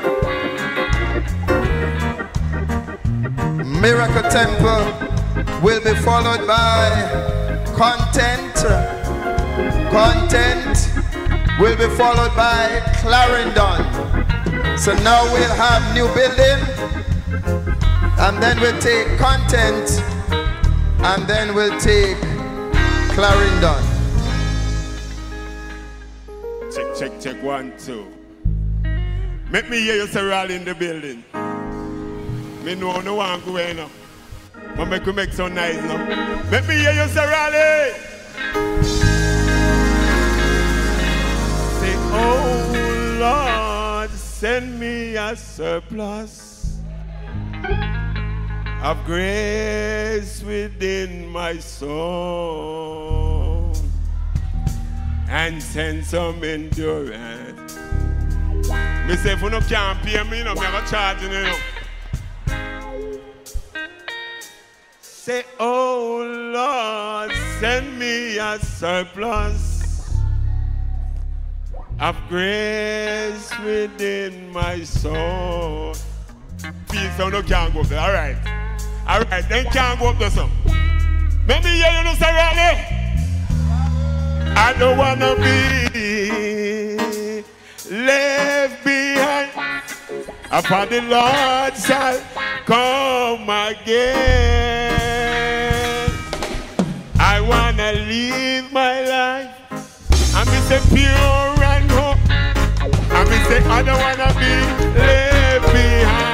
Miracle Temple will be followed by Content. Content will be followed by Clarendon. So now we'll have new building, and then we'll take Content, and then we'll take Clarendon. Check, check, check, 1, 2. Make me hear you say rally in the building. Me know no one going now. But make you make some noise now. Make me hear you say rally. Say, oh Lord, send me a surplus of grace within my soul, and send some endurance Me say if you no can't pay me, no, me have a charge you know. Say, oh Lord, send me a surplus of grace within my soul. Peace, so no can't go up there. All right, then can't go up there, so. Let me hear you no say right. I don't wanna be left behind. Upon the Lord shall come again. I wanna live my life. I me say pure and hope. I me say I don't wanna be left behind.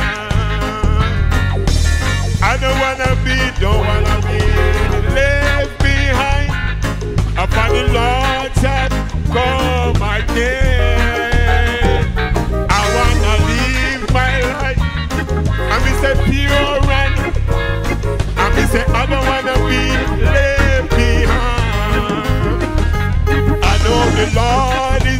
I don't wanna be left behind. Upon the Lord shall come again. I wanna live my life. I me say pure and I me say I don't wanna be left behind. I know the Lord is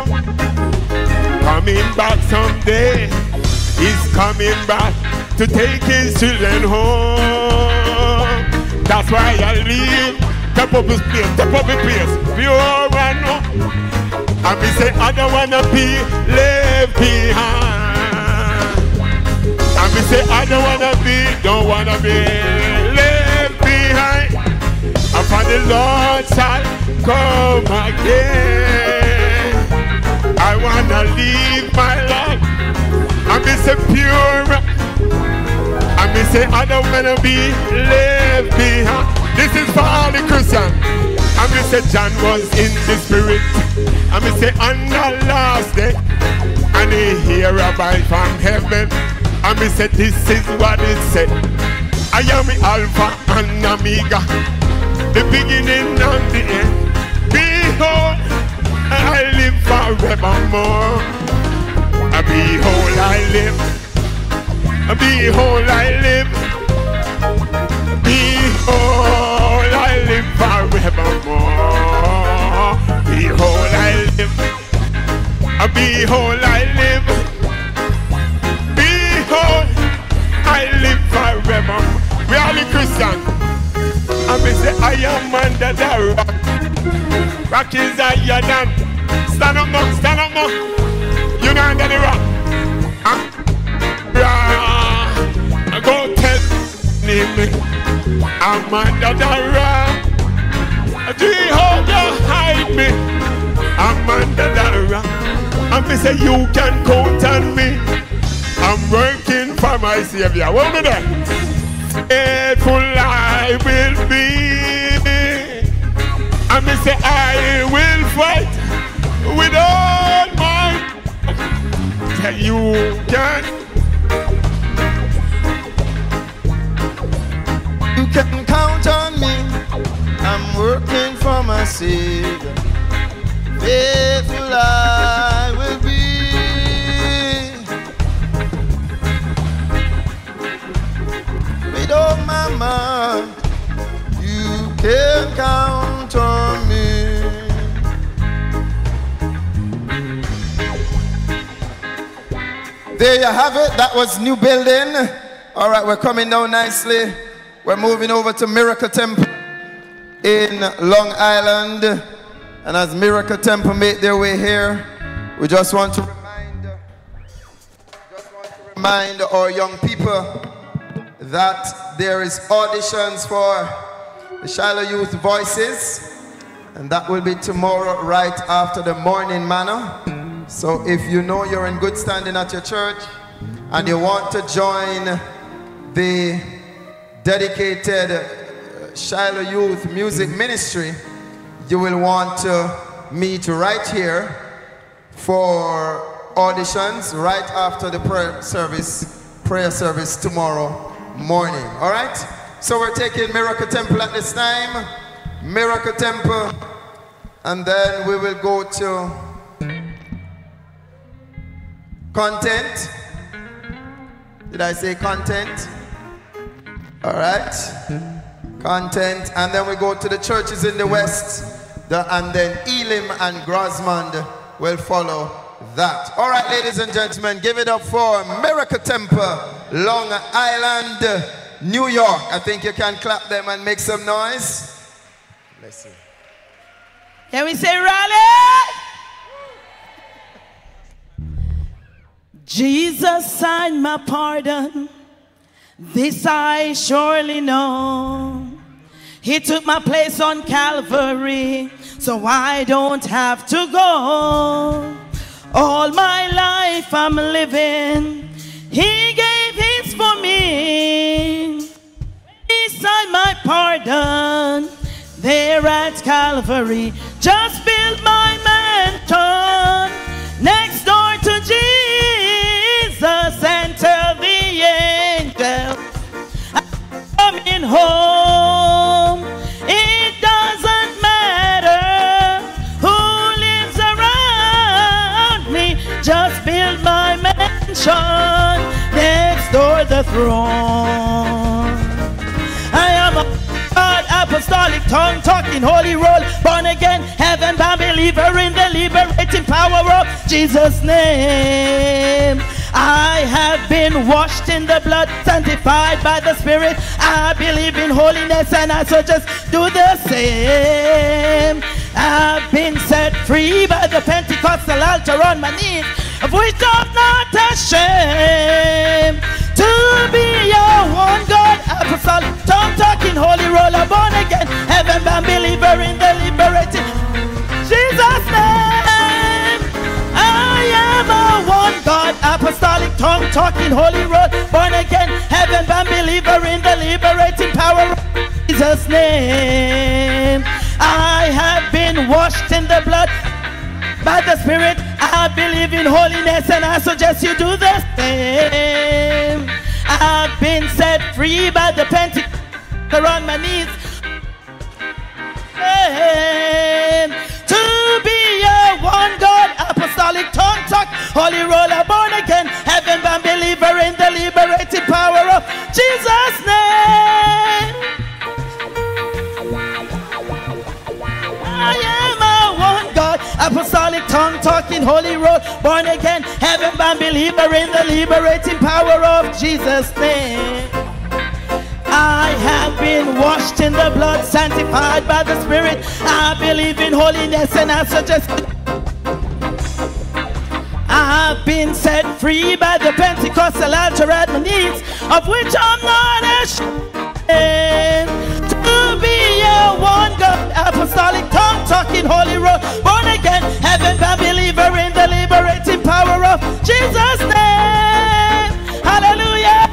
coming back someday. He's coming back to take his children home. That's why I live. Step up his place, pure and no. And me say I don't wanna be left behind. And me say I don't wanna be left behind. Upon the Lord shall come again. I wanna live my life. And me say pure. And me say I don't wanna be left behind. This is for all the Christians. And me say John was in the spirit. And me say on the last day, and he hear a voice from heaven. And me say this is what it said. I am the Alpha and Omega, the beginning and the end. Behold, I live forevermore. Behold, I live. Behold, I live. Behold, I live forevermore. Behold, I live. Behold, I live. Behold, I live forever. We are the Christians. And we say, I am under the rock. Rock is higher than. Stand up now, stand up now. You're not under the rock. Go tell me. I'm under the rock. Jehovah hide me. I'm under the rock. And me say you can count on me. I'm working for my Savior. What do that? Faithful I will be. And me say I will fight with all my. Tell you can. You can count on me. I'm working for my Savior. Faithful I will be. With all my mind, you can count on me. There you have it. That was New Building. All right, we're coming down nicely. We're moving over to Miracle Temple in Long Island. And as Miracle Temple make their way here, we just want to remind our young people that there is auditions for the Shiloh Youth Voices, and that will be tomorrow right after the morning manna. So if you know you're in good standing at your church and you want to join the dedicated Shiloh Youth Music Ministry, you will want to meet right here for auditions right after the prayer service tomorrow morning. All right? So we're taking Miracle Temple at this time. Miracle Temple. And then we will go to Content. Did I say Content? All right. Content. And then we go to the churches in the west. And then Elim and Grosmond will follow that. All right, ladies and gentlemen, give it up for Miracle Temple, Long Island, New York. I think you can clap them and make some noise. Let's see. Can we say rally? Jesus signed my pardon. This I surely know. He took my place on Calvary, so I don't have to go. All my life I'm living, He gave His for me. He signed my pardon there at Calvary. Just build my mansion next door to Jesus and tell the angels I'm coming home. It doesn't matter who lives around me. Just build my mansion next door the throne. I am a God, apostolic, tongue-talking, holy roll, born again, heaven-bound believer in the liberating power of Jesus' name. I have been washed in the blood, sanctified by the Spirit. I believe in holiness and I suggest do the same. I've been set free by the Pentecostal altar on my knees, of which I'm not ashamed. To be your one God, apostolic, tongue-talking, holy roller, born again, heaven-bound believer in the liberating Jesus' name. I am a one God, apostolic, tongue-talking, holy roller, born again, heaven-bound believer in the liberating power of Jesus' name. I have been washed in the blood by the Spirit. I believe in holiness and I suggest you do the same. I've been set free by the Pentecost on my knees. To be a one God, apostolic, tongue talk, holy roller, born again, heaven-bound believer in the liberating power of Jesus' name. I am a one God, apostolic, tongue-talking, holy road, born again, heaven-bound believer in the liberating power of Jesus' name. I have been washed in the blood, sanctified by the Spirit. I believe in holiness and I suggest I've been set free by the Pentecostal altar at my knees, of which I'm not ashamed. To be a one God, apostolic, tongue-talking, holy road, born again, heaven-bound believer in the liberating power of Jesus' name. Hallelujah.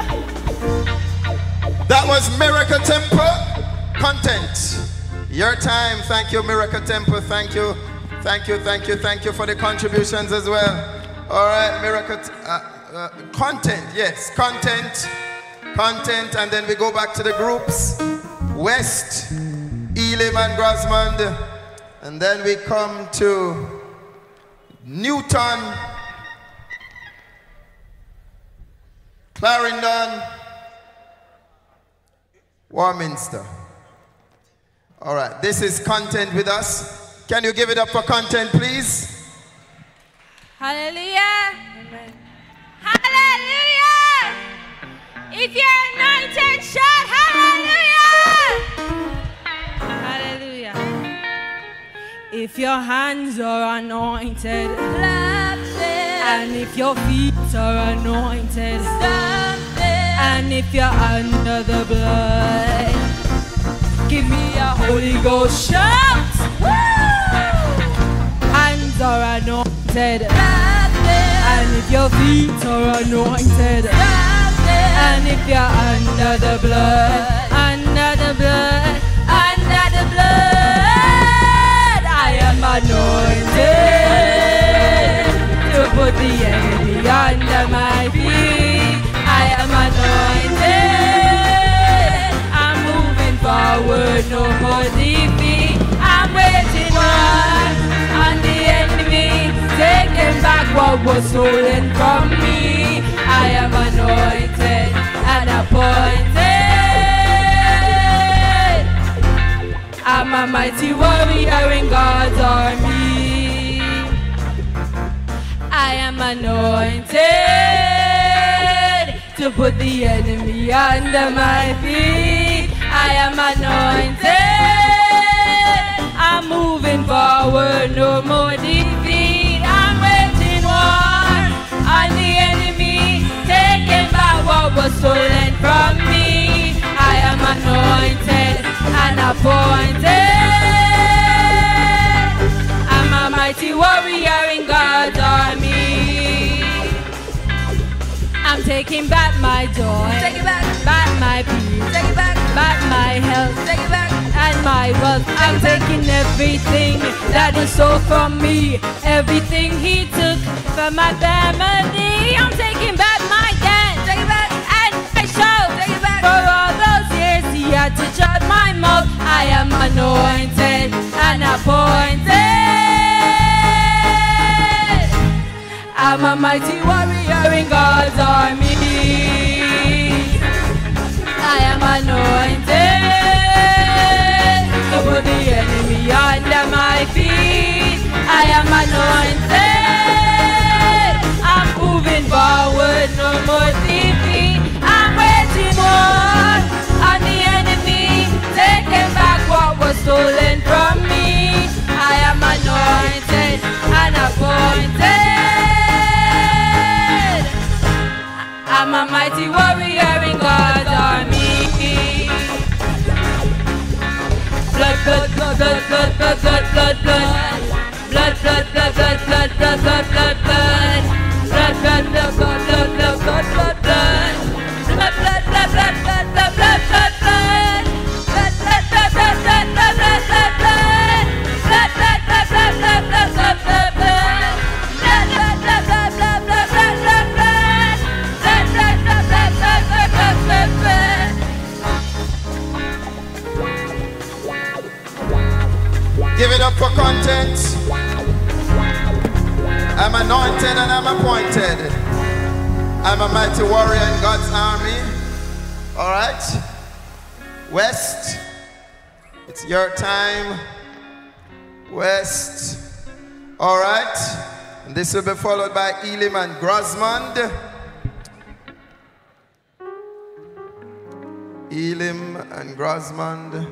That was Miracle Temple content. Your time. Thank you, Miracle Temple. Thank you. Thank you, thank you, thank you for the contributions as well. All right, Miracle content. Yes, content, and then we go back to the groups. West, Elim and Grosmond, and then we come to Newton, Clarendon, Warminster. All right, this is content with us. Can you give it up for content, please? Hallelujah. Amen. Hallelujah. If you're anointed, shout hallelujah. Hallelujah. If your hands are anointed, clap them. And if your feet are anointed, stamp them. And if you're under the blood, give me a Holy Ghost shout. Woo! Hands are anointed, and if your feet are anointed, and if you're under the blood, under the blood, under the blood, I am anointed to put the enemy under my feet. I am anointed. I'm moving forward, no more defeat. I'm waiting on the enemy, taking back what was stolen from me. I am anointed and appointed. I'm a mighty warrior in God's army. I anointed to put the enemy under my feet. I am anointed. I'm moving forward, no more defeat. I'm waging war on the enemy, taking back what was stolen from me. I am anointed and appointed. I'm a mighty warrior in God's army. I'm taking back my joy, take it back my peace, take it back my health, take it back, and my wealth. I'm taking everything that he stole from me, everything he took from my family. I'm taking back my dance, take it back, and my show, take it back. For all those years he had to shut my mouth. I am anointed and appointed. I'm a mighty warrior in God's army. I am anointed to put the enemy under my feet. I am anointed. I'm moving forward, no more defeat. I'm waging war on the enemy, taking back what was stolen from me. I am anointed and appointed. I'm a mighty warrior in God's army. Blood, blood, blood, blood, blood, blood, blood, blood, blood. Blood, blood, blood, blood, blood, blood, blood, blood, blood. Blood, blood, blood, blood, blood, blood, blood, blood, blood. Blood, blood, blood, blood, blood, blood, blood, blood, blood. Blood, blood, blood, blood, blood, blood, blood, blood, blood. Blood, blood, blood, blood, blood, blood, blood, blood, blood. Blood, blood, blood, blood, blood, blood, blood, blood, blood. Give it up for content. I'm anointed and I'm appointed. I'm a mighty warrior in God's army. All right. West, it's your time. West. All right. And this will be followed by Elim and Grosmond. Elim and Grosmond.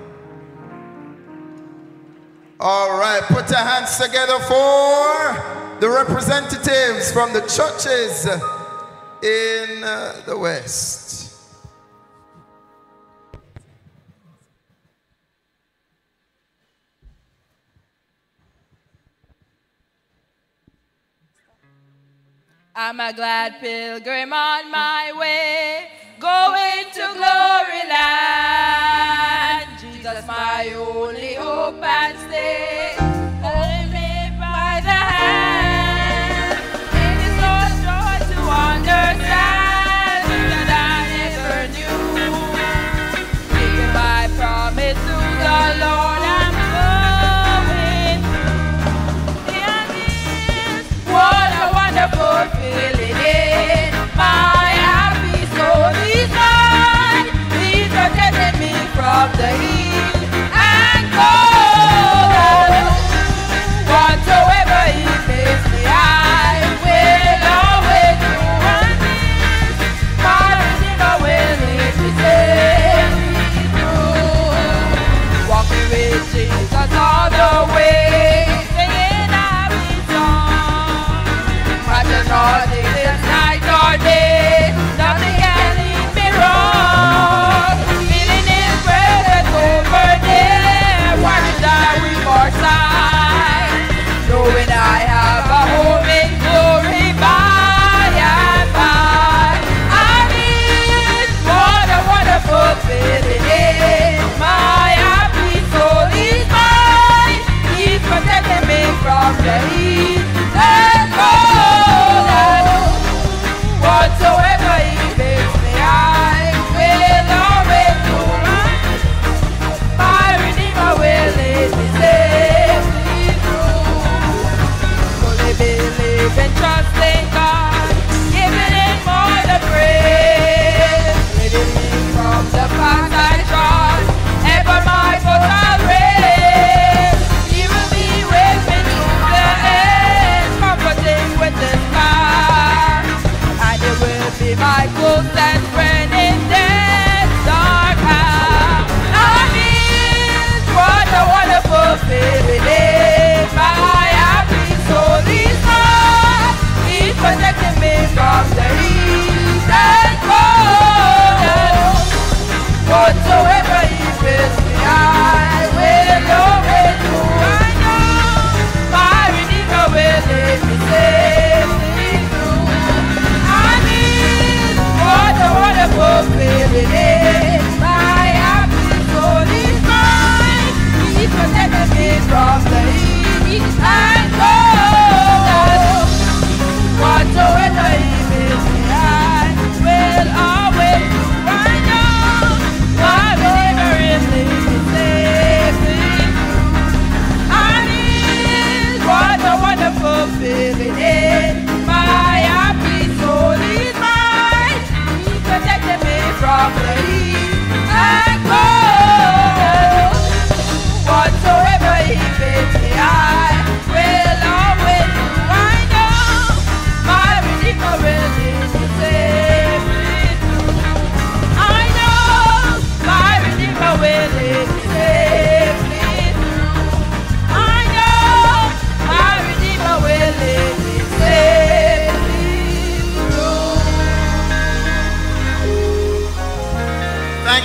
All right, put your hands together for the representatives from the churches in the West. I'm a glad pilgrim on my way, going to glory land. Jesus, my only hope and stay. Hold me by the hand. It is so joy to understand that I never knew. Keeping my promise to the Lord, I'm going. And this, what a wonderful feeling in my happy soul is mine. He's protected me from the evil.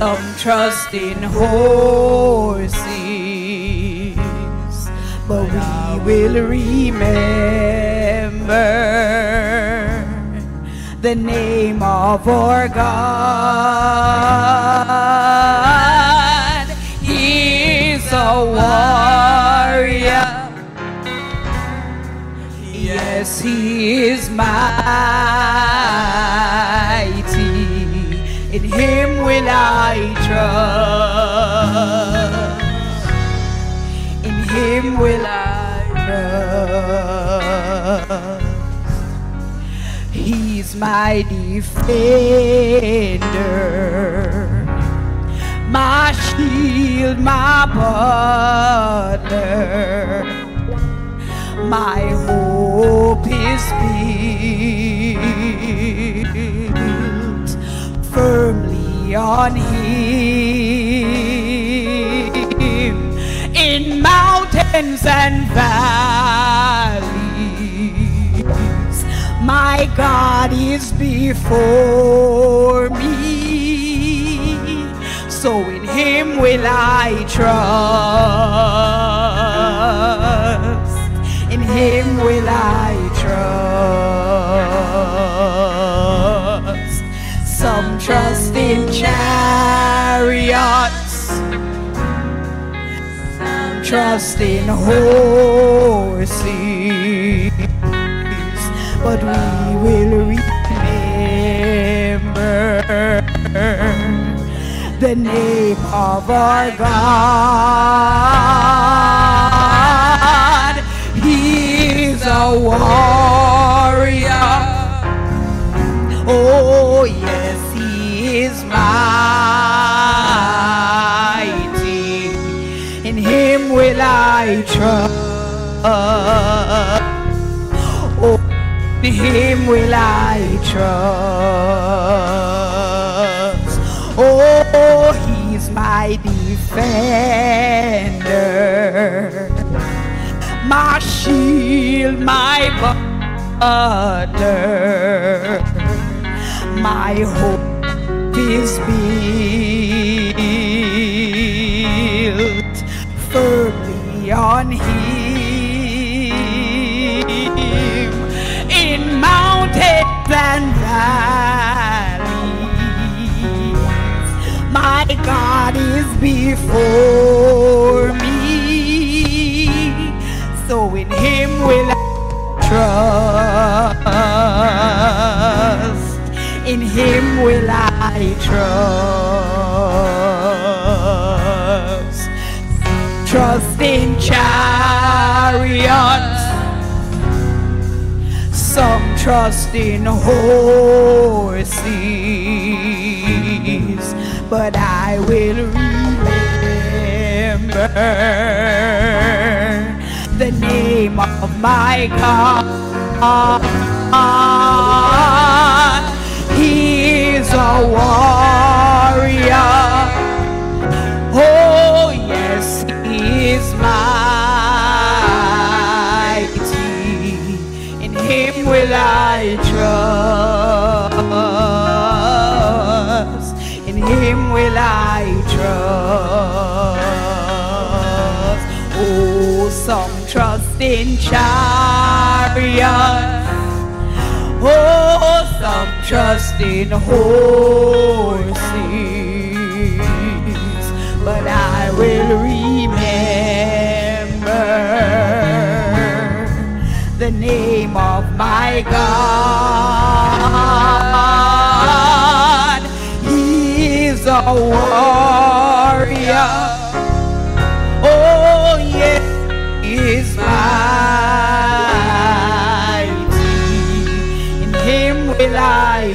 Some trust in horses, but we will remember the name of our God. He's a warrior. Yes, he is mighty. In him will I trust. In him will I trust. He's my defender, my shield, my butler. My hope is built firmly on him. In mountains and valleys, my God is before me, so in him will I trust. In him will I trust. Some trust in chariots, some trust in horses, but we will remember the name of our God. He's a warrior. Oh yes, he is mighty. In him will I trust. Oh, in him will I trust. Oh, he's my defender, my shield, my buckler, my hope is built firmly on him. In mountains and valleys, my God is before me, so in him will I trust. In him will I trust. Trust in chariots, some trust in horses, but I will remember the name of my God. He is a warrior. Oh yes, he is mighty. In him will I trust. In him will I trust. Oh, some trust in chariots. Oh, some trust in horses, but I will remember the name of my God. He is a warrior. Oh, yes, he is mighty. In him will I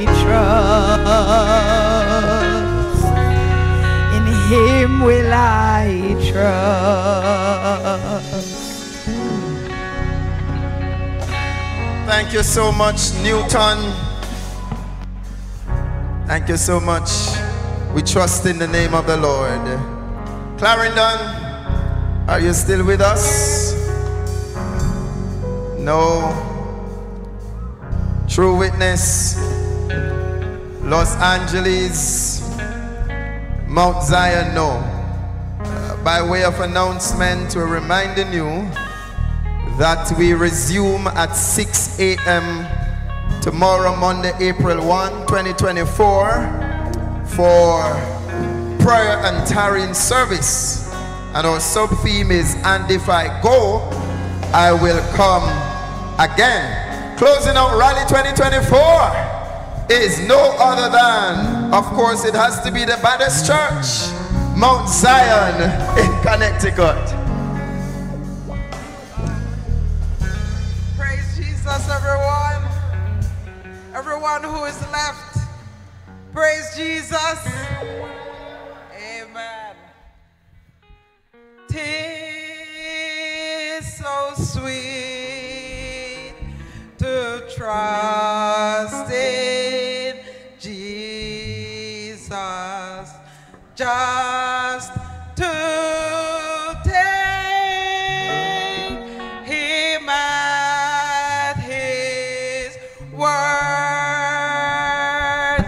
trust. In him will I trust. Thank you so much, Newton. Thank you so much. We trust in the name of the Lord. Clarendon, are you still with us? No. True Witness, Los Angeles, Mount Zion know. By way of announcement, we're reminding you that we resume at 6 a.m. tomorrow, Monday, April 1, 2024, for prayer and tarrying service. And our sub-theme is, and if I go, I will come again. Closing out Rally 2024 is no other than, of course, it has to be the Baptist Church, Mount Zion in Connecticut. Praise Jesus, everyone. Everyone who is left, praise Jesus. Amen. 'Tis so sweet to trust in Jesus, just to take him at his word,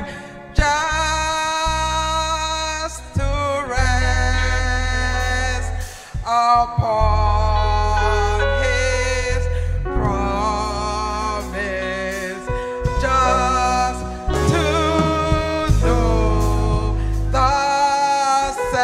just to rest upon his promise, just to know thus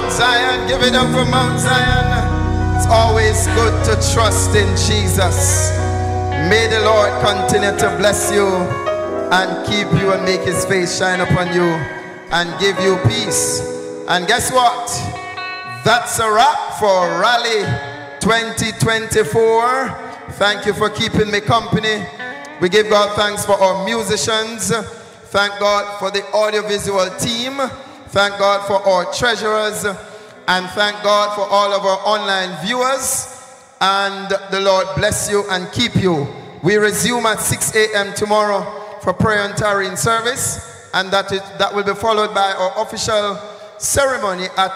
Mount Zion. Give it up for Mount Zion. It's always good to trust in Jesus. May the Lord continue to bless you and keep you and make his face shine upon you and give you peace. And guess what? That's a wrap for Rally 2024. Thank you for keeping me company. We give God thanks for our musicians. Thank God for the audiovisual team. Thank God for our treasurers. And thank God for all of our online viewers. And the Lord bless you and keep you. We resume at 6 a.m. tomorrow for prayer and tarrying service. And that will be followed by our official ceremony at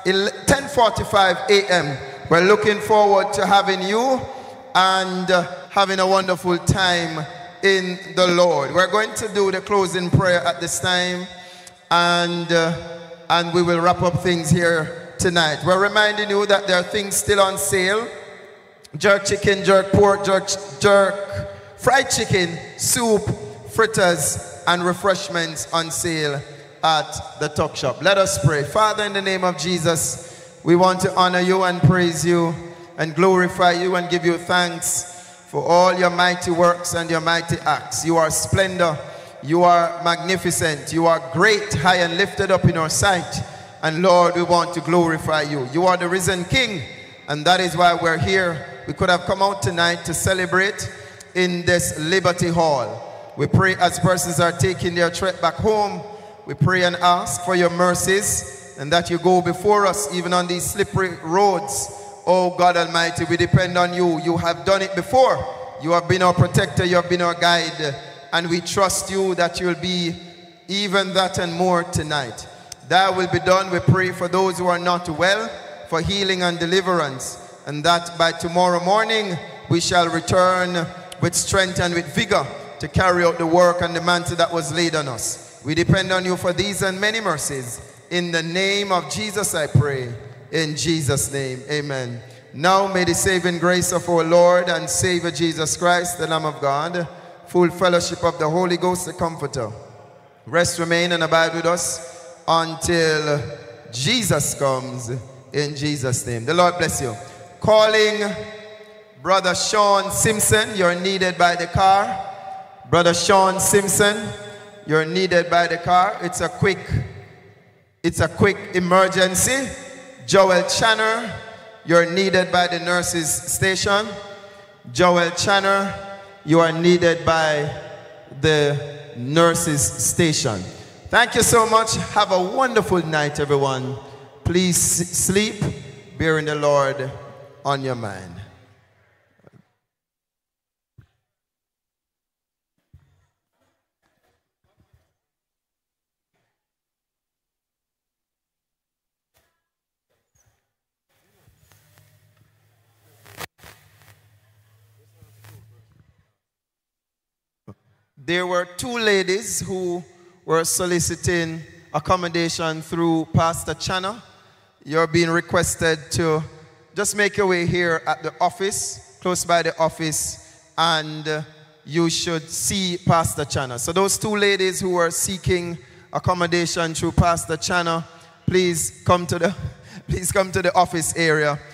10:45 a.m. We're looking forward to having you and having a wonderful time in the Lord. We're going to do the closing prayer at this time, and we will wrap up things here tonight. We're reminding you that there are things still on sale. Jerk chicken, jerk pork, jerk fried chicken, soup, fritters, and refreshments on sale at the Tuck Shop. Let us pray. Father, in the name of Jesus, we want to honor you and praise you and glorify you and give you thanks for all your mighty works and your mighty acts. You are splendor. You are magnificent. You are great, high and lifted up in our sight. And Lord, we want to glorify you. You are the risen King, and that is why we're here. We could have come out tonight to celebrate in this Liberty Hall. We pray as persons are taking their trip back home, we pray and ask for your mercies and that you go before us even on these slippery roads. Oh God Almighty, we depend on you. You have done it before. You have been our protector. You have been our guide. And we trust you that you'll be even that and more tonight. That will be done. We pray for those who are not well, for healing and deliverance. And that by tomorrow morning, we shall return with strength and with vigor to carry out the work and the mantle that was laid on us. We depend on you for these and many mercies. In the name of Jesus I pray. In Jesus' name, amen. Now may the saving grace of our Lord and Savior Jesus Christ, the Lamb of God, full fellowship of the Holy Ghost, the Comforter, rest, remain, and abide with us until Jesus comes. In Jesus' name. The Lord bless you. Calling Brother Sean Simpson. You're needed by the car. Brother Sean Simpson, you're needed by the car. It's a quick emergency. Joel Channer, you're needed by the nurses station. Joel Channer, you are needed by the nurses station. Thank you so much. Have a wonderful night, everyone. Please sleep, bearing the Lord on your mind. There were two ladies who were soliciting accommodation through Pastor Channer. You're being requested to just make your way here at the office, close by the office, and you should see Pastor Channer. So those two ladies who were seeking accommodation through Pastor Channer, please come to the office area